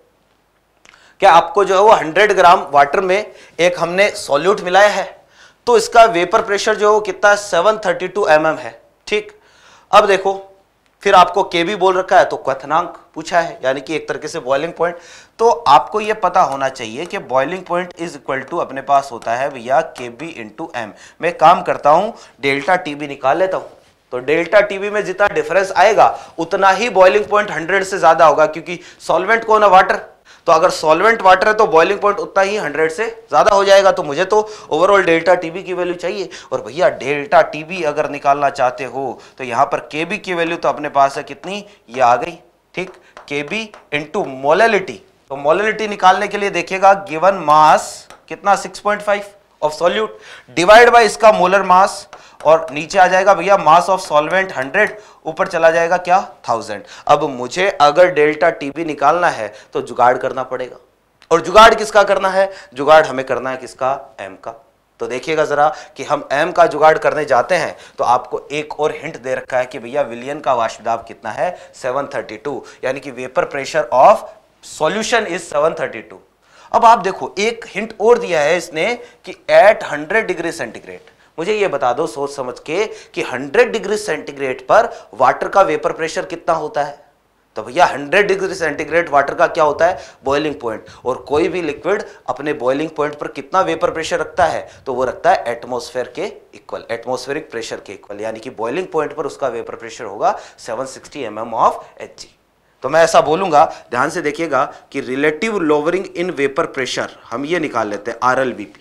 क्या आपको जो है वो 100 ग्राम वाटर में एक हमने सॉल्यूट मिलाया है, तो इसका वेपर प्रेशर जो है वो कितना है, 732 mm है। ठीक, अब देखो फिर आपको केबी बोल रखा है, तो क्वथनांक पूछा है, यानी कि एक तरीके से बॉइलिंग पॉइंट। तो आपको यह पता होना चाहिए कि boiling point is equal to अपने पास होता है भैया केबी इंटू एम। मैं काम करता हूं, डेल्टा टीबी निकाल लेता हूं, तो डेल्टा टीबी में जितना डिफरेंस आएगा उतना ही बॉइलिंग पॉइंट 100 से ज्यादा होगा, क्योंकि सॉल्वेंट कौन है, वाटर। तो अगर सॉल्वेंट वाटर है तो बॉइलिंग पॉइंट उतना ही 100 से ज्यादा हो जाएगा। तो मुझे तो ओवरऑल डेल्टा टीबी की वैल्यू चाहिए, और भैया डेल्टा टीबी अगर निकालना चाहते हो तो यहां पर केबी की वैल्यू तो अपने पास है कितनी, ये आ गई। ठीक, केबी इंटू मोलैलिटी। तो मोलैलिटी निकालने के लिए देखिएगा गिवन मास कितना 6.5 ऑफ सॉल्यूट डिवाइड बाय इसका मोलर मास, और नीचे आ जाएगा भैया मास ऑफ सॉल्वेंट 100, ऊपर चला जाएगा क्या 1000। अब मुझे अगर डेल्टा टीबी निकालना है तो जुगाड़ करना पड़ेगा, और जुगाड़ किसका करना है, जुगाड़ हमें करना है किसका, एम का। तो देखिएगा जरा कि हम एम का जुगाड़ करने जाते हैं तो आपको एक और हिंट दे रखा है कि भैया विलियन का वाष्प दाब कितना है, 732, यानी कि vapour pressure of solution is 732। अब आप देखो एक हिंट और दिया है इसने कि एट 100 डिग्री सेंटीग्रेड। मुझे ये बता दो सोच समझ के कि 100 डिग्री सेंटीग्रेड पर वाटर का वेपर प्रेशर कितना होता है। तो भैया 100 डिग्री सेंटीग्रेड वाटर का क्या होता है, बॉइलिंग पॉइंट। और कोई भी लिक्विड अपने बॉइलिंग पॉइंट पर कितना वेपर प्रेशर रखता है, तो वो रखता है एटमॉस्फेयर के इक्वल, एटमॉस्फेरिक प्रेशर के इक्वल, यानी कि बॉइलिंग पॉइंट पर उसका वेपर प्रेशर होगा 760 mm ऑफ Hg। तो मैं ऐसा बोलूंगा, ध्यान से देखिएगा कि relative lowering in vapour pressure हम ये निकाल लेते हैं RLVP।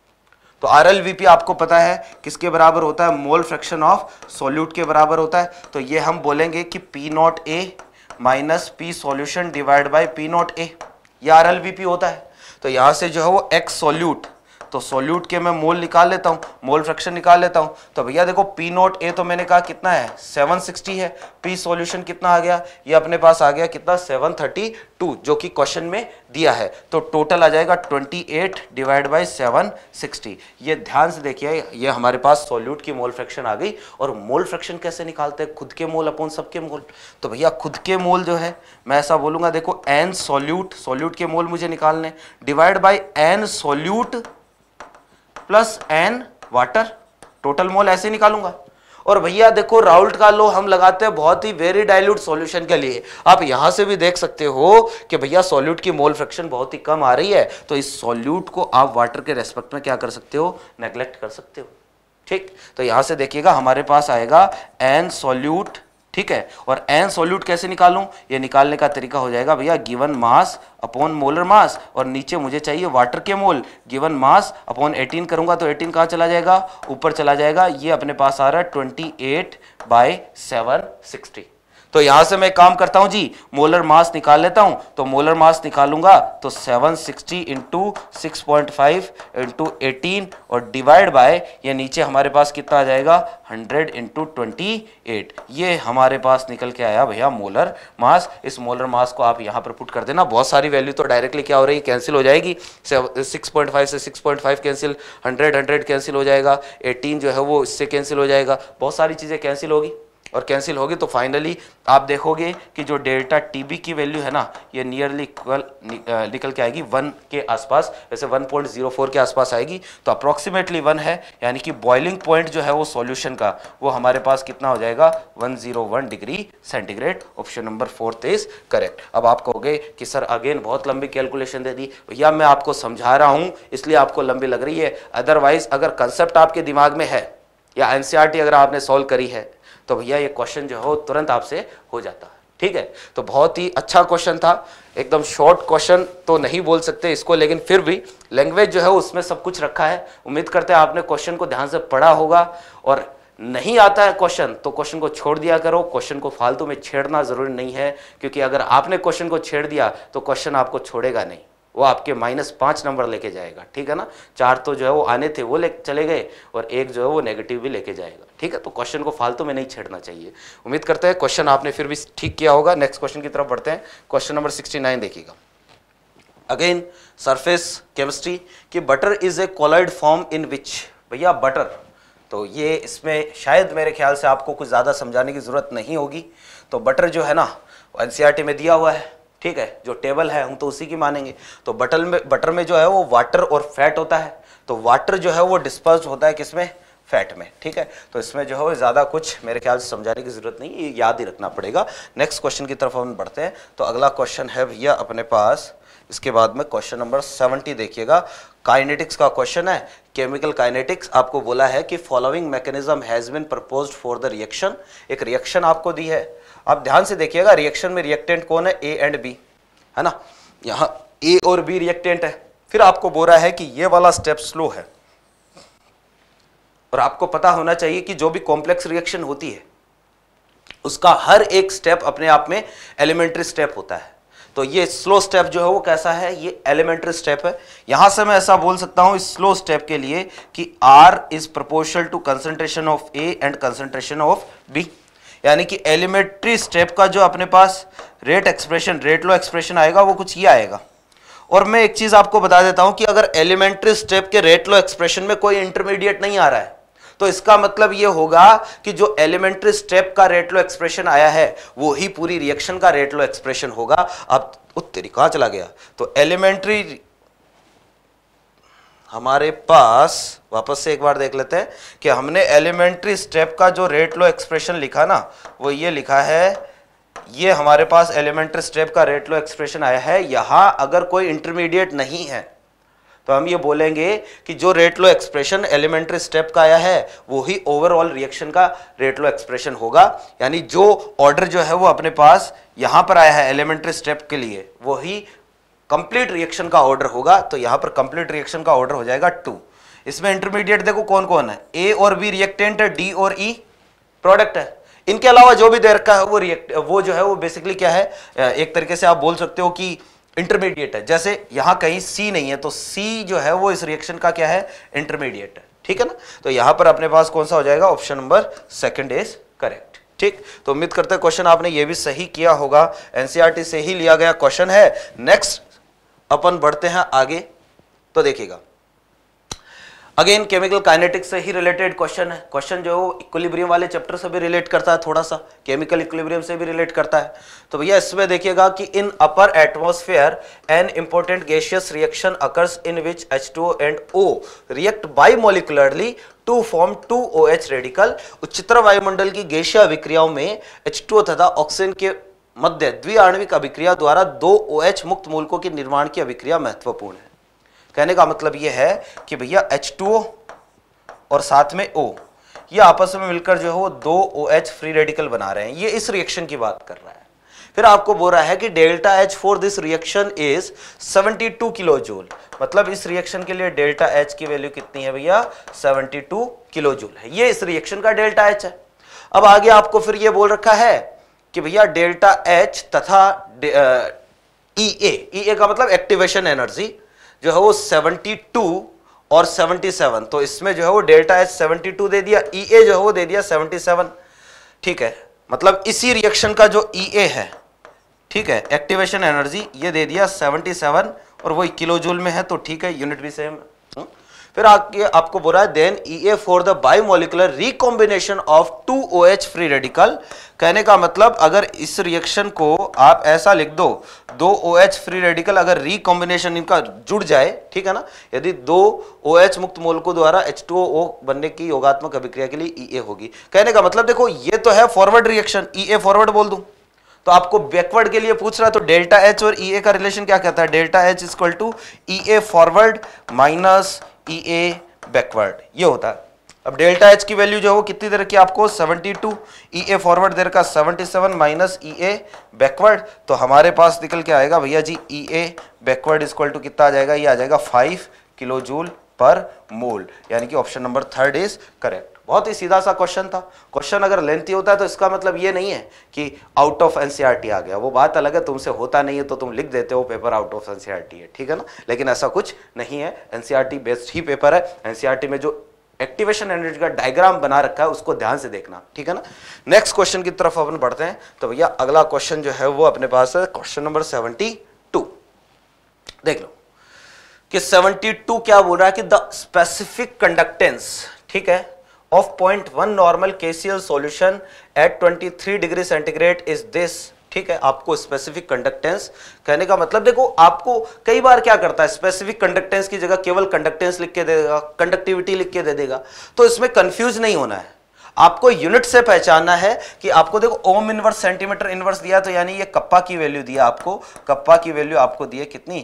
तो RLVP आपको पता है किसके बराबर होता है, मोल फ्रैक्शन ऑफ सॉल्यूट के बराबर होता है। तो ये हम बोलेंगे कि P0A minus P solution divide by P0A, ये RLVP होता है। तो यहां से जो है वो X सॉल्यूट, तो सॉल्यूट के मैं मोल निकाल लेता हूं, मोल फ्रैक्शन निकाल लेता हूं। तो भैया देखो P0A तो मैंने कहा कितना है 760 है, P सॉल्यूशन कितना आ गया, ये अपने पास आ गया कितना 732, जो कि क्वेश्चन में दिया है। तो टोटल आ जाएगा 28 डिवाइड बाय 760। ये ध्यान से देखिए, ये हमारे पास सॉल्यूट की मोल फ्रैक्शन आ गई। और मोल फ्रैक्शन कैसे निकालते हैं, खुद के मोल अपॉन सबके मोल। तो भैया खुद के मोल जो है मैं ऐसा बोलूंगा, देखो n सॉल्यूट, सॉल्यूट के मोल मुझे निकालने, divide by n solute plus n water, total mole ऐसे निकालूंगा। और भैया देखो राउल्ट का लॉ हम लगाते हैं बहुत ही वेरी डाइल्यूट सॉल्यूशन के लिए। आप यहां से भी देख सकते हो कि भैया सॉल्यूट की मोल फ्रैक्शन बहुत ही कम आ रही है, तो इस सॉल्यूट को आप वाटर के रेस्पेक्ट में क्या कर सकते हो, नेग्लेक्ट कर सकते हो। ठीक, तो यहां से देखिएगा हमारे पास आएगा n सॉल्यूट, ठीक है। और n सॉल्यूट कैसे निकालूं, ये निकालने का तरीका हो जाएगा भैया given mass upon molar mass, और नीचे मुझे चाहिए वाटर के मोल, गिवन मास अपॉन 18 करूंगा तो 18 कहां चला जाएगा, ऊपर चला जाएगा। ये अपने पास आ रहा है 28/760। तो यहां से मैं काम करता हूं जी, मोलर मास निकाल लेता हूं। तो मोलर मास निकालूंगा तो 760 इंटू 6.5 इंटू 18 और डिवाइड बाय, ये नीचे हमारे पास कितना आ जाएगा 100 इंटू 28। ये हमारे पास निकल के आया भैया मोलर मास। इस मोलर मास को आप यहां पर पुट कर देना। बहुत सारी वैल्यू तो डायरेक्टली क्या हो रही है, कैंसिल हो जाएगी। 6.5 से 6.5 कैंसिल, 100 कैंसिल हो जाएगा, 18 जो है वो इससे कैंसिल हो जाएगा, बहुत सारी चीजें कैंसिल होगी। और कैंसिल होगी तो फाइनली आप देखोगे कि जो डेल्टा टीबी की वैल्यू है ना, ये नियरली इक्वल निकल के आएगी 1 के आसपास, वैसे 1.04 के आसपास आएगी। तो अप्रोक्सीमेटली 1 है, यानी कि बॉइलिंग पॉइंट जो है वो सॉल्यूशन का, वो हमारे पास कितना हो जाएगा 101 degree centigrade. Option number 4 is correct. अब आप कहोगे कि सर अगेन बहुत लंबी कैलकुलेशन दे दी। भैया मैं आपको समझा रहा हूं इसलिए आपको लंबी लग रही है, अदरवाइज अगर कंसेप्ट आपके दिमाग में है या एनसीईआरटी अगर आपने सॉल्व करी है तो भैया ये क्वेश्चन जो है तुरंत आपसे हो जाता है। ठीक है, तो बहुत ही अच्छा क्वेश्चन था, एकदम शॉर्ट क्वेश्चन तो नहीं बोल सकते इसको, लेकिन फिर भी लैंग्वेज जो है उसमें सब कुछ रखा है। उम्मीद करते हैं आपने क्वेश्चन को ध्यान से पढ़ा होगा। और नहीं आता है क्वेश्चन तो क्वेश्चन को छोड़ दिया करो, क्वेश्चन को फालतू में छेड़ना जरूरी नहीं है, क्योंकि अगर आपने क्वेश्चन को छेड़ दिया तो क्वेश्चन आपको छोड़ेगा नहीं, वो आपके -5 नंबर लेके जाएगा। ठीक है ना, 4 तो जो है वो आने थे वो चले गए, और 1 जो है वो नेगेटिव भी लेके जाएगा। ठीक है, तो क्वेश्चन को फालतू में नहीं छेड़ना चाहिए। उम्मीद करते हैं क्वेश्चन आपने फिर भी ठीक किया होगा। नेक्स्ट क्वेश्चन की तरफ बढ़ते हैं। क्वेश्चन नंबर 69 देखिएगा। अगेन सरफेस केमिस्ट्री कि butter is a colloid form in which, भैया बटर, तो ये इसमें शायद मेरे ख्याल से आपको कुछ ज़्यादा समझाने की जरूरत नहीं होगी। तो बटर जो है ना एनसीईआरटी में दिया हुआ है, ठीक है, जो टेबल है हम तो उसी की मानेंगे। तो बटर में जो है वो वाटर और फैट होता है, तो वाटर जो है वो डिस्पर्स होता है किसमें, फैट में, ठीक है। तो इसमें जो है वो ज़्यादा कुछ मेरे ख्याल से समझाने की जरूरत नहीं, ये याद ही रखना पड़ेगा। नेक्स्ट क्वेश्चन की तरफ हम बढ़ते हैं। तो अगला क्वेश्चन है भैया अपने पास, इसके बाद में क्वेश्चन नंबर 70 देखिएगा, काइनेटिक्स का क्वेश्चन है, केमिकल काइनेटिक्स। आपको बोला है कि following mechanism has been proposed for the reaction, एक रिएक्शन आपको दी है। आप ध्यान से देखिएगा, रिएक्शन में रिएक्टेंट कौन है, ए एंड बी, है ना, यहाँ ए और बी रिएक्टेंट है। फिर आपको बोला है कि ये वाला स्टेप स्लो है, और आपको पता होना चाहिए कि जो भी कॉम्प्लेक्स रिएक्शन होती है उसका हर एक स्टेप अपने आप में एलिमेंट्री स्टेप होता है। तो ये स्लो स्टेप जो है वो कैसा है, ये एलिमेंट्री स्टेप है। यहां से मैं ऐसा बोल सकता हूं इस स्लो स्टेप के लिए कि R is proportional to concentration of A and concentration of B, यानी कि एलिमेंट्री स्टेप का जो अपने पास rate expression, rate law expression आएगा वो कुछ ये आएगा। और मैं एक चीज आपको बता देता हूं कि अगर एलिमेंट्री स्टेप के रेट लो एक्सप्रेशन में कोई इंटरमीडिएट नहीं आ रहा है तो इसका मतलब यह होगा कि जो एलिमेंट्री स्टेप का रेट लो एक्सप्रेशन आया है वो ही पूरी रिएक्शन का रेट लो एक्सप्रेशन होगा। अब उत्तरी कहां चला गया, तो एलिमेंट्री हमारे पास वापस से एक बार देख लेते हैं कि हमने एलिमेंट्री स्टेप का जो रेट लो एक्सप्रेशन लिखा ना वो ये लिखा है, ये हमारे पास एलिमेंट्री स्टेप का रेट लो एक्सप्रेशन आया है। यहां अगर कोई इंटरमीडिएट नहीं है तो हम ये बोलेंगे कि जो rate law expression elementary step का आया है वो ही ओवरऑल रिएक्शन का रेट लो एक्सप्रेशन होगा। यानी जो ऑर्डर जो है वो अपने पास यहां पर आया है एलिमेंट्री स्टेप के लिए वो ही कंप्लीट रिएक्शन का ऑर्डर होगा। तो यहां पर कंप्लीट रिएक्शन का ऑर्डर हो जाएगा 2। इसमें इंटरमीडिएट देखो कौन कौन है, ए और बी रिएक्टेंट है, डी और ई प्रोडक्ट है। इनके अलावा जो भी देर का है वो जो है वो बेसिकली क्या है, एक तरीके से आप बोल सकते हो कि इंटरमीडिएट है। जैसे यहां कहीं सी नहीं है तो सी जो है वो इस रिएक्शन का क्या है, इंटरमीडिएट है, ठीक है ना। तो यहां पर अपने पास कौन सा हो जाएगा, ऑप्शन नंबर 2 इज करेक्ट, ठीक। तो उम्मीद करते हैं क्वेश्चन आपने ये भी सही किया होगा, एनसीईआरटी से ही लिया गया क्वेश्चन है। नेक्स्ट अपन बढ़ते हैं आगे, तो देखिएगा अगेन केमिकल काइनेटिक्स से ही रिलेटेड क्वेश्चन है। क्वेश्चन जो है इक्विलिब्रियम वाले चैप्टर से भी रिलेट करता है, थोड़ा सा केमिकल इक्विलिब्रियम से भी रिलेट करता है। तो भैया इसमें देखिएगा कि in upper atmosphere an important gaseous reaction occurs in which H2O and O react bimolecularly to form 2 OH radical. उच्चतर वायुमंडल की गैसीय अभिक्रियाओं में H2O तथा ऑक्सीजन के मध्य द्विआण्विक अभिक्रिया द्वारा 2 OH मुक्त मूलकों के निर्माण की अभिक्रिया महत्वपूर्ण है। कहने का मतलब यह है कि भैया H2O और साथ में O ये आपस में मिलकर जो है वो 2 OH फ्री रेडिकल बना रहे हैं, ये इस रिएक्शन की बात कर रहा है। फिर आपको बोल रहा है कि delta H for this reaction is 72 kilo joule, मतलब इस रिएक्शन के लिए डेल्टा H की वैल्यू कितनी है भैया, 72 किलो जूल है, ये इस रिएक्शन का डेल्टा H है। अब आगे आपको फिर ये बोल रखा है कि भैया डेल्टा H तथा EA का मतलब एक्टिवेशन एनर्जी जो है वो 72 और 77, तो इसमें जो है वो डेल्टा H 72 दे दिया, EA जो है वो दे दिया 77, ठीक है। मतलब इसी रिएक्शन का जो EA है, ठीक है, एक्टिवेशन एनर्जी ये दे दिया 77 और वही किलो जूल में है, तो ठीक है, यूनिट भी सेम। फिर आगे आपको बोला है then EA for the biomolecular recombination of 2 OH free radical. कहने का मतलब अगर इस रिएक्शन को आप ऐसा लिख दो, 2 OH फ्री रेडिकल अगर रिकॉम्बिनेशन इनका जुड़ जाए, ठीक है ना, यदि 2 OH मुक्त मूलकों द्वारा H2O बनने की योगात्मक अभिक्रिया के लिए EA होगी। कहने का मतलब देखो ये तो है फॉरवर्ड रिएक्शन, EA फॉरवर्ड बोल दूं तो आपको बैकवर्ड के लिए पूछ रहा है, तो डेल्टा H और EA का रिलेशन क्या कहता है, delta H equal to EA forward minus EA backward, ये होता है। अब डेल्टा H की वैल्यू जो है वो कितनी दे रखी है आपको, 72, EA फॉरवर्ड दे रखा 77 माइनस EA बैकवर्ड, तो हमारे पास निकल के आएगा भैया जी EA बैकवर्ड इक्वल टू कितना आ जाएगा, ये आ जाएगा 5 किलो जूल पर मोल, यानी कि ऑप्शन नंबर 3 इज करेक्ट। बहुत ही सीधा सा क्वेश्चन था। क्वेश्चन अगर लेंथी होता है तो इसका मतलब ये नहीं है कि आउट ऑफ एनसीईआरटी आ गया, वो बात अलग है, तुमसे होता नहीं है तो तुम लिख देते हो पेपर आउट ऑफ एनसीईआरटी है, ठीक है ना, लेकिन ऐसा कुछ नहीं है, एनसीईआरटी बेस्ड ही पेपर है। एनसीईआरटी में जो एक्टिवेशन एनर्जी का डायग्राम बना रखा है उसको ध्यान से देखना, ठीक है ना। नेक्स्ट क्वेश्चन की तरफ अपन बढ़ते हैं। तो भैया अगला क्वेश्चन जो है वो अपने पास है क्वेश्चन नंबर 72। देख लो कि 72 क्या बोल रहा है कि द स्पेसिफिक कंडक्टेंस, ठीक है, of 0.1 normal KCl solution at 23 degree centigrade is this, ठीक है, आपको स्पेसिफिक कंडक्टेंस कहने का मतलब देखो, आपको कई बार क्या करता है, स्पेसिफिक कंडक्टेंस की जगह केवल कंडक्टेंस लिख के दे देगा, कंडक्टिविटी लिख के दे देगा, तो इसमें कंफ्यूज नहीं होना है। आपको यूनिट से पहचानना है कि आपको देखो ओम इनवर्स सेंटीमीटर इनवर्स दिया, तो यानी ये कप्पा की वैल्यू दिया आपको, कप्पा की वैल्यू आपको दी है कितनी,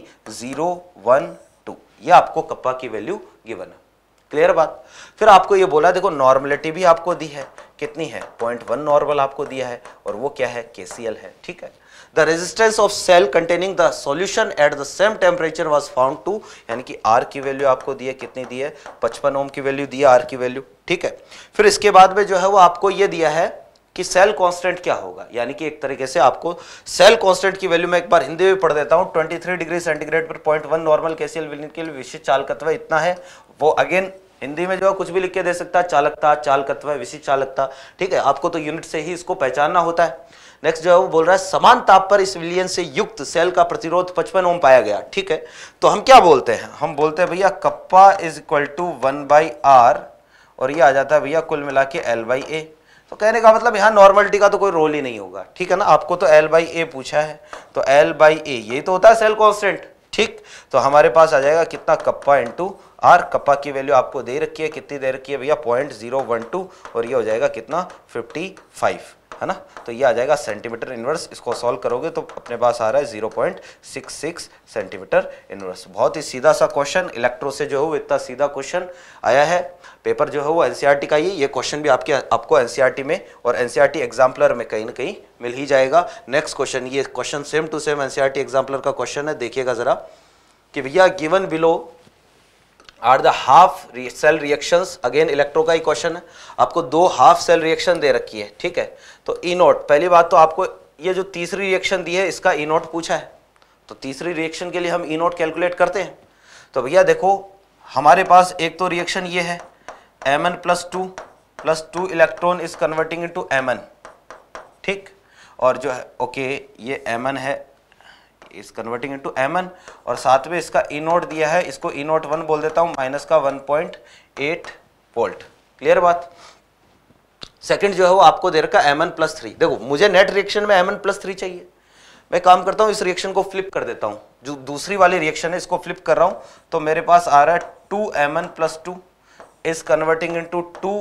012, ये आपको कप्पा की वैल्यू गिवन है। क्लियर बात। फिर आपको ये बोला देखो नॉर्मलिटी भी आपको दी है, कितनी है, 0.1 नॉर्मल आपको दिया है, और वो क्या है, KCl है। ठीक है, the resistance of cell containing the solution at the same temperature was found to, यानी कि R की वैल्यू आपको दी है, कितनी दी है, 55 ओम की वैल्यू दी है, R की वैल्यू। ठीक है, फिर इसके बाद में जो है वो आपको ये दिया है कि सेल कांस्टेंट क्या होगा, यानी कि एक तरीके से आपको सेल कांस्टेंट की वैल्यू मैं एक बार हिंदी में पढ़ देता हूं, 23 डिग्री सेंटीग्रेड पर 0.1 नॉर्मल KCl विलयन के लिए विशिष्ट चालकत्व इतना है। वो अगेन हिंदी में जो है कुछ भी लिख के दे सकता है, चालकता, चालकत्व, विशिष्ट चालकता। ठीक है, आपको तो यूनिट से ही इसको पहचानना होता है। नेक्स्ट जो है वो बोल रहा है समान ताप पर इस विलयन से युक्त सेल का प्रतिरोध 55 ओम पाया गया। ठीक है, तो हम क्या बोलते हैं, हम बोलते हैं भैया kappa is equal to 1/R, और ये आ जाता है भैया कुल मिला के L/A। तो कहने का मतलब यहाँ नॉर्मलिटी का तो कोई रोल ही नहीं होगा। ठीक है ना, आपको तो L/A पूछा है, तो L/A ये तो होता है सेल कांस्टेंट। ठीक, तो हमारे पास आ जाएगा कितना, कप्पा इंटू R। कप्पा की वैल्यू आपको दे रखी है, कितनी दे रखी है भैया, 0.012, और ये हो जाएगा कितना, 55, है ना। तो ये आ जाएगा सेंटीमीटर इनवर्स। इसको सॉल्व करोगे तो अपने पास आ रहा है 0.66 सेंटीमीटर इनवर्स। बहुत ही सीधा सा क्वेश्चन, इलेक्ट्रो से जो है वो इतना सीधा क्वेश्चन आया है। पेपर जो है वो एनसीईआरटी का ही, ये क्वेश्चन भी आपको एनसीईआरटी में और एनसीईआरटी एग्जाम्पलर में कहीं ना कहीं मिल ही जाएगा। नेक्स्ट क्वेश्चन, ये question same to same NCERT exemplar का क्वेश्चन है। देखिएगा जरा कि भैया given below are the half cell reactions, again electro का ही क्वेश्चन है। आपको 2 हाफ सेल रिएक्शन दे रखी है। ठीक है, तो ई नोट, पहली बात तो आपको ये जो तीसरी रिएक्शन दी है इसका ई नोट पूछा है, तो तीसरी रिएक्शन के लिए हम ई नोट कैलकुलेट करते हैं। तो भैया देखो हमारे पास एक तो रिएक्शन ये है Mn + 2 electron is converting into Mn। ठीक, और जो है ओके ये Mn है, इज कन्वर्टिंग इनटू Mn, और साथ में इसका ई नोट दिया है, इसको ई नोट 1 बोल देता हूं, माइनस का 1.8 वोल्ट। क्लियर बात। सेकंड जो है वो आपको दे रखा Mn + 3। देखो मुझे नेट रिएक्शन में Mn + 3 चाहिए, मैं काम करता हूं इस रिएक्शन को फ्लिप कर देता हूं, जो दूसरी वाली रिएक्शन है इसको फ्लिप कर रहा हूं, तो मेरे पास आ रहा है 2Mn + 2 is converting into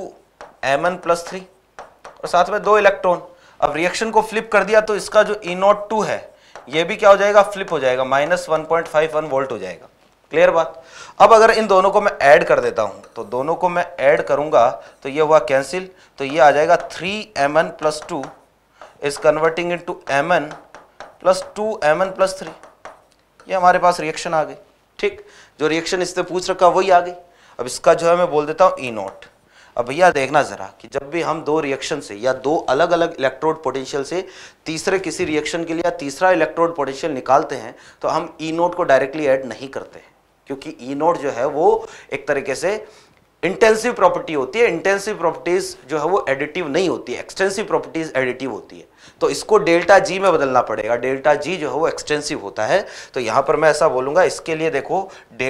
2Mn + 3, और साथ में 2 इलेक्ट्रॉन। अब रिएक्शन को फ्लिप कर दिया तो इसका जो ई नोट 2 है ये भी क्या हो जाएगा, फ्लिप हो जाएगा, माइनस 1.51 वोल्ट हो जाएगा। क्लियर बात। अब अगर इन दोनों को मैं ऐड कर देता हूं, तो दोनों को मैं ऐड करूंगा तो ये हुआ कैंसिल, तो ये आ जाएगा 3Mn + 2 is converting into Mn + 2Mn + 3। ये हमारे पास रिएक्शन आ गई। ठीक, जो रिएक्शन इससे पूछ रखा वही आ गई। अब इसका जो है मैं बोल देता हूं ई नोट। अब भैया देखना जरा कि जब भी हम 2 रिएक्शन से या 2 अलग अलग इलेक्ट्रोड पोटेंशियल से तीसरे किसी रिएक्शन के लिए या तीसरा इलेक्ट्रोड पोटेंशियल निकालते हैं, तो हम ई नोट को डायरेक्टली ऐड नहीं करते हैं, क्योंकि ई नोट जो है वो एक तरीके से इंटेंसिव प्रॉपर्टी होती है। इंटेंसिव प्रॉपर्टीज जो है वो एडिटिव नहीं होती है, एक्सटेंसिव प्रॉपर्टीज एडिटिव होती है। तो इसको ΔG में बदलना पड़ेगा, ΔG जो है वो एक्सटेंसिव होता है। तो यहां पर मैं ऐसा बोलूंगा, इसके लिए देखो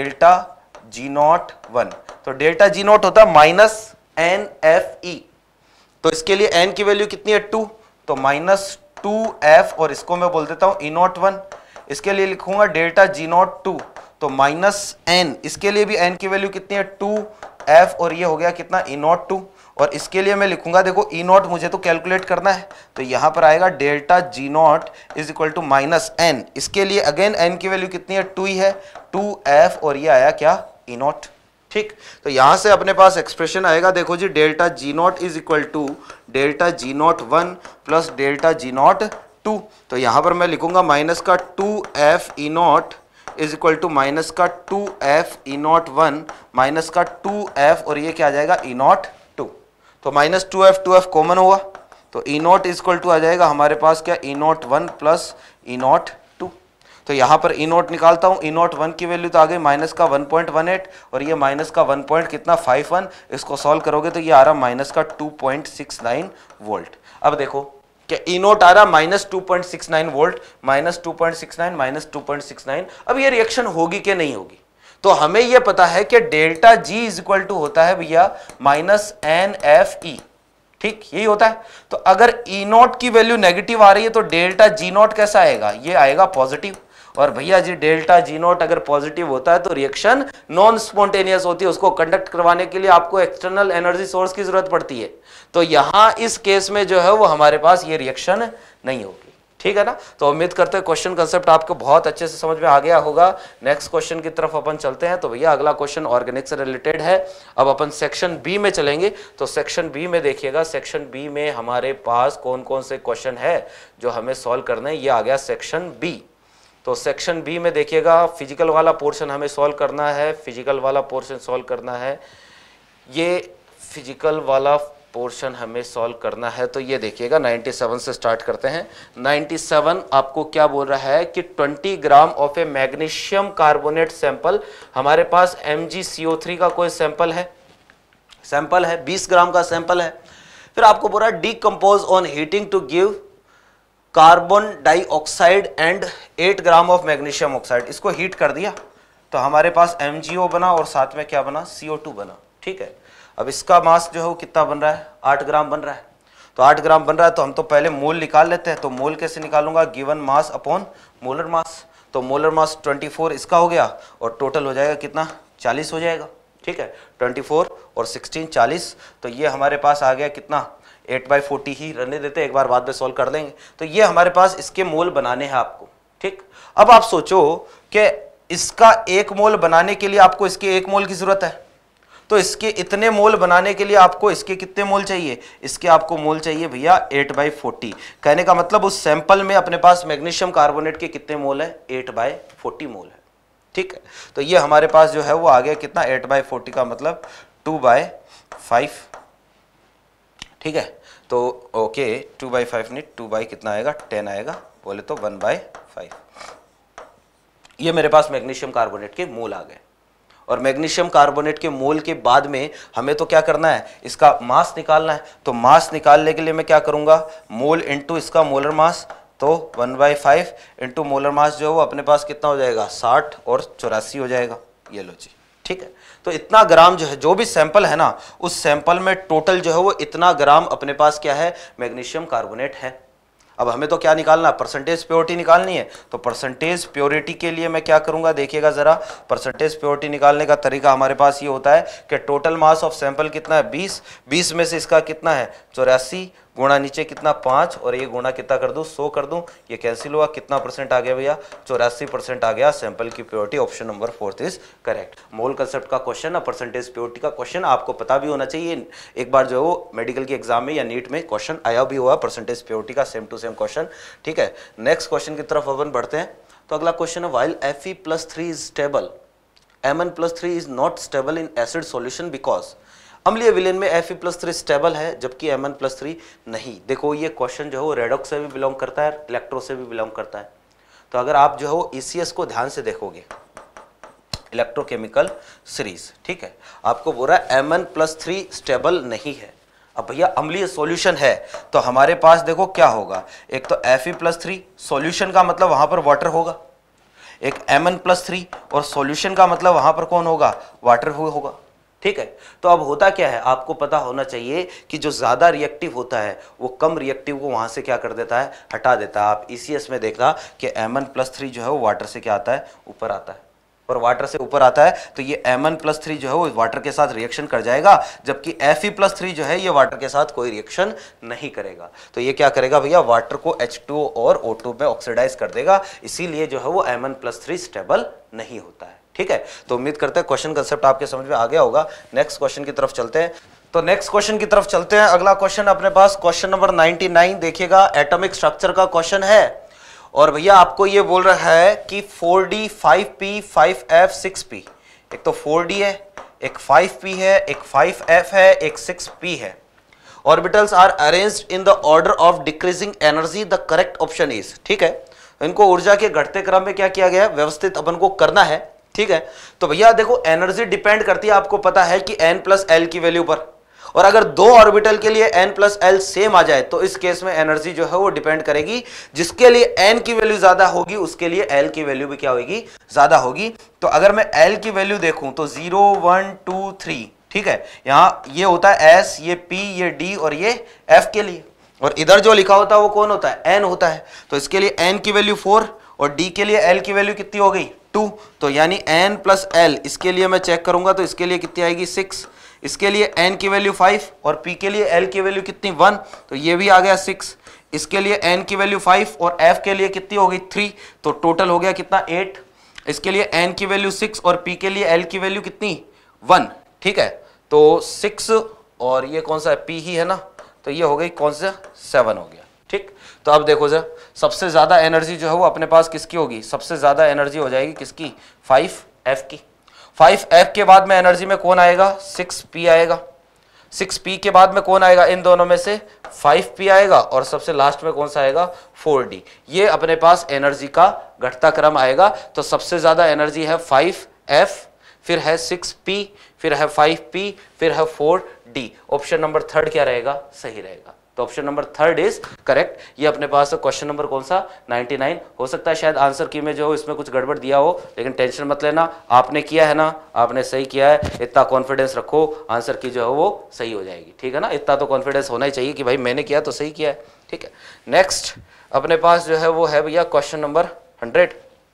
ΔG01, तो ΔG0 होता है -NFE, तो इसके लिए n की वैल्यू कितनी है 2, तो -2F, और इसको मैं बोल देता हूं E01। इसके लिए लिखूंगा ΔG02, तो -N, इसके लिए भी n की वैल्यू कितनी है 2F, और ये हो गया कितना E02। और इसके लिए मैं लिखूंगा, देखो E0 मुझे तो कैलकुलेट करना है, तो यहां पर आएगा ΔG0 is equal to -N। इसके लिए अगेन n की वैल्यू कितनी है 2 ही है, 2F, और ये आया क्या E0। ठीक, तो यहां से अपने पास एक्सप्रेशन आएगा, देखो जी ΔG0 is equal to ΔG01 plus ΔG02। तो यहां पर मैं लिखूंगा माइनस का 2F E0 is equal to minus का 2F E01 माइनस का 2F, और ये क्या आ जाएगा E02। तो -2F कॉमन हुआ, तो E0 इज इक्वल टू आ जाएगा हमारे पास क्या E01 प्लस E02। तो यहाँ पर E0 निकालता हूँ, E01 की वैल्यू तो आ गई माइनस का 1.18, और ये माइनस का 1.51, इसको सॉल्व करोगे तो ये आ रहा माइनस का 2.69 वोल्ट। अब देखो क्या E0 आ रहा -2.69 वोल्ट, -2.69 -2.69। अब ये रिएक्शन होगी कि नहीं होगी, तो हमें यह पता है कि ΔG इज इक्वल टू होता है भैया -NFE। ठीक, यही होता है। तो अगर ई नॉट की वैल्यू नेगेटिव आ रही है तो डेल्टा जी नॉट कैसा आएगा, ये आएगा पॉजिटिव। और भैया जी डेल्टा जी नॉट अगर पॉजिटिव होता है तो रिएक्शन नॉन स्पॉन्टेनियस होती है, उसको कंडक्ट करवाने के लिए आपको एक्सटर्नल एनर्जी सोर्स की जरूरत पड़ती है। तो यहां इस केस में जो है वो हमारे पास ये रिएक्शन नहीं होगी, ठीक है ना। तो उम्मीद करते हैं क्वेश्चन कंसेप्ट आपको बहुत अच्छे से समझ में आ गया होगा। नेक्स्ट क्वेश्चन की तरफ अपन चलते हैं। तो भैया अगला क्वेश्चन ऑर्गेनिक से रिलेटेड है। अब अपन सेक्शन बी में चलेंगे। तो सेक्शन बी में देखिएगा, सेक्शन बी में हमारे पास कौन कौन से क्वेश्चन है जो हमें सॉल्व करना है। ये आ गया सेक्शन बी। तो सेक्शन बी में देखिएगा फिजिकल वाला पोर्शन हमें सॉल्व करना है, फिजिकल वाला पोर्शन सॉल्व करना है। ये फिजिकल वाला पोर्शन हमें सॉल्व करना है। तो ये देखिएगा 97 से स्टार्ट करते हैं। 97 आपको क्या बोल रहा है कि 20 gram of a magnesium carbonate sample, हमारे पास MgCO3 का कोई सैंपल है, 20 ग्राम का सैंपल है। फिर आपको बोल रहा है decompose on heating to give carbon dioxide and 8 gram of magnesium oxide. इसको हीट कर दिया तो हमारे पास MgO बना और साथ में क्या बना, CO2 बना, ठीक है। अब इसका मास जो है वो कितना बन रहा है, 8 ग्राम बन रहा है। तो 8 ग्राम बन रहा है तो हम तो पहले मोल निकाल लेते हैं। तो मोल कैसे निकालूंगा, given mass upon molar mass. तो मोलर मास 24 इसका हो गया और टोटल हो जाएगा कितना, 40 हो जाएगा, ठीक है। 24 और 16 40। तो ये हमारे पास आ गया कितना, 8/40 ही रहने देते, एक बार बाद में सॉल्व कर लेंगे। तो ये हमारे पास इसके मोल बनाने हैं आपको, ठीक। अब आप सोचो कि इसका 1 मोल बनाने के लिए आपको इसके 1 मोल की जरूरत है, तो इसके इतने मोल बनाने के लिए आपको इसके कितने मोल चाहिए, इसके आपको मोल चाहिए भैया 8/40। कहने का मतलब उस सैंपल में अपने पास मैग्नीशियम कार्बोनेट के कितने मोल है, 8/40 मोल है, ठीक है। तो ये हमारे पास जो है वो आ गया कितना, 8/40 का मतलब 2/5, ठीक है। तो ओके 2/5 नहीं, 2 कितना आएगा, 10 आएगा, बोले तो 1/5। ये मेरे पास मैग्नीशियम कार्बोनेट के मोल आ गए। और मैग्नीशियम कार्बोनेट के मोल के बाद में हमें तो क्या करना है, इसका मास निकालना है। तो मास निकालने के लिए मैं क्या करूंगा, मोल इंटू इसका मोलर मास। तो 1/5 इंटू मोलर मास जो है वो अपने पास कितना हो जाएगा, 60 और 84 हो जाएगा। ये लो जी, ठीक है। तो इतना ग्राम जो है, जो भी सैंपल है ना, उस सैंपल में टोटल जो है वो इतना ग्राम अपने पास क्या है, मैग्नीशियम कार्बोनेट है। अब हमें तो क्या निकालना, परसेंटेज प्योरिटी निकालनी है। तो परसेंटेज प्योरिटी के लिए मैं क्या करूंगा, देखिएगा जरा। परसेंटेज प्योरिटी निकालने का तरीका हमारे पास ये होता है कि टोटल मास ऑफ सैंपल कितना है, 20 में से इसका कितना है 84, गुणा नीचे कितना 5 और ये गुणा कितना कर दूं, 100 कर दूं। ये कैंसिल हुआ, कितना परसेंट आ गया भैया, 84% आ गया। सैंपल की purity option number 4 is correct. Mole concept का क्वेश्चन और परसेंटेज प्योरिटी का क्वेश्चन आपको पता भी होना चाहिए। एक बार जो है वो मेडिकल के एग्जाम में या नीट में क्वेश्चन आया भी हुआ परसेंटेज प्योरिटी का, सेम टू सेम क्वेश्चन, ठीक है। नेक्स्ट क्वेश्चन की तरफ अपन बढ़ते हैं। तो अगला क्वेश्चन है, while Fe+3 is stable, Mn+3 is not stable in acid solution because. अम्लीय विलेन में Fe+3 स्टेबल है जबकि Mn+3 नहीं। देखो ये क्वेश्चन जो है वो रेडॉक्स से भी बिलोंग करता है, इलेक्ट्रो से भी बिलोंग करता है। तो अगर आप जो है वो ECS को ध्यान से देखोगे, इलेक्ट्रोकेमिकल सीरीज, ठीक है, आपको बोल रहा है Mn+3 स्टेबल नहीं है। अब भैया अम्लीय सॉल्यूशन है तो हमारे पास देखो क्या होगा, एक तो Fe+3 सॉल्यूशन का मतलब वहां पर वाटर होगा, एक Mn+3 और सॉल्यूशन का मतलब वहां पर कौन होगा, वाटर होगा, ठीक है। तो अब होता क्या है, आपको पता होना चाहिए कि जो ज्यादा रिएक्टिव होता है वो कम रिएक्टिव को वहां से क्या कर देता है, हटा देता है। आप ECS में देखना कि Mn+3 जो है वो वाटर से क्या आता है, ऊपर आता है। और वाटर से ऊपर आता है तो ये Mn+3 जो है वो वाटर के साथ रिएक्शन कर जाएगा, जबकि Fe+3 जो है ये वाटर के साथ कोई रिएक्शन नहीं करेगा। तो ये क्या करेगा भैया, वाटर को H2O और O2 में ऑक्सीडाइज कर देगा, इसीलिए जो है वो Mn+3 स्टेबल नहीं होता है, ठीक है। तो उम्मीद करते हैं क्वेश्चन कंसेप्ट आपके समझ में आ गया होगा। नेक्स्ट क्वेश्चन की तरफ चलते हैं। तो नेक्स्ट क्वेश्चन की तरफ चलते हैं। अगला क्वेश्चन अपने पास क्वेश्चन नंबर 99 देखिएगा, एटॉमिक स्ट्रक्चर का क्वेश्चन है। और भैया आपको ये बोल रहा है कि 4D 5P 5F 6P, एक तो 4D है, एक 5P है, एक 5F है, एक 6P है। Orbitals are arranged in the order of decreasing energy, the correct option is, ठीक है। इनको ऊर्जा के घटते क्रम में क्या किया गया है, व्यवस्थित अपन को करना है, ठीक है। तो भैया देखो एनर्जी डिपेंड करती है, आपको पता है कि n+l की वैल्यू पर, और अगर दो ऑर्बिटल के लिए n+l सेम आ जाए तो इस केस में एनर्जी जो है वो डिपेंड करेगी, जिसके लिए n की वैल्यू ज्यादा होगी उसके लिए l की वैल्यू भी क्या होगी, ज्यादा होगी। तो अगर मैं l की वैल्यू देखूं तो 0 1 2 3, ठीक है। यहाँ ये होता है S, ये P, ये D और ये F के लिए, और इधर जो लिखा होता है वो कौन होता है, N होता है। तो इसके लिए N की वैल्यू 4 और D के लिए L की वैल्यू कितनी हो गई 2, तो यानी N प्लस L, इसके लिए मैं चेक करूंगा तो इसके लिए कितनी आएगी 6, इसके लिए N की वैल्यू 5 और P के लिए L की वैल्यू कितनी 1, तो ये भी आ गया 6, इसके लिए N की वैल्यू 5 और F के लिए कितनी हो गई 3, तो टोटल हो गया कितना 8, इसके लिए N की वैल्यू 6 और P के लिए L की वैल्यू कितनी 1, ठीक है। तो 6 और ये कौन सा है, P ही है ना, तो ये हो गई कौन सा 7 हो गया, ठीक। तो अब देखो जरा, सबसे ज्यादा एनर्जी जो है वो अपने पास किसकी होगी, सबसे ज्यादा एनर्जी हो जाएगी किसकी, 5F की। 5F के बाद में एनर्जी में कौन आएगा, 6P आएगा। 6P के बाद में कौन आएगा, इन दोनों में से 5P आएगा, और सबसे लास्ट में कौन सा आएगा 4D। ये अपने पास एनर्जी का घटता क्रम आएगा। तो सबसे ज्यादा एनर्जी है 5F, फिर है 6P, फिर है 5P, फिर है 4D। ऑप्शन नंबर 3 क्या रहेगा, सही रहेगा। तो ऑप्शन नंबर 3 इज करेक्ट। ये अपने पास क्वेश्चन नंबर कौन सा 99। हो सकता है शायद आंसर की में जो हो इसमें कुछ गड़बड़ दिया हो, लेकिन टेंशन मत लेना, आपने किया है ना, आपने सही किया है, इतना कॉन्फिडेंस रखो, आंसर की जो है वो सही हो जाएगी, ठीक है ना। इतना तो कॉन्फिडेंस होना ही चाहिए कि भाई मैंने किया तो सही किया है, ठीक है। नेक्स्ट अपने पास जो है वो है भैया क्वेश्चन नंबर 100।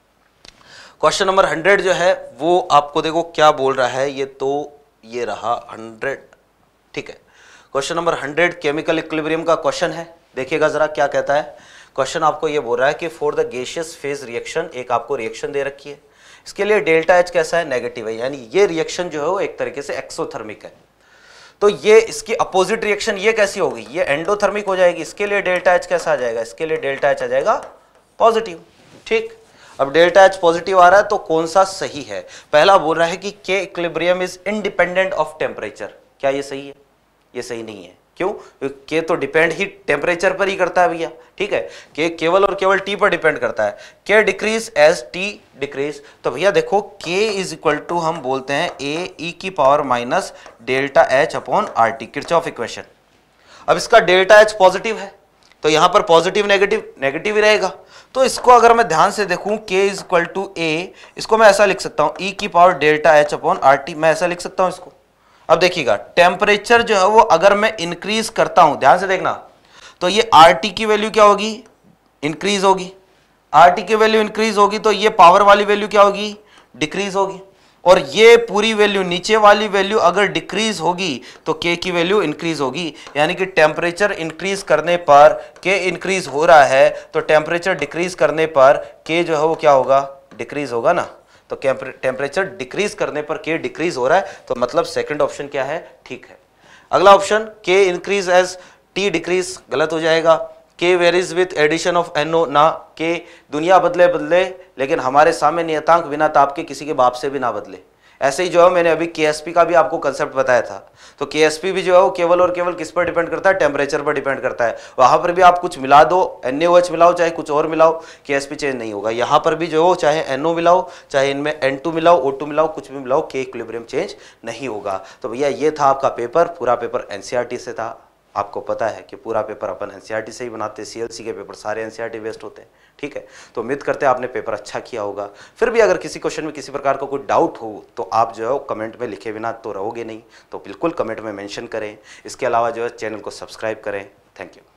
क्वेश्चन नंबर 100 जो है वो आपको देखो क्या बोल रहा है, ये तो ये रहा 100, ठीक है। क्वेश्चन नंबर 100 केमिकल इक्विलिब्रियम का क्वेश्चन है। देखिएगा जरा क्या कहता है क्वेश्चन, आपको ये बोल रहा है कि for the gaseous phase reaction, एक आपको रिएक्शन दे रखी है, इसके लिए डेल्टा एच कैसा है, नेगेटिव है, यानी ये रिएक्शन जो है वो एक तरीके से एक्सोथर्मिक है। तो ये इसकी अपोजिट रिएक्शन ये कैसी होगी, ये एंडोथर्मिक हो जाएगी, इसके लिए डेल्टा एच कैसा आ जाएगा, इसके लिए डेल्टा एच आ जाएगा पॉजिटिव, ठीक। अब डेल्टा एच पॉजिटिव आ रहा है तो कौन सा सही है, पहला बोल रहा है कि K equilibrium is independent of temperature, क्या ये सही है, ये सही नहीं है। क्यों, के तो डिपेंड ही टेम्परेचर पर ही करता है भैया, ठीक है। के केवल और केवल टी पर डिपेंड करता है। के डिक्रीज एज टी डिक्रीज, तो भैया देखो के इज इक्वल टू हम बोलते हैं ए ई की power minus delta H upon R T, Kirchhoff equation. अब इसका डेल्टा एच पॉजिटिव है तो यहां पर पॉजिटिव नेगेटिव नेगेटिव ही रहेगा। तो इसको अगर मैं ध्यान से देखूं के इज इक्वल टू ए, इसको मैं ऐसा लिख सकता हूं ई की power delta H upon R T, मैं ऐसा लिख सकता हूं इसको। अब देखिएगा टेम्परेचर जो है वो अगर मैं इंक्रीज करता हूं, ध्यान से देखना, तो ये आर टी की वैल्यू क्या होगी, इंक्रीज होगी। आर टी की वैल्यू इंक्रीज होगी तो ये पावर वाली वैल्यू क्या होगी, डिक्रीज होगी। और ये पूरी वैल्यू नीचे वाली वैल्यू अगर डिक्रीज होगी तो के की वैल्यू इंक्रीज होगी, यानी कि टेम्परेचर इंक्रीज करने पर के इंक्रीज हो रहा है, तो टेम्परेचर डिक्रीज करने पर के जो है वो क्या होगा, डिक्रीज होगा ना। तो टेम्परेचर डिक्रीज करने पर के डिक्रीज हो रहा है, तो मतलब सेकंड ऑप्शन क्या है, ठीक है। अगला ऑप्शन के इंक्रीज एज टी डिक्रीज, गलत हो जाएगा। K varies with addition of NO, ना के दुनिया बदले बदले लेकिन हमारे सामने नियतांक बिना ताप के किसी के बाप से भी ना बदले। ऐसे ही जो है मैंने अभी केएसपी का भी आपको कंसेप्ट बताया था, तो केएसपी भी जो है वो केवल और केवल किस पर डिपेंड करता है, टेम्परेचर पर डिपेंड करता है। वहां पर भी आप कुछ मिला दो, NaOH मिलाओ चाहे कुछ और मिलाओ, केएसपी चेंज नहीं होगा। यहाँ पर भी जो हो चाहे NO मिलाओ चाहे इनमें N2 मिलाओ O2 मिलाओ, कुछ भी मिलाओ, के इक्विलिब्रियम चेंज नहीं होगा। तो भैया ये था आपका पेपर, पूरा पेपर एनसीईआरटी से था। आपको पता है कि पूरा पेपर अपन एनसीईआरटी से ही बनाते हैं, सीएलसी के पेपर सारे एनसीईआरटी बेस्ड होते हैं, ठीक है। तो उम्मीद करते हैं आपने पेपर अच्छा किया होगा। फिर भी अगर किसी क्वेश्चन में किसी प्रकार का कोई डाउट हो तो आप जो है कमेंट में लिखे बिना तो रहोगे नहीं, तो बिल्कुल कमेंट में मेंशन करें। इसके अलावा जो है चैनल को सब्सक्राइब करें। Thank you.